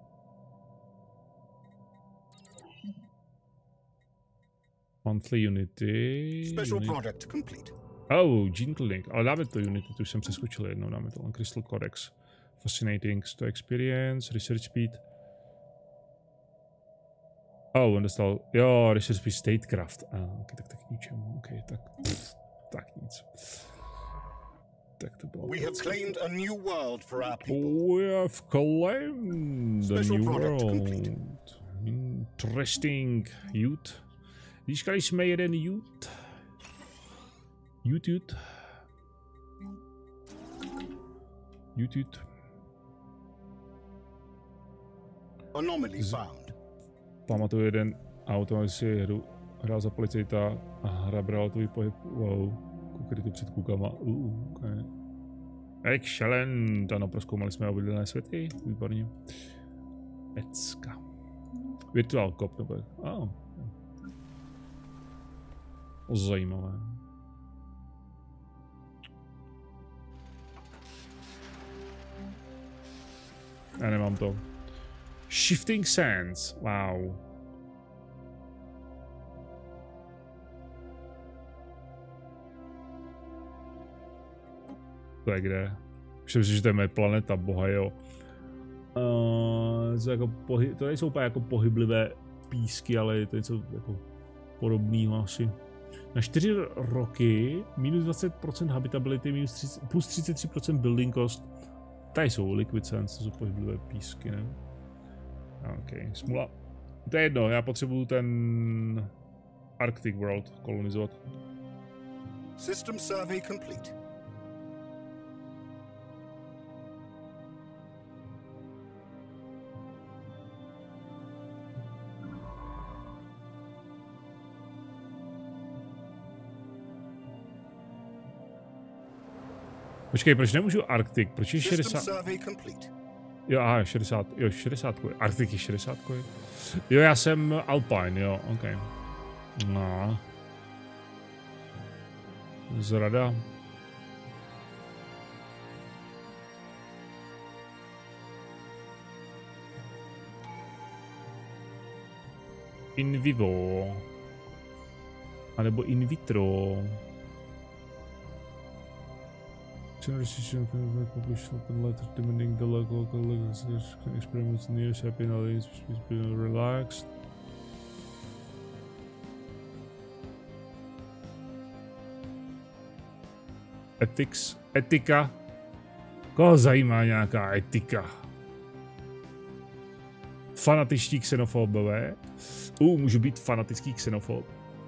Monthly Unity. Special unit. project complete. Oh, Gene Clinic. Ale dáme to Unity, to už jsem přeskočil jednou, dáme to. Crystal Codex. Fascinating to experience, research speed. Oh, on dostal, jo, research speed statecraft. Ah, okay, tak tak k ničemu, ok, tak, pff, tak nic. Tak to bylo. We have claimed a new world for our people. We have claimed a Special new product world. complete. Interesting. Youth. Získali jsme jeden youth. Youth, youth. Youth, youth. Anomaly found. Pamatuju jeden auto, si hru hrál za policajta a hra brala tvůj pohyb. Wow. Kukryty před kukama. Uh, okay. Excellent. Ano, prozkoumali jsme obydlené světy. Výborně. Pecka. Virtual cop, nebo jak? Oh. Zajímavé. Já nemám to. Shifting Sands. Wow. To je kde? Už myslím, že to je moje planeta, boha jo. Uh, to, jako pohy- to nejsou úplně jako pohyblivé písky, ale je to něco jako podobného asi. Na čtyři roky minus dvacet procent habitability, minus třicet, plus třicet tři procent building cost. Tady jsou liquid sands, to jsou pohyblivé písky, ne? Ok, smula. To je jedno, já potřebuju ten Arctic World kolonizovat. System survey complete. Počkej, proč nemůžu Arctic? Proč je šedesát? System survey complete. Jo, aha, šedesát, jo, šedesát. Arctic je šedesát. Jo, já jsem Alpine, jo, ok. No. Zrada. In vivo. A nebo in vitro. Generation can publish open letter demanding the local experiments in the years have been always been relaxed. Ethics, etika. Koho zajímá nějaká etika? Fanatičtí xenofobové. Uh, můžu být fanatický xenofob.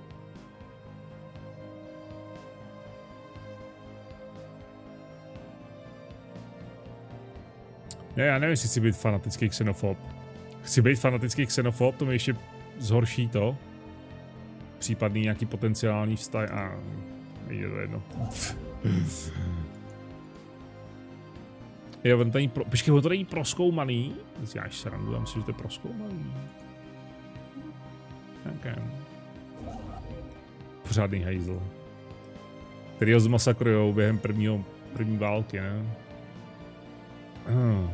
Ne, já nevím, jestli chci být fanatický xenofob. Chci být fanatický xenofob, to mi ještě zhorší to. Případný nějaký potenciální vztah a je to jedno. Jo, on to není pro... Počkej, on to není prozkoumaný. Já až se randu, já myslím, že to je prozkoumaný. Okay. Pořádný hejzl. Který ho zmasakrujou během prvního, první války, ne? Hmm.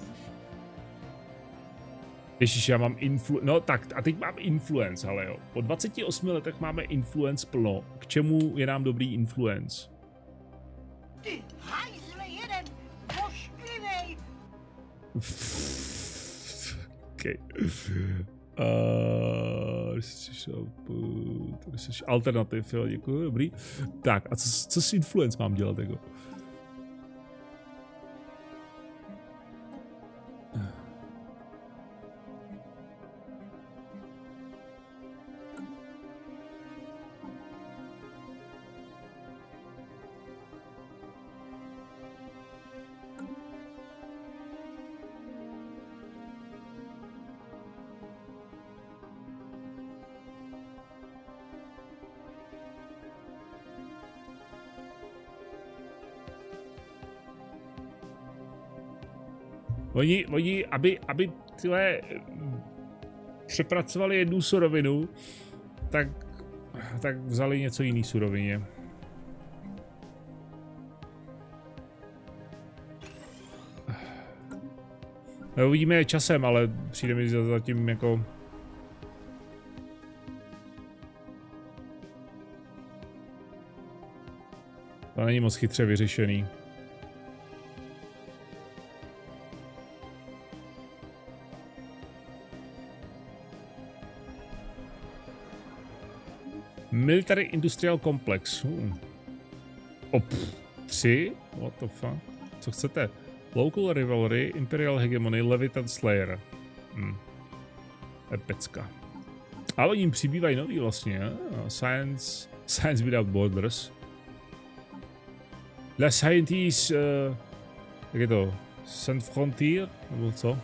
Ježiš, já mám influ... No tak, a teď mám influence, ale jo. Po dvaceti osmi letech máme influence plno. K čemu je nám dobrý influence? Ty hajzle jeden, pošklivej! OK. Uh, alternativ, jo, děkuji, dobrý. Tak, a co, co s influence mám dělat, jako? Oni, oni, aby, aby tyhle přepracovali jednu surovinu, tak, tak vzali něco jiný surovině. No, uvidíme časem, ale přijde mi zatím jako... To není moc chytře vyřešený. Military Industrial Complex. Hmm. Op, tři? What the fuck? Co chcete? Local Rivalry, Imperial Hegemony, Leviathan Slayer. Hmm. Epická. Ale jim přibývají nový vlastně. Eh? Science, Science Without Borders. La Scientist... Uh, jak je to? Sans Frontier? Nebo co?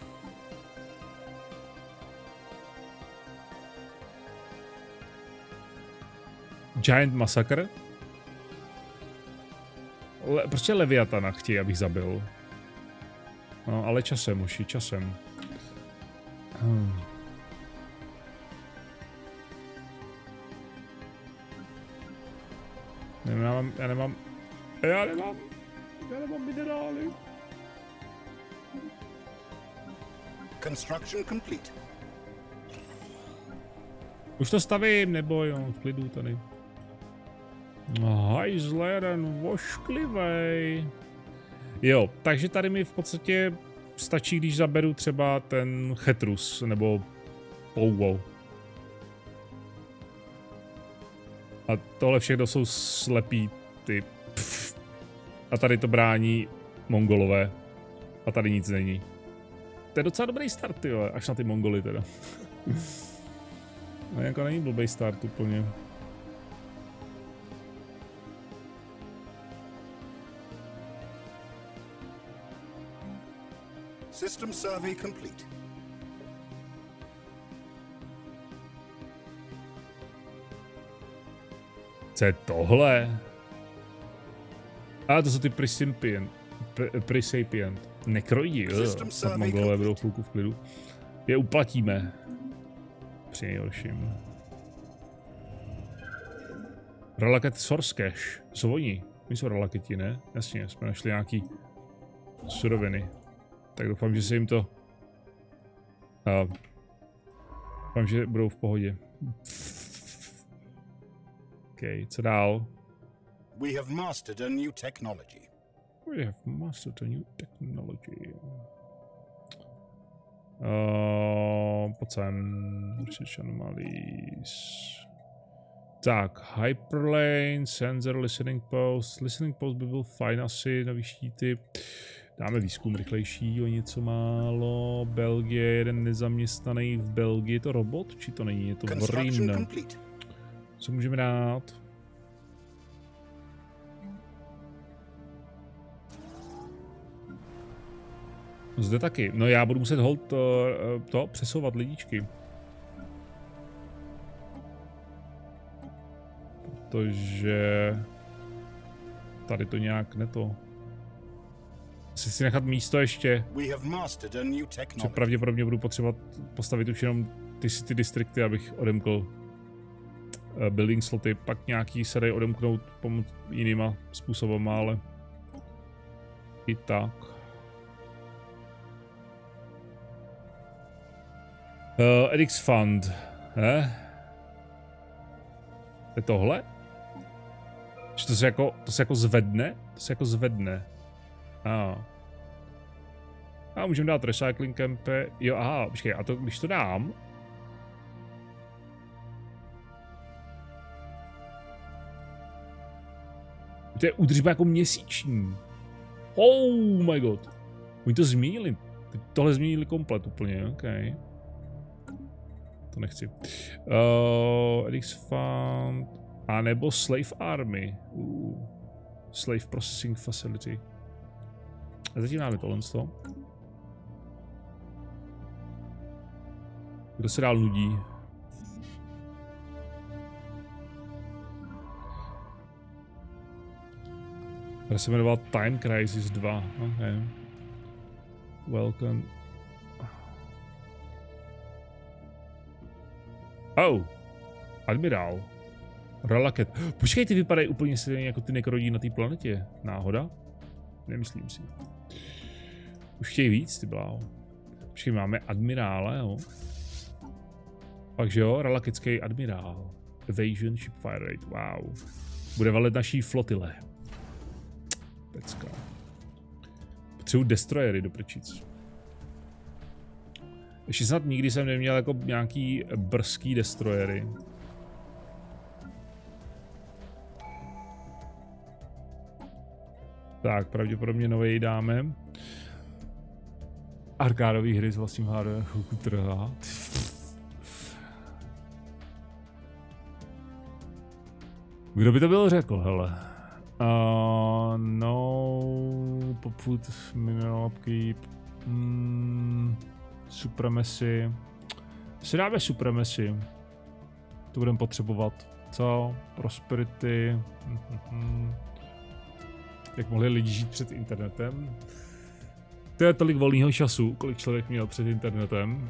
Giant Massacre. Le, prostě Leviatana chtějí, abych zabil. No, ale časem, uši, časem. Hmm. Já nemám, já nemám, já nemám, já nemám minerály. Construction complete. Už to stavím, nebo jo, v klidu tady. Hajzleren vošklivej. Jo, takže tady mi v podstatě stačí, když zaberu třeba ten Chetrus, nebo Pouvo. A tohle všechno jsou slepí ty. Pff. A tady to brání Mongolové. A tady nic není. To je docela dobrý start, jo, až na ty Mongoly teda. No jako není blbej start úplně. System survey complete. Co je tohle? A to jsou ty Presapient. Presapient. Nekrojí, jo. Snad Mongolové budou chvilku v klidu. Je uplatíme. Při nejhorším. Relaket Sorscash. Co oni? My jsou relaketi, ne? Jasně, jsme našli nějaký suroviny. Tak doufám, že se jim to... Uh, doufám, že budou v pohodě. OK, co dál? We have mastered a new technology. We have mastered a new technology. Uh, pojď sem. Research anomalies. Tak, Hyperlane, Sensor, Listening Post. Listening Post by byl fajn asi, nový štíty. Dáme výzkum rychlejší o něco málo. Belgie, jeden nezaměstnaný v Belgii. Je to robot, či to není? Je to Vrin. Co můžeme dát? Zde taky. No já budu muset hold to, to přesouvat lidičky. Protože tady to nějak neto. Asi si nechat místo ještě. Že pravděpodobně budu potřebovat postavit už jenom ty city distrikty, abych odemkl uh, building sloty. Pak nějaký se dají odemknout pomoc jinýma způsobama, ale i tak. Uh, Edix Fund. Eh? Je tohle? Že to se jako, to se jako zvedne? To se jako zvedne. A. A můžeme dát recycling campe. Jo, aha, počkej, a to, když to dám... To je údržba jako měsíční. Oh my god. Oni to změnili. Tohle změnili komplet úplně, ok. To nechci. Uh, Edix Fund. A nebo Slave Army. Uh. Slave Processing Facility. A zatím máme tohle. Kdo se dál nudí? Tady se jmenoval Time Crisis dva. Okay. Welcome. Oh. Admirál. Relaket. Počkej, ty vypadají úplně stejně jako ty nekrodí na té planetě. Náhoda? Nemyslím si. Už chtějí víc, ty bláho. Počkej, máme admirále, jo. Takže jo, relaketský admirál. Evasion ship fire rate, wow. Bude valet naší flotile. Pecka. Potřebuji destroyery do prčic. Ještě snad nikdy jsem neměl jako nějaký brzký destroyery. Tak, pravděpodobně novej dáme. Arkádový hry s vlastním hardware chvilku trhá. Kdo by to byl řekl, hele? Uh, no, poput, mineral upkeep, mm, supremacy. Si dáme supremacy. To budeme potřebovat. Co? Prosperity. Mm-hmm. Jak mohli lidi žít před internetem? To je tolik volného času, kolik člověk měl před internetem.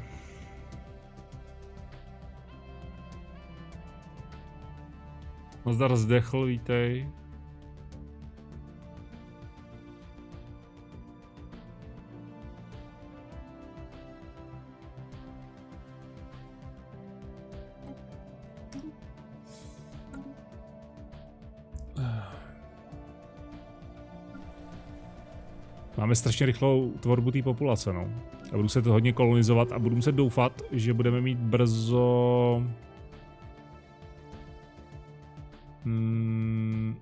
Nazdar zdechl, vítej. Máme strašně rychlou tvorbu té populace, no. A budu se to hodně kolonizovat a budu muset doufat, že budeme mít brzo... Hmm...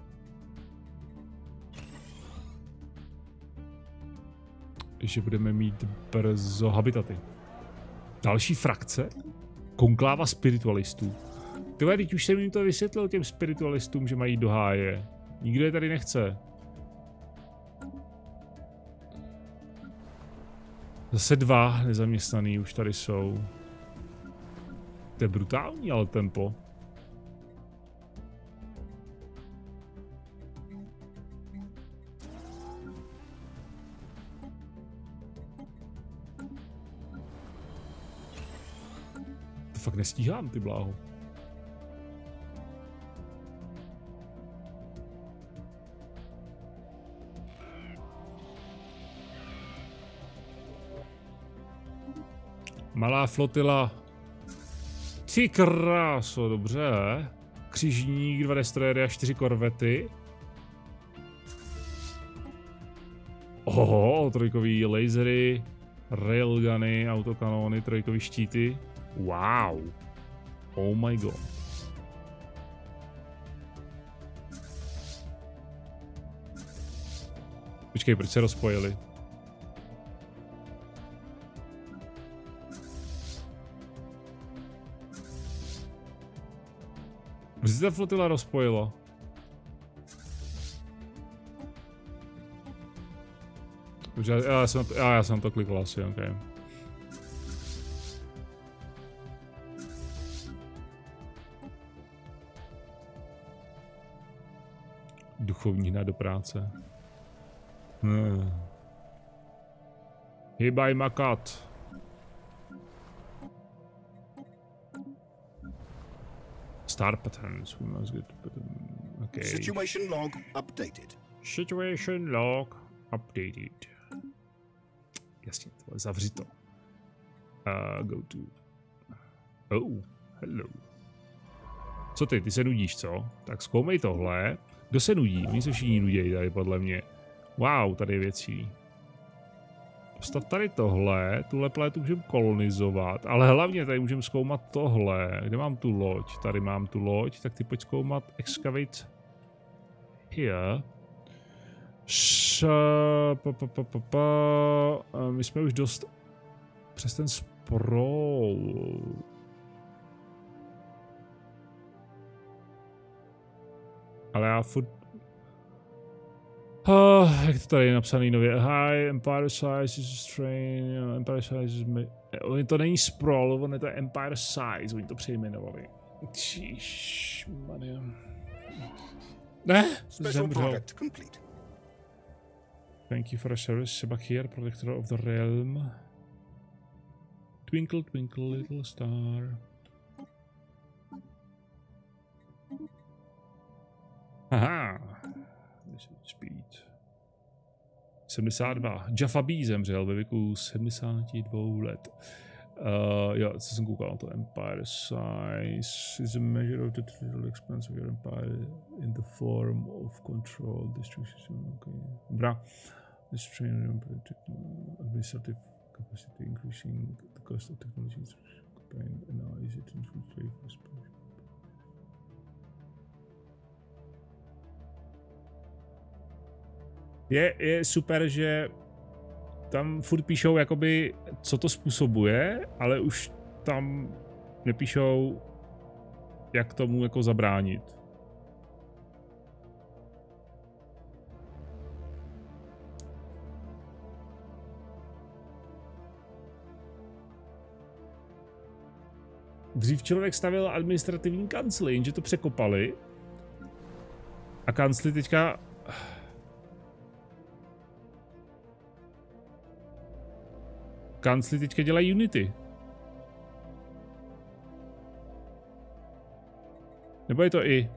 Že budeme mít brzo habitaty. Další frakce? Konkláva spiritualistů. Tyhle, teď už jsem jim to vysvětlil těm spiritualistům, že mají do háje. Nikdo je tady nechce. Zase dva nezaměstnaný už tady jsou. To je brutální, ale tempo. To fakt nestíhám, ty bláho. Malá flotila. Ty kráso, dobře. Křižník, dva destroyery a čtyři korvety. Oho, trojkový lasery, railguny, autokanony, trojkový štíty. Wow. Oh my god. Počkej, proč se rozpojili? Proč se ta flotila rozpojila? Já, já, jsem, já, já jsem to klikl asi, ok. Duchovní hned do práce. Hmm. Hybaj makat. Star patterns. We must get okay. Situation log updated. Situation log updated. Jasně, tohle zavři to. Uh, go to. Oh, hello. Co ty, ty se nudíš, co? Tak zkoumej tohle. Kdo se nudí? Oni se všichni nudějí tady podle mě. Wow, tady je věcí. postav tady tohle, tuhle planetu můžeme kolonizovat, ale hlavně tady můžeme zkoumat tohle. Kde mám tu loď? Tady mám tu loď, tak ty pojď zkoumat excavate here. Š, pa, pa, pa, pa, pa. My jsme už dost přes ten sprawl. Ale já furt... Oh, jak to tady je napsaný nově? High Empire Size is a strain, Empire Size is... Oni to není sprawl, on je to Empire Size, oni to přejmenovali. Ježišmarja. Ne, zemřel. Thank you for a service, Sebakir, Protector of the Realm. Twinkle, twinkle, little star. Aha. Speed. sedmdesát dva. Jaffa B zemřel ve věku sedmdesáti dvou let. Uh, jo, co jsem koukal na to. Empire size is a measure of the total expanse of your empire in the form of control distribution. Okay. Bra. Distribution administrative capacity increasing the cost of technology and now is it in full trade for space. Je, je super, že tam furt píšou jakoby, co to způsobuje, ale už tam nepíšou, jak tomu jako zabránit. Dřív člověk stavil administrativní kancly, jenže to překopali. A kancly teďka... Kancly teďka dělají Unity. Nebo je to i?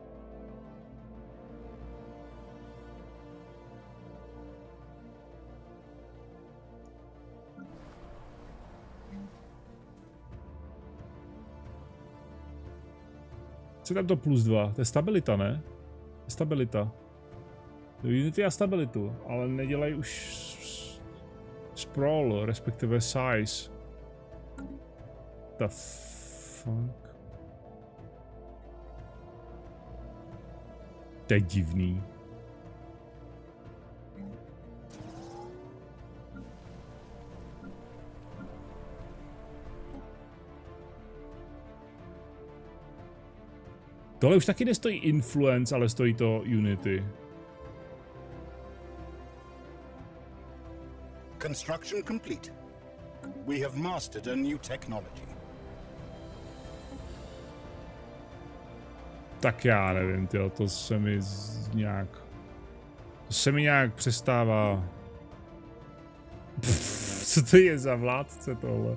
Co je tam to plus dva? To je stabilita, ne? Stabilita. To je Unity a stabilitu, ale nedělají už sprawl, respektive size. The fuck? To je divný. Tohle už taky nestojí influence, ale stojí to Unity. Construction complete. We have mastered a new technology. Tak já nevím, tyjo, to se mi z nějak... To se mi nějak přestává... Pff, co to je za vládce tohle?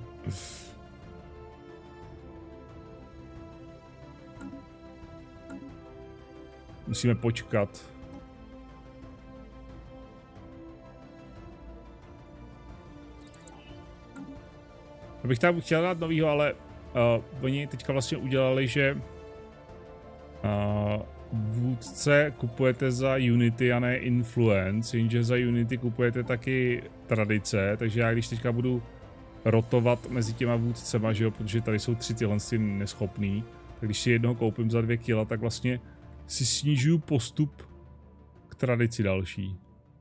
Musíme počkat. Já bych tam chtěl dát novýho, ale uh, oni teďka vlastně udělali, že uh, vůdce kupujete za Unity a ne Influence, jenže za Unity kupujete taky tradice, takže já když teďka budu rotovat mezi těma vůdcema, že jo, protože tady jsou tři tyhle neschopný, tak když si jednoho koupím za dvě kila, tak vlastně si snižuju postup k tradici další.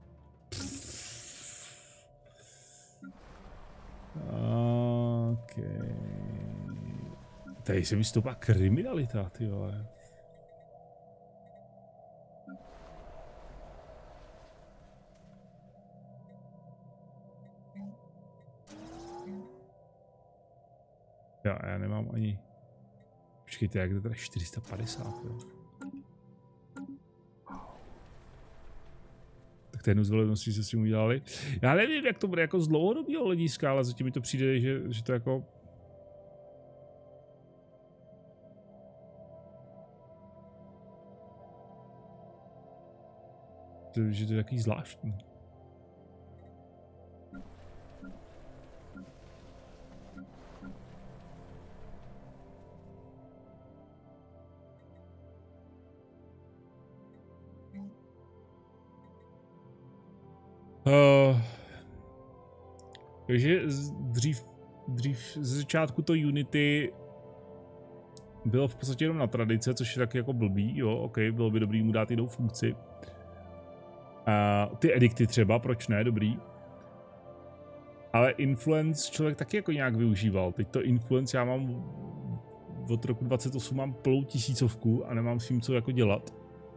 Okay. Tady se mi stoupá kriminalita, ty vole. Já, já nemám ani... Počkejte, jak to tady čtyři sta padesát, jo. Tak té nuzvolebnosti se s tím udělali. Já nevím, jak to bude jako z dlouhodobého hlediska, ale zatím mi to přijde, že, že to jako... Že, že to je takový zvláštní. Uh, Takže dřív, dřív ze začátku to Unity bylo v podstatě jenom na tradice, což je taky jako blbý, jo, ok, bylo by dobrý mu dát jinou funkci. A ty edikty třeba, proč ne, dobrý. Ale influence člověk taky jako nějak využíval. Teď to influence já mám od roku dvacet osm mám plnou tisícovku a nemám s tím co jako dělat.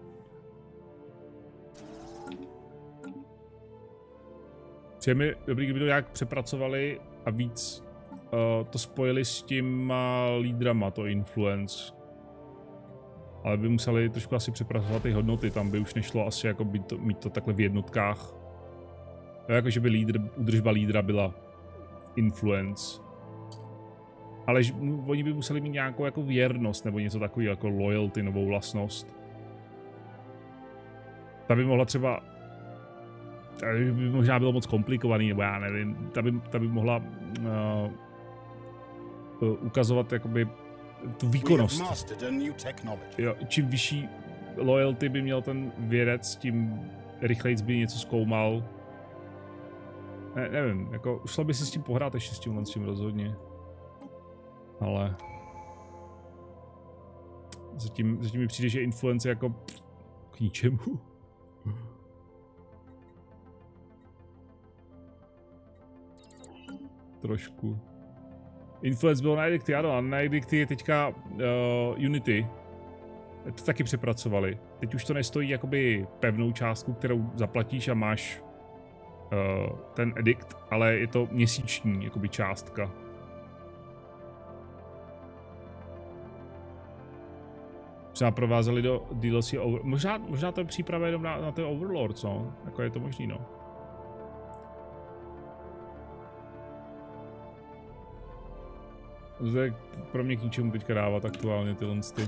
Přijde mi dobrý, kdyby to nějak přepracovali a víc uh, to spojili s těma lídrama, to influence. Ale by museli trošku asi přepracovat ty hodnoty, tam by už nešlo asi jako být to, mít to takhle v jednotkách. Jo, jako že by lídr, údržba lídra byla influence. Ale že, oni by museli mít nějakou jako věrnost nebo něco takového jako loyalty, novou vlastnost. Ta by mohla třeba, ta by možná bylo moc komplikovaný, nebo já nevím, ta by, ta by mohla uh, uh, ukazovat jakoby tu výkonnost. Jo, čím vyšší loyalty by měl ten vědec, tím rychlejc by něco zkoumal. Ne, nevím, jako šlo by si s tím pohrát ještě s tím, s tím rozhodně. Ale zatím, zatím mi přijde, že influence jako k ničemu. Trošku. Influence byl na edikty, ano, a na edikty je teďka uh, Unity. To taky přepracovali. Teď už to nestojí jakoby pevnou částku, kterou zaplatíš a máš uh, ten edikt, ale je to měsíční jakoby částka. Třeba provázeli do D L C over... Možná, možná to je příprava jenom na, na ten Overlord, co? Jako je to možný, no. To je pro mě k ničemu teďka dávat aktuálně tyhle ty.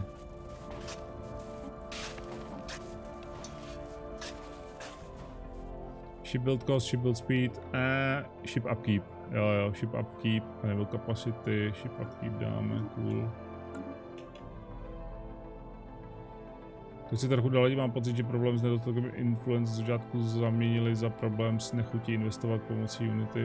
Ship build cost, ship build speed a ship upkeep. Jo jo, ship upkeep, nebo capacity, ship upkeep dáme, cool. To si trochu dali, mám pocit, že problém s nedostatkem influence z začátku zaměnili za problém s nechutí investovat pomocí Unity.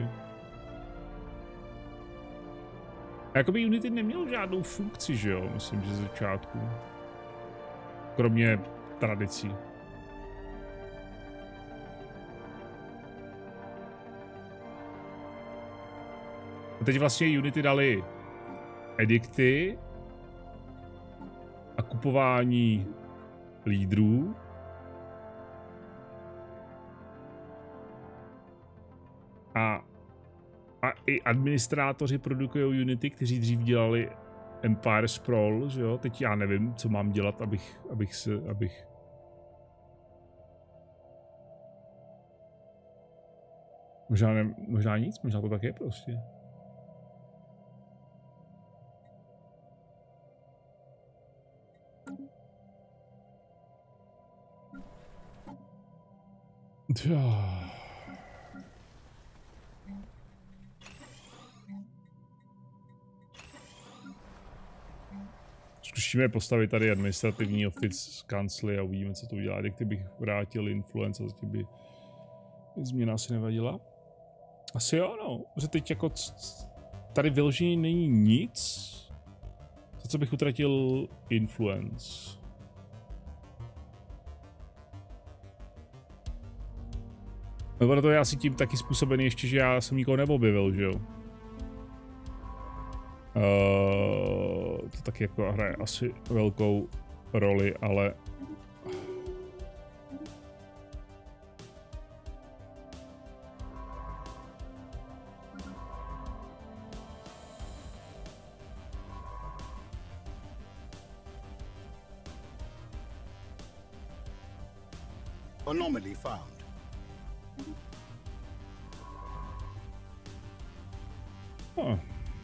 A jakoby Unity neměl žádnou funkci, že jo, myslím, že z začátku. Kromě tradicí. A teď vlastně Unity dali edikty a kupování lídrů. A, a i administrátoři produkují Unity, kteří dřív dělali Empire Sprawl, že jo? Teď já nevím, co mám dělat, abych, abych se, abych... Možná, ne, možná nic, možná to tak je prostě. Zkusíme postavit tady administrativní office z kancly a uvidíme, co to udělá. Kdybych vrátil influence, zatím by změna asi nevadila. Asi jo, no. Že teď jako tady vyloženě není nic, za co bych utratil influence. No to je asi tím taky způsobený ještě, že já jsem nikoho neobjevil, že jo. Uh, to taky jako hraje asi velkou roli, ale... Anomaly found. Oh.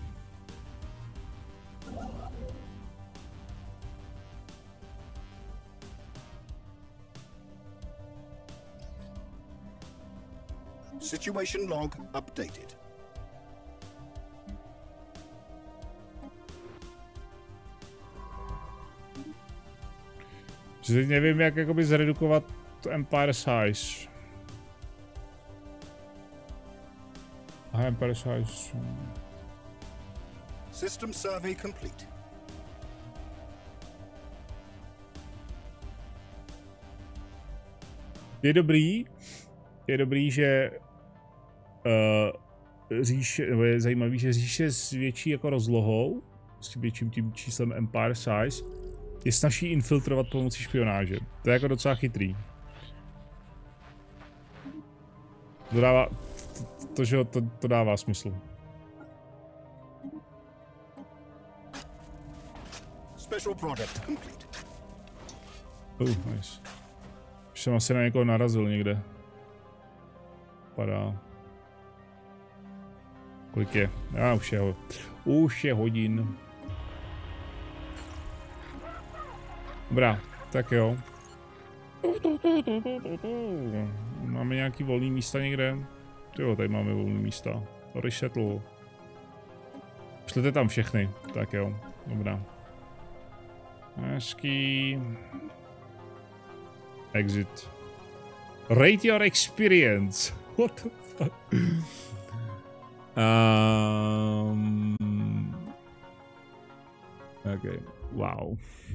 Situation log updated. Že teď nevím, jak jakoby zredukovat to Empire size. Aha, Empire Size. System survey complete. Je dobrý, je dobrý, že uh, říše, nebo je zajímavý, že říše s větší jako rozlohou, s tím větším tím číslem Empire Size, je snaží infiltrovat pomocí špionáže. To je jako docela chytrý. To dává, to, to, že to, to dává smysl. Special project complete. Uh, nice. Už jsem asi na někoho narazil někde. Padá. Kolik je? Já už je, už je hodin. Dobrá, tak jo. Máme nějaký volný místa někde? Jo, tady máme volný místa. Resetl. Šlete tam všechny. Tak jo, dobrá. Hezký. Exit. Rate your experience. What the fuck? Um, okay. Wow.